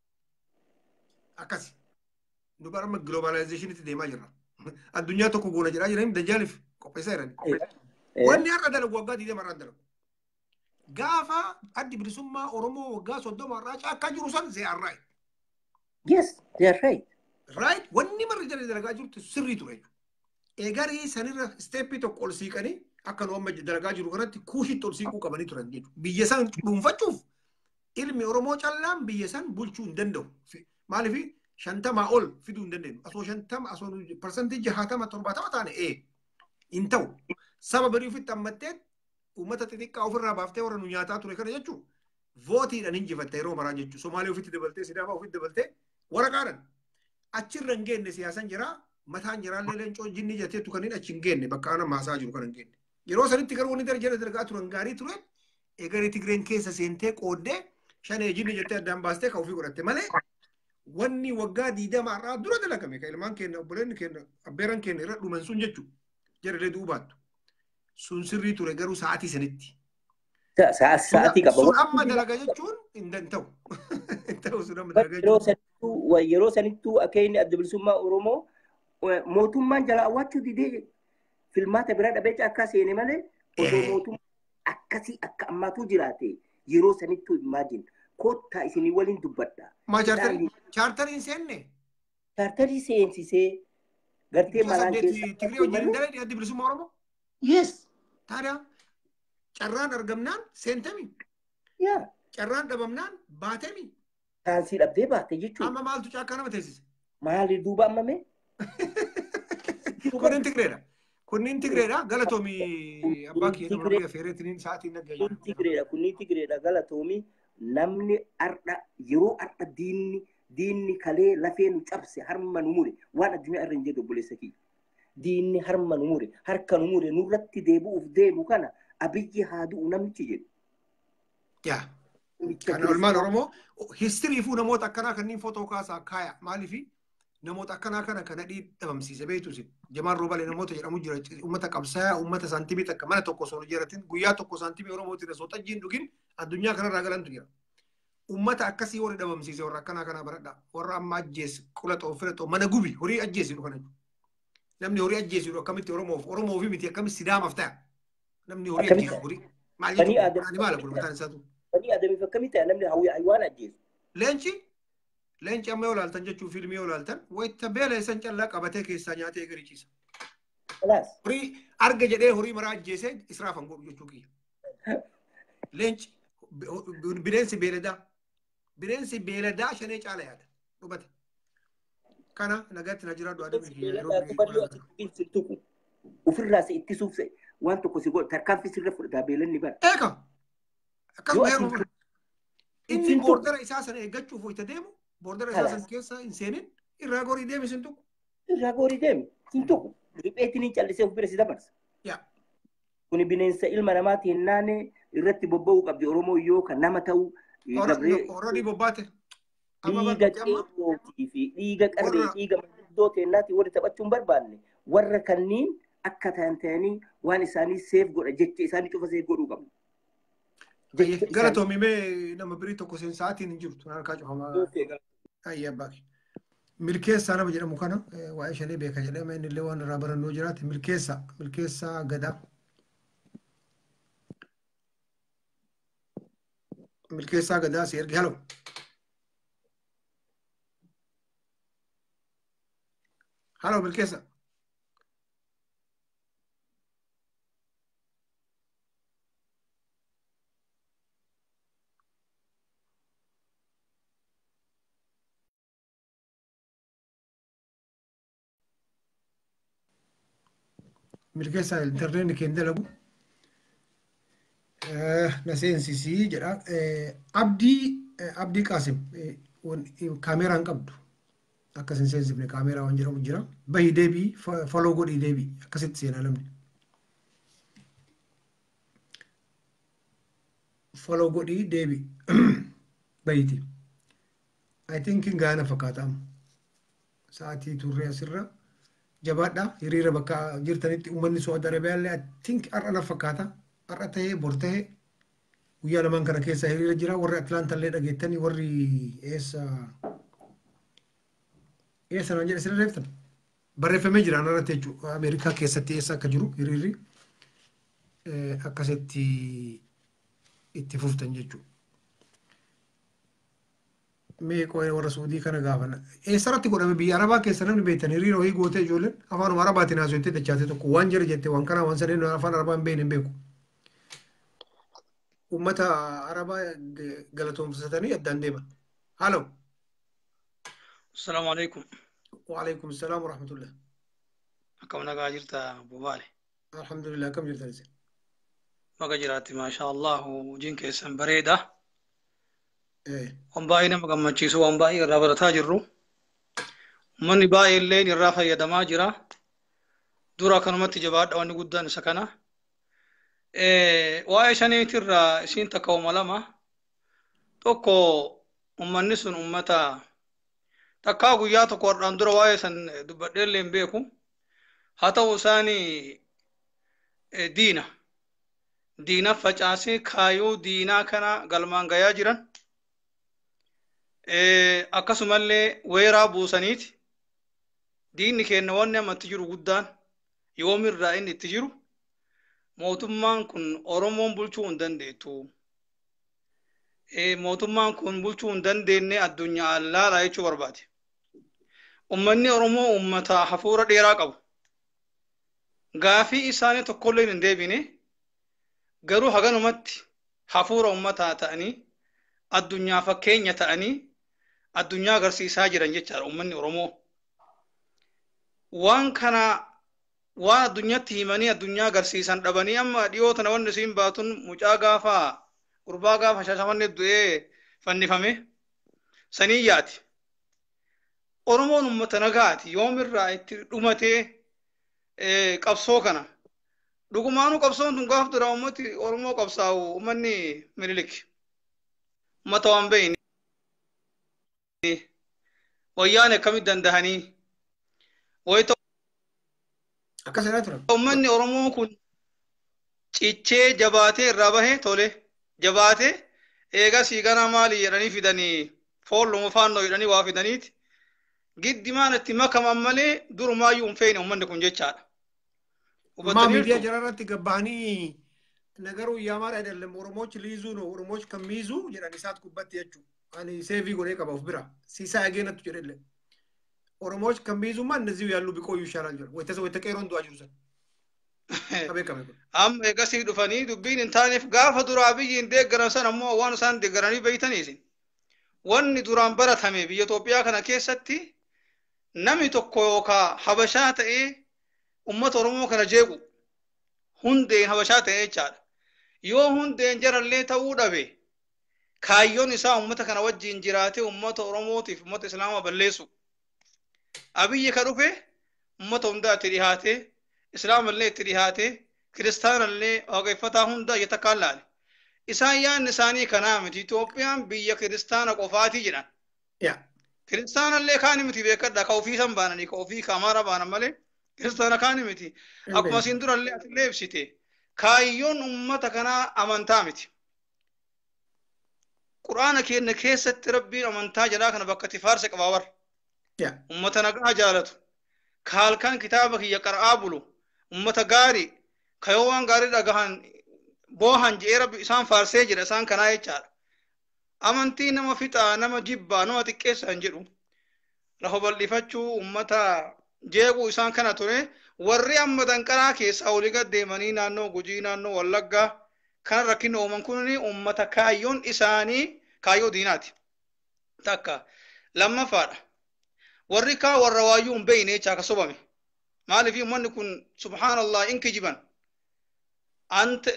akkas nu barama globalization itti deemaa jirra addunyaa tokko goona jedhaa jiranii dajjaalif qopheessaa jiranii wanni har'a dalagu waggaa 20 irraa dalagu gaafa addi bilisummaa Oromoo waggaa 30 irraa caakkaa jiru san they are right. Yes, they are right. Right? Wanni marri jala dalagaa jirtu sirrii ture. Eegarii sanirra steppii tokko ol siiqanii akka nu amma dalagaa jiru kanatti kuushitti ol siiquu qabanii turan jechuudha. Biyya san dhuunfachuuf ilmi Oromoo callaan biyya san bulchuu hin danda'u. Maaliif 50 ol fiduu hin dandeenyu. Asoo 50 asoo parsantii 60 70 taane hin ta'u. Saba barii ofitti ammattee uummata xixiqqaa ofirraa baaftee warra nu nyaataa ture kana jechuun vootiidhaan injifatte yeroo maraa jechuudha. Somaalee ofitti dabaltee Sidaamaa ofitti dabaltee waraqaadhaan achirra hin geenne siyaasan jira mataan jiraallee leencoo jinni jetteetu kan hin achi hin geenne bakka ana maasaa jiru kan hin geenne. Yeroo sanitti garuu wanni jala dalagaa turan gaarii ture eegarii Tigreen keessa seentee qooddee shanee jinni jettee addaan baastee kan ofii godhatte malee wanni waggaa 20 irraa dura dalagame kan ilmaan keenya obboleonni keenya abbeeran keenya irra dhuman sun jechuudha. Jarri duubaattu. Sun sirrii ture garuu sa'aatii sanitti. Sa'aatii qaba. Sun amma dalaga jechuun hin danda'u. Ta'u sun amma dalaga jechuun. Yeroo sanittuu akka inni adda bilisummaa Oromoo mootummaan jala awwaachuu didee filmaata biraa dhabee akka seene malee osoo mootummaa akkasii akka ammaatu jiraate yeroo sanittuu imaajin koottaa isinii waliin dubbadha. Maa chaartariin seenne? Chaartarii seensisee gartee malaan keessa. Tigree wajjin hin dalee adda bilisummaa Oromoo? Yes. Tadaa carraan argamnaan seentami. Yaa. Carraan dhabamnaan baatami. Taansii dhabdee baate jechuudha. Amma maaltu caakkaa nama teessise? Maali duuba ammame? Kunniin Tigreedha. Kunniin Tigreedha. Galatoomii abbaa kiyya nama feereetiin sa'aatiin nagaya. Kunniin Tigreedha. Kunniin Tigreedha. Galatoomii namni arda yeroo arda diinni kalee lafee nu cabse harma nu mure waan addunyaa irra hin jedhu obboleessa kiyya. Diinni harma nu mure harka nu mure nurratti deebi'uuf deemu kana abiyyi haa du'u namichi jedhu. Yaa. Kan olmaan Oromoo histiriifuu namoota akkanaa kanneen footoo kaasaa kaaya maaliifi namoota akkanaa kana kan dhabamsiise beektusi. Jamaan Roobalee namoota jedhamu jira uummata qabsaa'aa uummata saantimii takka mana tokko osoo jiratin guyyaa tokko saantimii Oromootiin osoo xajjiin dhugin addunyaa kanarraa galantu jira. Uummata akkasii warri dhabamsiise warra akkanaa kana baradha warra amma ajjeesse qulaxoo filaxoo mana gubi horii ajjeesse kana. Namni horii ajjeesu akkamitti Oromoo fi miti akkamitti Sidaamaaf ta'a. Namni horii ajjeesu horii. Maal jechuudha? Ani maala kun mataan isaatu. Banii adamiif akkamitti namni haywaan ajjeesu. Leenci amma yoo laaltan jechuun fiilmii yoo laaltan wayita beela isan callaa qabatee keessaa nyaatee garichiisa. Horii arga jedhee horii maraa ajjeesee israafan godhu jechuu kiyya. Leenci bineensi beeladaa. Bineensi beeladaa shanee caala yaada. Dhubate. Kana nagatti na jiraadhu aduu ofirraa si ittisuuf waan tokko si godhu tarkaanfii sirra fudhataa beelanni bara. Eeka akkasuma heeruma inni boordara isaa sana eeggachuuf hoyta deemu boordara isaa sana keessa hin seenin irraa gorii deemi sin tuqu. Irraa gorii deemi sin tuqu ripheetiin hin callisee of bira si dabarsa. Kuni bineensa ilma namaatiin naannee irratti bobba'uu qabdi Oromoo yoo kan nama ta'u. Horradii bobbaate. Dhiiga qeerrootii fi dhiiga qarree dhiiga manguddoo teennaatii warri taphachuun barbaanne warra kanniin akka ta'anii waan isaanii seef godha jecha isaanii cufa seef godhuu qabu. Galatoomii mee nama birii tokko seen sa'aatiin hin jirtu harkaa cufamaa. Ayyaa baaki. Milkeessaa nama jedhamu kana waa'ee shanii beeka jedhama inni illee waan irraa barannoo jiraate milkeessaa gadaa. Milkeessaa gadaa si erge haloo. Halo Milkeessa. Milkeessa interneetni keenya dalagu. Naseensisii jedha. Abdii Qaasim kaameraan qabdu. Akkas hin seensifne kaameraa waan jedhamu jira. Bahi deebii foloo godhii deebii akkasitti seenaa namni. Foloo godhii deebii bahiti. I think gaana fakkaatamu. Sa'aatii turre asirra jabaadha. Hiriira bakka jirtanitti uummanni Saudi Arabiyaa illee I think har'a na fakkaata. Har'a tahee bor tahee guyyaa lamaan kana keessa hiriira jira. Warri Atlaanta illee dhageettanii warri eessa naan jedhe sirra reeftan. Barreeffamee jira irratti jechuudha. Ameerikaa keessatti eessa akka jiru hiriirri akkasitti itti fuftan jechuudha. Mee qo'ee warra Suudii kana gaafana. Eessarratti godhame biyya Arabaa keessa namni beektan hiriira wayii gootee ijoolleen afaanuma Arabaatiin haasofte dachaate tokko waan jira jette waan kanaa waan sadeen afaan Arabaa hin beekne hin beeku. Uummata Arabaa galatoomsatanii addaan deeman. Haaloo. السلام عليكم. وعليكم السلام ورحمة الله. كم نجاجرت أبو بالي. الحمد لله كم جرت نسي. ما جرات ما شاء الله وجينك اسم بريدة. إيه. هم باينا مقام تشيسو هم باي رابر تاجرو. من باي اللين الرافع يدما جرا. دورا كانوا متجبات أو نقدان سكنا. وعيشاني ترى سين تكوم لما. توكو أمنيسون أمتا. Takkaa guyyaa tokko warraan dura waa'ee san dubbadheellee hin beeku. Haa ta'u isaanii diina facaasee kaayoo diinaa kana galmaan gayaa jiran. Akkasumallee weeraa buusaniiti. Diinni keenya wanni ammatti jiru guddaan yoomirraa inni itti jiru. Mootummaan kun Oromoon bulchuu hin dandeettu. Mootummaan kun bulchuu hin dandeenye addunyaa allaadha jechuu barbaade. Ummanni Oromoo ummata hafuura dheeraa qabu. Gaafii isaanii tokkollee hin deebine garuu haganumatti hafuura ummataa ta'anii addunyaa fakkeenya ta'anii addunyaa agarsiisaa jiran jechaadha ummanni Oromoo. Waan kana waan addunyaatti himanii addunyaa agarsiisan dhabanii amma dhiyoo tana wanni isiin baatun mucaa gaafaa gurbaa gaafa shashamanne du'ee fannifame sanii yaati. Oromoon uummata nagaati yoomirraa itti dhumatee qabsoo kana. Dhugumaanuu qabsoon tun gaaf dura uummati Oromoo qabsaa'u uummanni Minilik. Uummata waan beeyni. Wayyaan akkamitti dandahanii. Wayita uummanni Oromoo kun cichee jabaatee irraa bahee tole. Jabaate eega siigana maali jedhanii fidanii foollumu faannoo jedhanii waa fidaniiti. Giddimaan itti makaman malee durumaayyuu hin feene uummanni kun jechaadha. Maa miidiyaa jararratti gabbaanii nagaruu yaamaadha jedhamu Oromochi liizuu no Oromochi kan miizuu jedhan isaat gubbatti jechuudha. Ani seevii godhee qaba of bira. Siisaa ageenattu jedhellee. Oromochi kan miizuu maan naziyu yaallu biqooyyuu shaalaan jira. Wayita qeeroon du'aa jiru sana. Amma eegasii dhufanii dubbiin hin taaneef gaafa duraa biyyiin deeggaran san ammoo waan isaan deeggaranii beeytaniisin. Wanni duraan baratame biyya Itoophiyaa kana keessatti namni tokko yookaan habashaa ta'ee uummata Oromoo kana jeequ hundeen habashaa ta'ee jechaadha. Yoo hundeen jarallee ta'uu dhabe kaayyoon isaa uummata kana wajjin jiraatee uummata Oromootiif uummata Islaamaa balleessu. Abiyyi ka dhufe uummata hundaa itti dhihaatee Islaam illee itti dhihaatee Kiristaana illee waaqeffataa hundaa ija takkaan laale. Isaan yaadni isaanii kanaa miti Itoophiyaan biyya Kiristaana qofaatii jedhan. Kiristaana illee kaani miti beekadha ka ofii san baananii ka ofii ka Amaara baanan malee Kiristaana kaani miti. Akkuma isin dura illee atillee ibsite kaayyoon uummata kanaa amantaa miti. Quraana keenya keessatti Rabbiin amantaa jedhaa kana bakka itti faarse qaba warra. Uummata nagaa jaalatu. Ka halkan kitaaba kiyya qara'aa bulu. Uummata gaarii ka yoo waan gaarii dhagahan boohan je'ee Rabbi isaan faarsee jira isaan kanaa jechaadha. Amantii nama fixaa nama jibbaa nama xiqqeessa hin jedhu. Lafa bal'ifachuu uummata jeequu isaan kana ture warri amma danqaraa keessaa olii gad deemanii naannoo Gujii naannoo Wallaggaa kan rakkinni uuman kun uummata kaayyoon isaanii kaayyoo diinaati. Takka lammaffaadha. Warri kaa warra waayyuu hin beeyne jechaa ka sobame. Maaliif uummanni kun subhaanallah in kijiban. Ante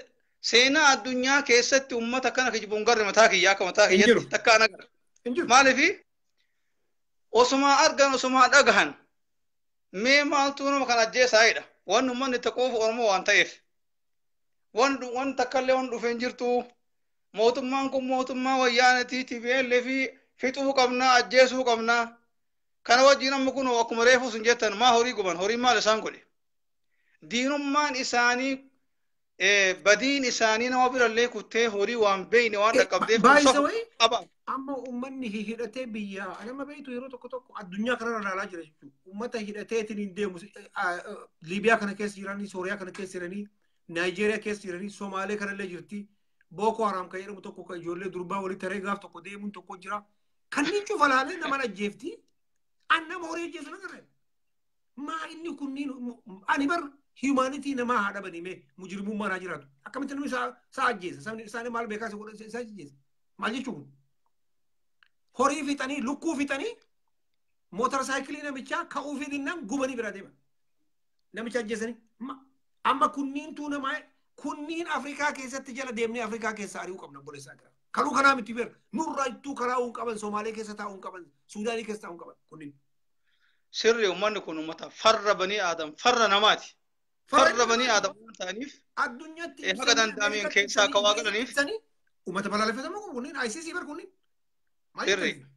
seenaa addunyaa keessatti ummata kana kijibuun garre mataa kiyyaa akka mataa kiyyatti takka ana gara. Maaliifi osuma argan osuma dhagahan mee maaltu nama kan ajjeesaayidha. Waan ummanni itti quufu Oromoo waan ta'eef. Waan takkallee waan dhufe hin jirtu. Mootummaan kun mootummaa wayyaanatii TPL fi fixuu qabnaa ajjeesuu qabnaa. Kana wajjin amma kun akkuma reefuu sun jettan maa horii guban horii maal isaan godhe. Diinummaan isaanii badiin isaanii nama birallee kuttee horii waan beeyne waan dhaqqabdeef amma ummanni hidhatee biyya nama beeytu yeroo tokko addunyaa kanarra ilaalaa jira jechuudha. Ummata hidhateetiin hin deemu Liibiyaa kana keessa jiranii, Sooriyaa kana keessa jiranii, Naayijeeriyaa keessa jiranii, Somaalee kanallee jirti. Boko Haram kan jedhamu tokko kan ijoollee durbaa walitti taree gaaf tokko deemuun tokko jira. Kanneen cufa laalee nama ajjeefti. Nama horii ajjeesu nagarre. Maa inni kunniin ani bar humanity nama haadha banime mujrimummaa naa jiraatu. Akkamitti namni isaa ajjeesa. Isaanii maal beekaa isa ajjeesa. Maal jechuun horii fixanii lukkuu fixanii mootora saayikilii namichaa ka'uu fidinnan gubanii bira deeman. Namicha ajjeesanii amma kunniintuu namaa kunniin Afrikaa keessatti jala deemnee Afrikaa keessa ari'uu qabna boleessaa jira. Karuu kanaa miti beera. Nurraa ittuu karaa uun qaban Somaalee keessa taa'uun qaban Suudaanii keessa taa'uun qaban kunniin. Sirri uummanni kun uummata farra banii Aadam farra namaati. Farra banii Aadam waan ta'aniif addunyatti haga danda'ameen keessaa akka waa galaniif uummata balaaleffatamu kun kunniin ICC bar kunniin. Sirri.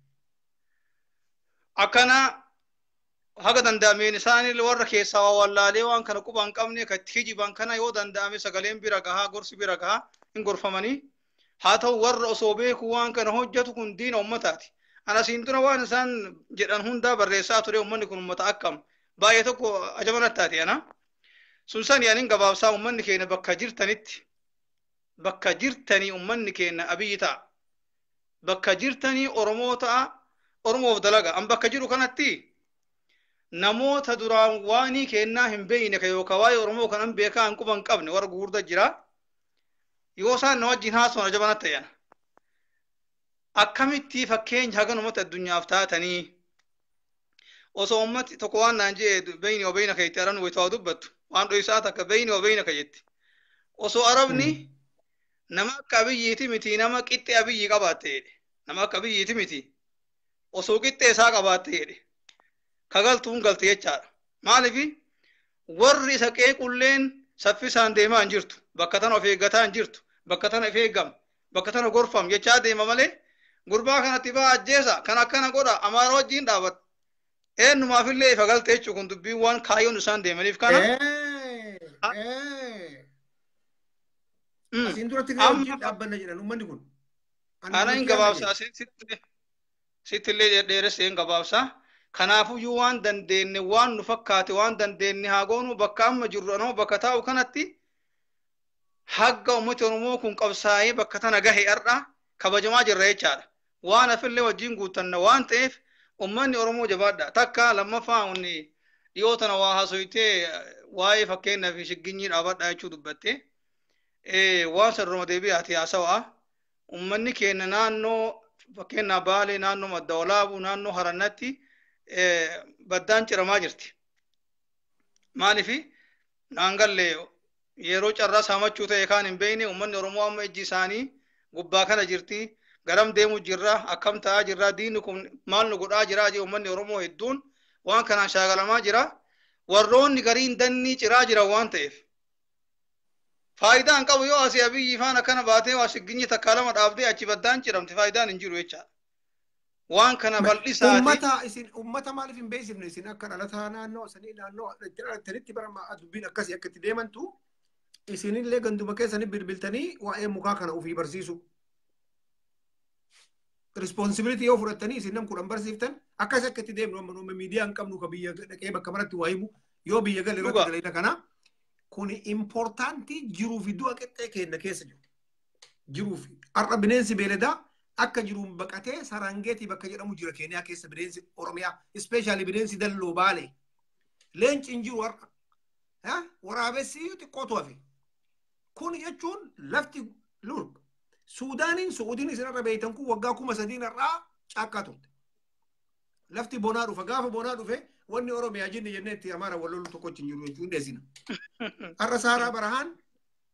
Akkana haga danda'ameen isaanii warra keessaa waa wallaalee waan kana quba hin qabne kan itti hijiban kana yoo danda'ame sagaleen bira gahaa gorsi bira gahaa hin gorfamanii haa ta'u warra osoo beeku waan kana hojjetu kun diina ummataati. Ana siin dura waan isaan jedhan hundaa barreessaa ture ummanni kun ummata akkam baay'ee tokko ajaban taate ana. Sun san yaanin gabaabsaa ummanni keenya bakka jirtanii ummanni keenya abiyyi ta'a. Bakka jirtanii Oromoo ta'a Oromoof dalaga. An bakka jiru kanatti namoota duraan waanii kennaa hin beeyne ka yookaan waa'ee Oromoo kanan beekaa hin quban qabne warra gurguddaa jira. Yoo isaan na wajjin haasawwan ajabana ta'an. Akkamitti fakkeenya hagan uummata addunyaaf taatanii osoo uummati tokko waan naan jee beeyni oo beeyna ka itti arabni wayitawaa dubbattu waan dho'isaa takka beeyni oo beeyna ka jetti. Osoo arabni nama akka abiyyiiti miti nama qixxee abiyyi qabaatte jedhe. Nama akka abiyyiiti miti osoo qixxee isaa qabaatte jedhe. Kagaltuun galte jechaadha. Maaliif warri isa qeequlleen saffisaan deemaa hin jirtu. Bakka tana of eeggataa hin jirtu. Bakka tana of eeggam. Bakka tana gorfam jechaa deema malee gurbaa kanatti baa ajjeesa kan akkana godha amaara wajjin dhaabat. Eenyumaafillee ifa galte jechuun kun dubbiin waan kaayyoon isaan deemaniif kana. Asiin duratti wajjin dhaabbanna jedhan uummanni kun. Ana hin gabaabsaa sittillee dheeressee hin gabaabsaa. Kanaafuyyuu waan dandeenye waan nu fakkaate waan dandeenye haa goonu bakka amma jirru anoo bakka taa'u kanatti hagga uummata Oromoo kun qabsaa'ee bakka tana gahe har'a kabajamaa jirra jechaadha. Waan hafillee wajjin guutanna waan ta'eef uummanni Oromoo jabaadha. Takka lammaffaa inni dhiyoo tana waa haasofitee waa'ee fakkeenyaa fi shigginyii dhaabadha jechuu dubbatte. Waan sarruma deebi'aati haasawaa. Uummanni keenya naannoo fakkeenyaa Baalee naannoo Madda Walaabuu naannoo Harannatti baddaan ciramaa jirti. Maaliif naangallee yeroo carraa saamachuu ta'e kaan hin beekne uummanni Oromoo amma ijji isaanii gubbaa kana jirti. Garam deemuu jirra akkam ta'aa jirra diinni kun maal nu godhaa jira jee uummanni Oromoo hedduun waan kanaan shaagalamaa jira. Warroonni gariin dannii ciraa jira waan ta'eef. Faayidaan qabu yoo asii abiyyi ifaan akkana baatee waa shigginyi takka lama dhaabdee achi baddaan ciramte faayidaan hin jiru jechaadha. Waan kana bal'isaati. Uummata maaliif hin beeksifne isin akka dhalataa naannoo sanii naannoo dhalatanitti bara dubbiin akkasii akka itti deemantu isinillee ganduma keessanii bilbiltanii waa'ee mukaa kana ofii barsiisu. Responsibility yoo fudhattanii isin nam kudhan barsiiftan akkas akka itti deemnu amma miidiyaa hin qabnu ka biyya dhaqee bakka maratti waa himu yoo biyya galee irratti dalagaa kana kun importanti jiruu fi du'a qixxee keenya keessa jiru. Jiruu fi har'a bineensi beeladaa akka jiruun baqatee sarangeetii bakka jedhamu jira Keeniyaa keessa bineensi Oromiyaa ispeeshaalii bineensi dalloo Baalee leenci hin jiru har'a waraabessi xiqqootu hafe kun jechuun lafti lurk Suudaaniin Suudiin isinirra beeytan kun waggaa 3,000 irraa caakkaa turte lafti bonaa dhufa gaafa bonaa dhufe wanni Oromiyaa jinni jennee itti amaara wal lolu tokko hin jiru jechuun deesina har'a Saaraa Barahaan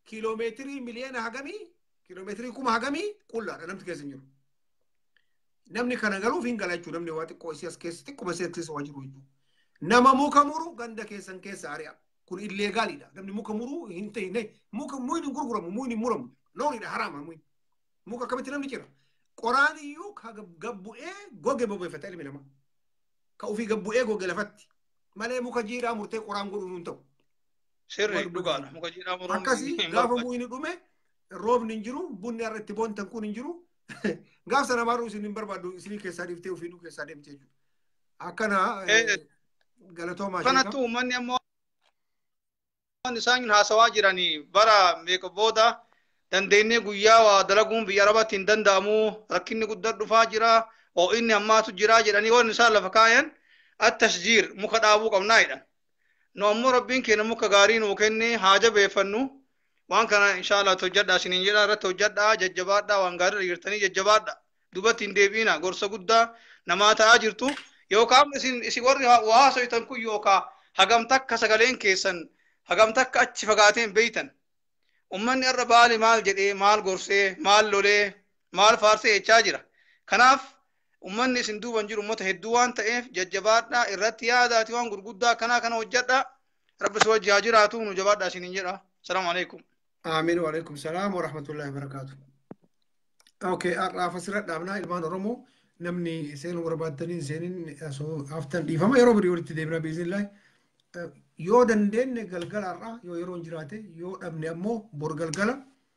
kiiloomeetirii miliyoona hagamii kiiloomeetirii kuma hagamii qullaadha namni keessa jiru. Namni kana galuuf hin gala jechuudha namni waa xiqqoo isii as keessa xiqquma isii keessa waa jiru jechuudha. Nama muka muru ganda keessan keessa ari'a. Kun illeegaalidha. Namni muka muru hin ta'ine muka muyni gurguramu muyni muramu loonidha haraama muyni. Muka akkamitti namni cira. Qoraan iyyuu ka gabbu'ee goge bobeeffata ilmi namaa. Ka ofii gabbu'ee goge lafatti. Malee muka jiidhaa murtee qoraan godhuun hin ta'u. Sirri dhugaadha. Muka jiidhaa muruun. Akkasii gaafa muyni dhume roobni hin jiru bunni har'a itti boontan kun hin jiru. Gaaf sana maaruu isin hin barbaadu isinii keessaa dhiiftee ofii dhuu keessaa deemte jechuudha. Akkana galatoomaa sheekaa. Kanattu uummanni ammoo isaan haasawaa jiranii bara meeqa booda dandeenyee guyyaa waa dalaguun biyya arabaatti hin danda'amu rakkinni guddaan dhufaa jira ho'inni ammaatu jira jedhanii waan isaan lafa kaayan at-tashjiir muka dhaabuu qabnaa jedhan. Nu ammoo rabbiin keenya muka gaarii nuu kenne haa jabeeffannu waan kana inshaallah hojjedhaa isiniin jedha irratti hojjedhaa jajjabaadhaa waan gaarii jirtanii jajjabaadhaa dubatti hin deebiina gorsa guddaa namaa ta'aa jirtu yookaan isin warri waa haasoitan kun yookaan hagam takka sagaleen keessan hagam takka achi fagaateen beeytan ummanni irra baali maal jedhee maal gorsee maal lolee maal faarsee jechaa jira kanaaf ummanni isin duuban jiru ummata hedduu waan ta'eef jajjabaadhaa irratti yaadaati waan gurguddaa kana hojjedhaa rabbi si wajji haa jiraatu nu jabaadhaa isiniin jedha salaamu alaikum. آمين وعليكم السلام ورحمة الله وبركاته. أوكي أرى فسرت دامنا إلمان أرمو نمني سين ورباتنين سين أسو أفتن دي فما يروبري ولت ديبنا بإذن الله يو دندن قلقل أرى يو يرون جراته يو أبني أمو بور قلقل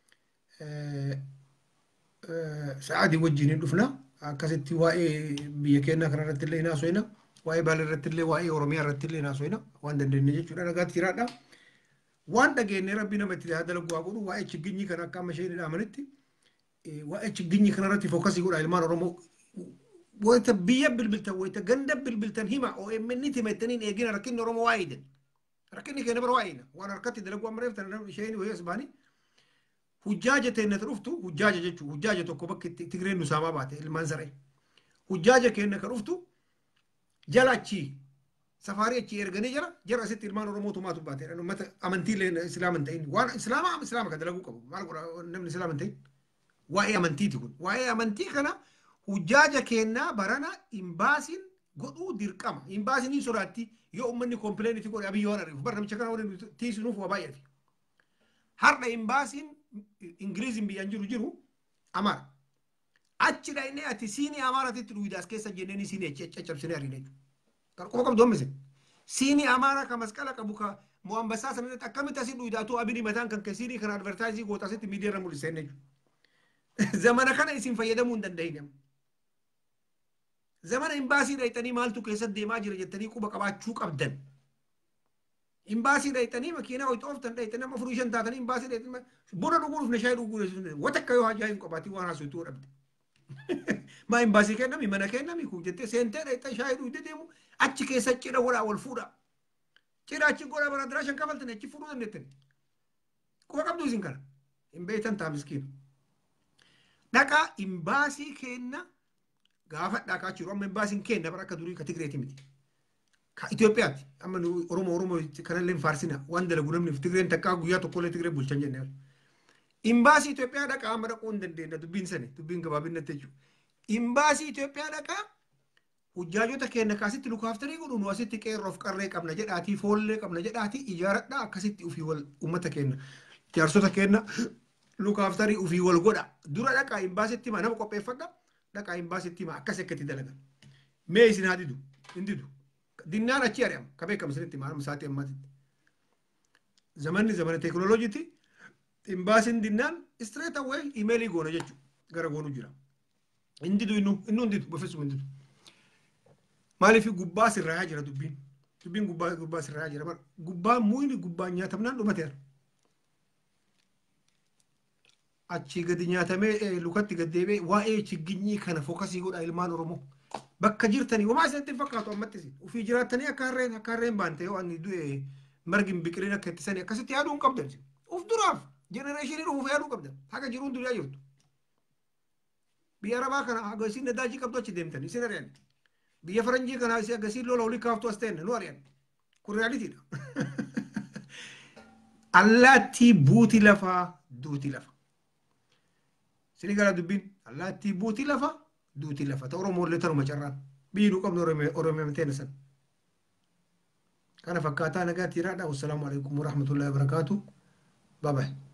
سعادي وجهني دفنا كستي واي بيكينا كنا رتلي ناسوينا واي بالي رتلي واي أورميا رتلي ناسوينا وان دندن نجي شو قات كيرادا وان دقيني ربنا متى هذا لقوا أقوله واي تشجني كنا كم شيء نعملتي واي تشجني كنا رتي فوكس يقول علمان رمو ويتبيا بالبلتة ويتجندب بالبلتة هما أو مني تمتنين يجينا ركني رمو وايد ركني كنا برواينا وانا ركضت ده لقوا مريف تنا شيء وهي اسباني حجاجة تنترفتو حجاجة جتو حجاجة تكوبك تجرين نسامة بات المنظرة حجاجة كنا كرفتو جلاتشي سفاري تشي إرجاني جرا ست إلمان رمو توماتو بات لأنه متى أمنتي لين إسلام أنتين وان إسلام كده لقوا كم ما لقوا نمن إسلام أنتين واي أمنتي تكون واي أمنتي كنا حجاجة كنا برانا إمباسين قدو ديركما إمباسين يسراتي يوم مني كومبلين تقول أبي يورا ريف برنا مشكلة ورا تيسنوف وبايتي هرنا إمباسين إنجليزي بيانجرو جرو أمار أتشرا إني أتسيني أمارة ترويداس كيسا جنني سيني تشاب سيناري كاركو كم دوم مثل سيني أمارة كمسكالة كبوكا موامبسا سنة تكمل تسي رويداتو أبني متان كان كسيني كان أدفرتايزي قوة تسي تميديا رمول سيني زمان كان اسم فيدا من دندهينم زمان إمباسي رأيتني مالتو كيسا ديما جرا جتني كوبا كبا تشوك أبدن إمباسي رأيتني مكينا ويتوفتن رأيتني مفروشن تاتني إمباسي رأيتني بونا نقول في نشاي نقول وتكيو هاجاين كباتي وانا سوتور أبد ما إمباسي كنا مي منا كنا مي كوجت سنتر رأيتا شاي رويد ديمو أتش كيسا تشيرا ولا والفورا تشيرا أتش كورا برا دراشن كفلتني أتش فورا نتني كوبا كم دوزين كنا إمبيتن تامسكين دكا إمباسي كنا غافت دكا تشيرو أم إمباسي كنا برا كدوري كتيجريتي متي إثيوبيا أما نو أورومو كنا لين فارسينا واندلا غنم نفتكرين تكا غويا تقول تقري بولشان جنال إمباسي إثيوبيا دا كامرا كوندن دينا تبين سنة تبين كبابين نتجو إمباسي إثيوبيا دا كا وجاجو تكين نكاسي تلو كافتري يقولون واسي تكين روف كارلي كم نجد آتي فول كم نجد آتي إجارة دا كاسي تأفي وال أمة تكين تيارسو تكين لو كافتري أفي وال غدا دورا دا كا إمباسي تيما نمو كوبي فدا دا كا إمباسي تيما كاسي كتي دلغا ميسين هادي دو اندي دو دينار أشياء كبير كم سنتي ما مساتي أماتي زمان تكنولوجي تي إمباسين دينار استريت أوي إيميلي غونا جتشو غرا غونو جرا إندي دو إنو إندي دو بفسو إندي دو مالي في غباس الرهاجرة تبين غباس الرهاجرة مال غبا مويني غبا نياتمنا لو ماتير أشي قد نياتمي لوكاتي قد ديبي واي تشجيني كان فوكسي يقول إلمان رومو بكجرتني وما سنتي فقط أمتسي وفي جراتني أكارين بانتي وأني دو مرجم بكرينا كتساني كستي هادون قبضن وف دراف جنريشن رو في هادون قبضن حاجة جرون دنيا يرتو بيارا باكنا أغسين نداجي قبضو تشدمتني سنريان بيا فرنجي كنا أغسين لولا ولي كافتو أستين نواريان كورياليتي allaattii buuti lafaa duuti lafa. Sini gara dubbiin allaattii buuti lafa duuti lafa. Ta Oromoo illee tanuma carraan. Biyyi nu qabnu Oromiyaa ta'e san. Kana fakkaataa nagaatti jiraadha. Wassalaamu alaikum warahmatullahi wabarakatuh. Bye bye.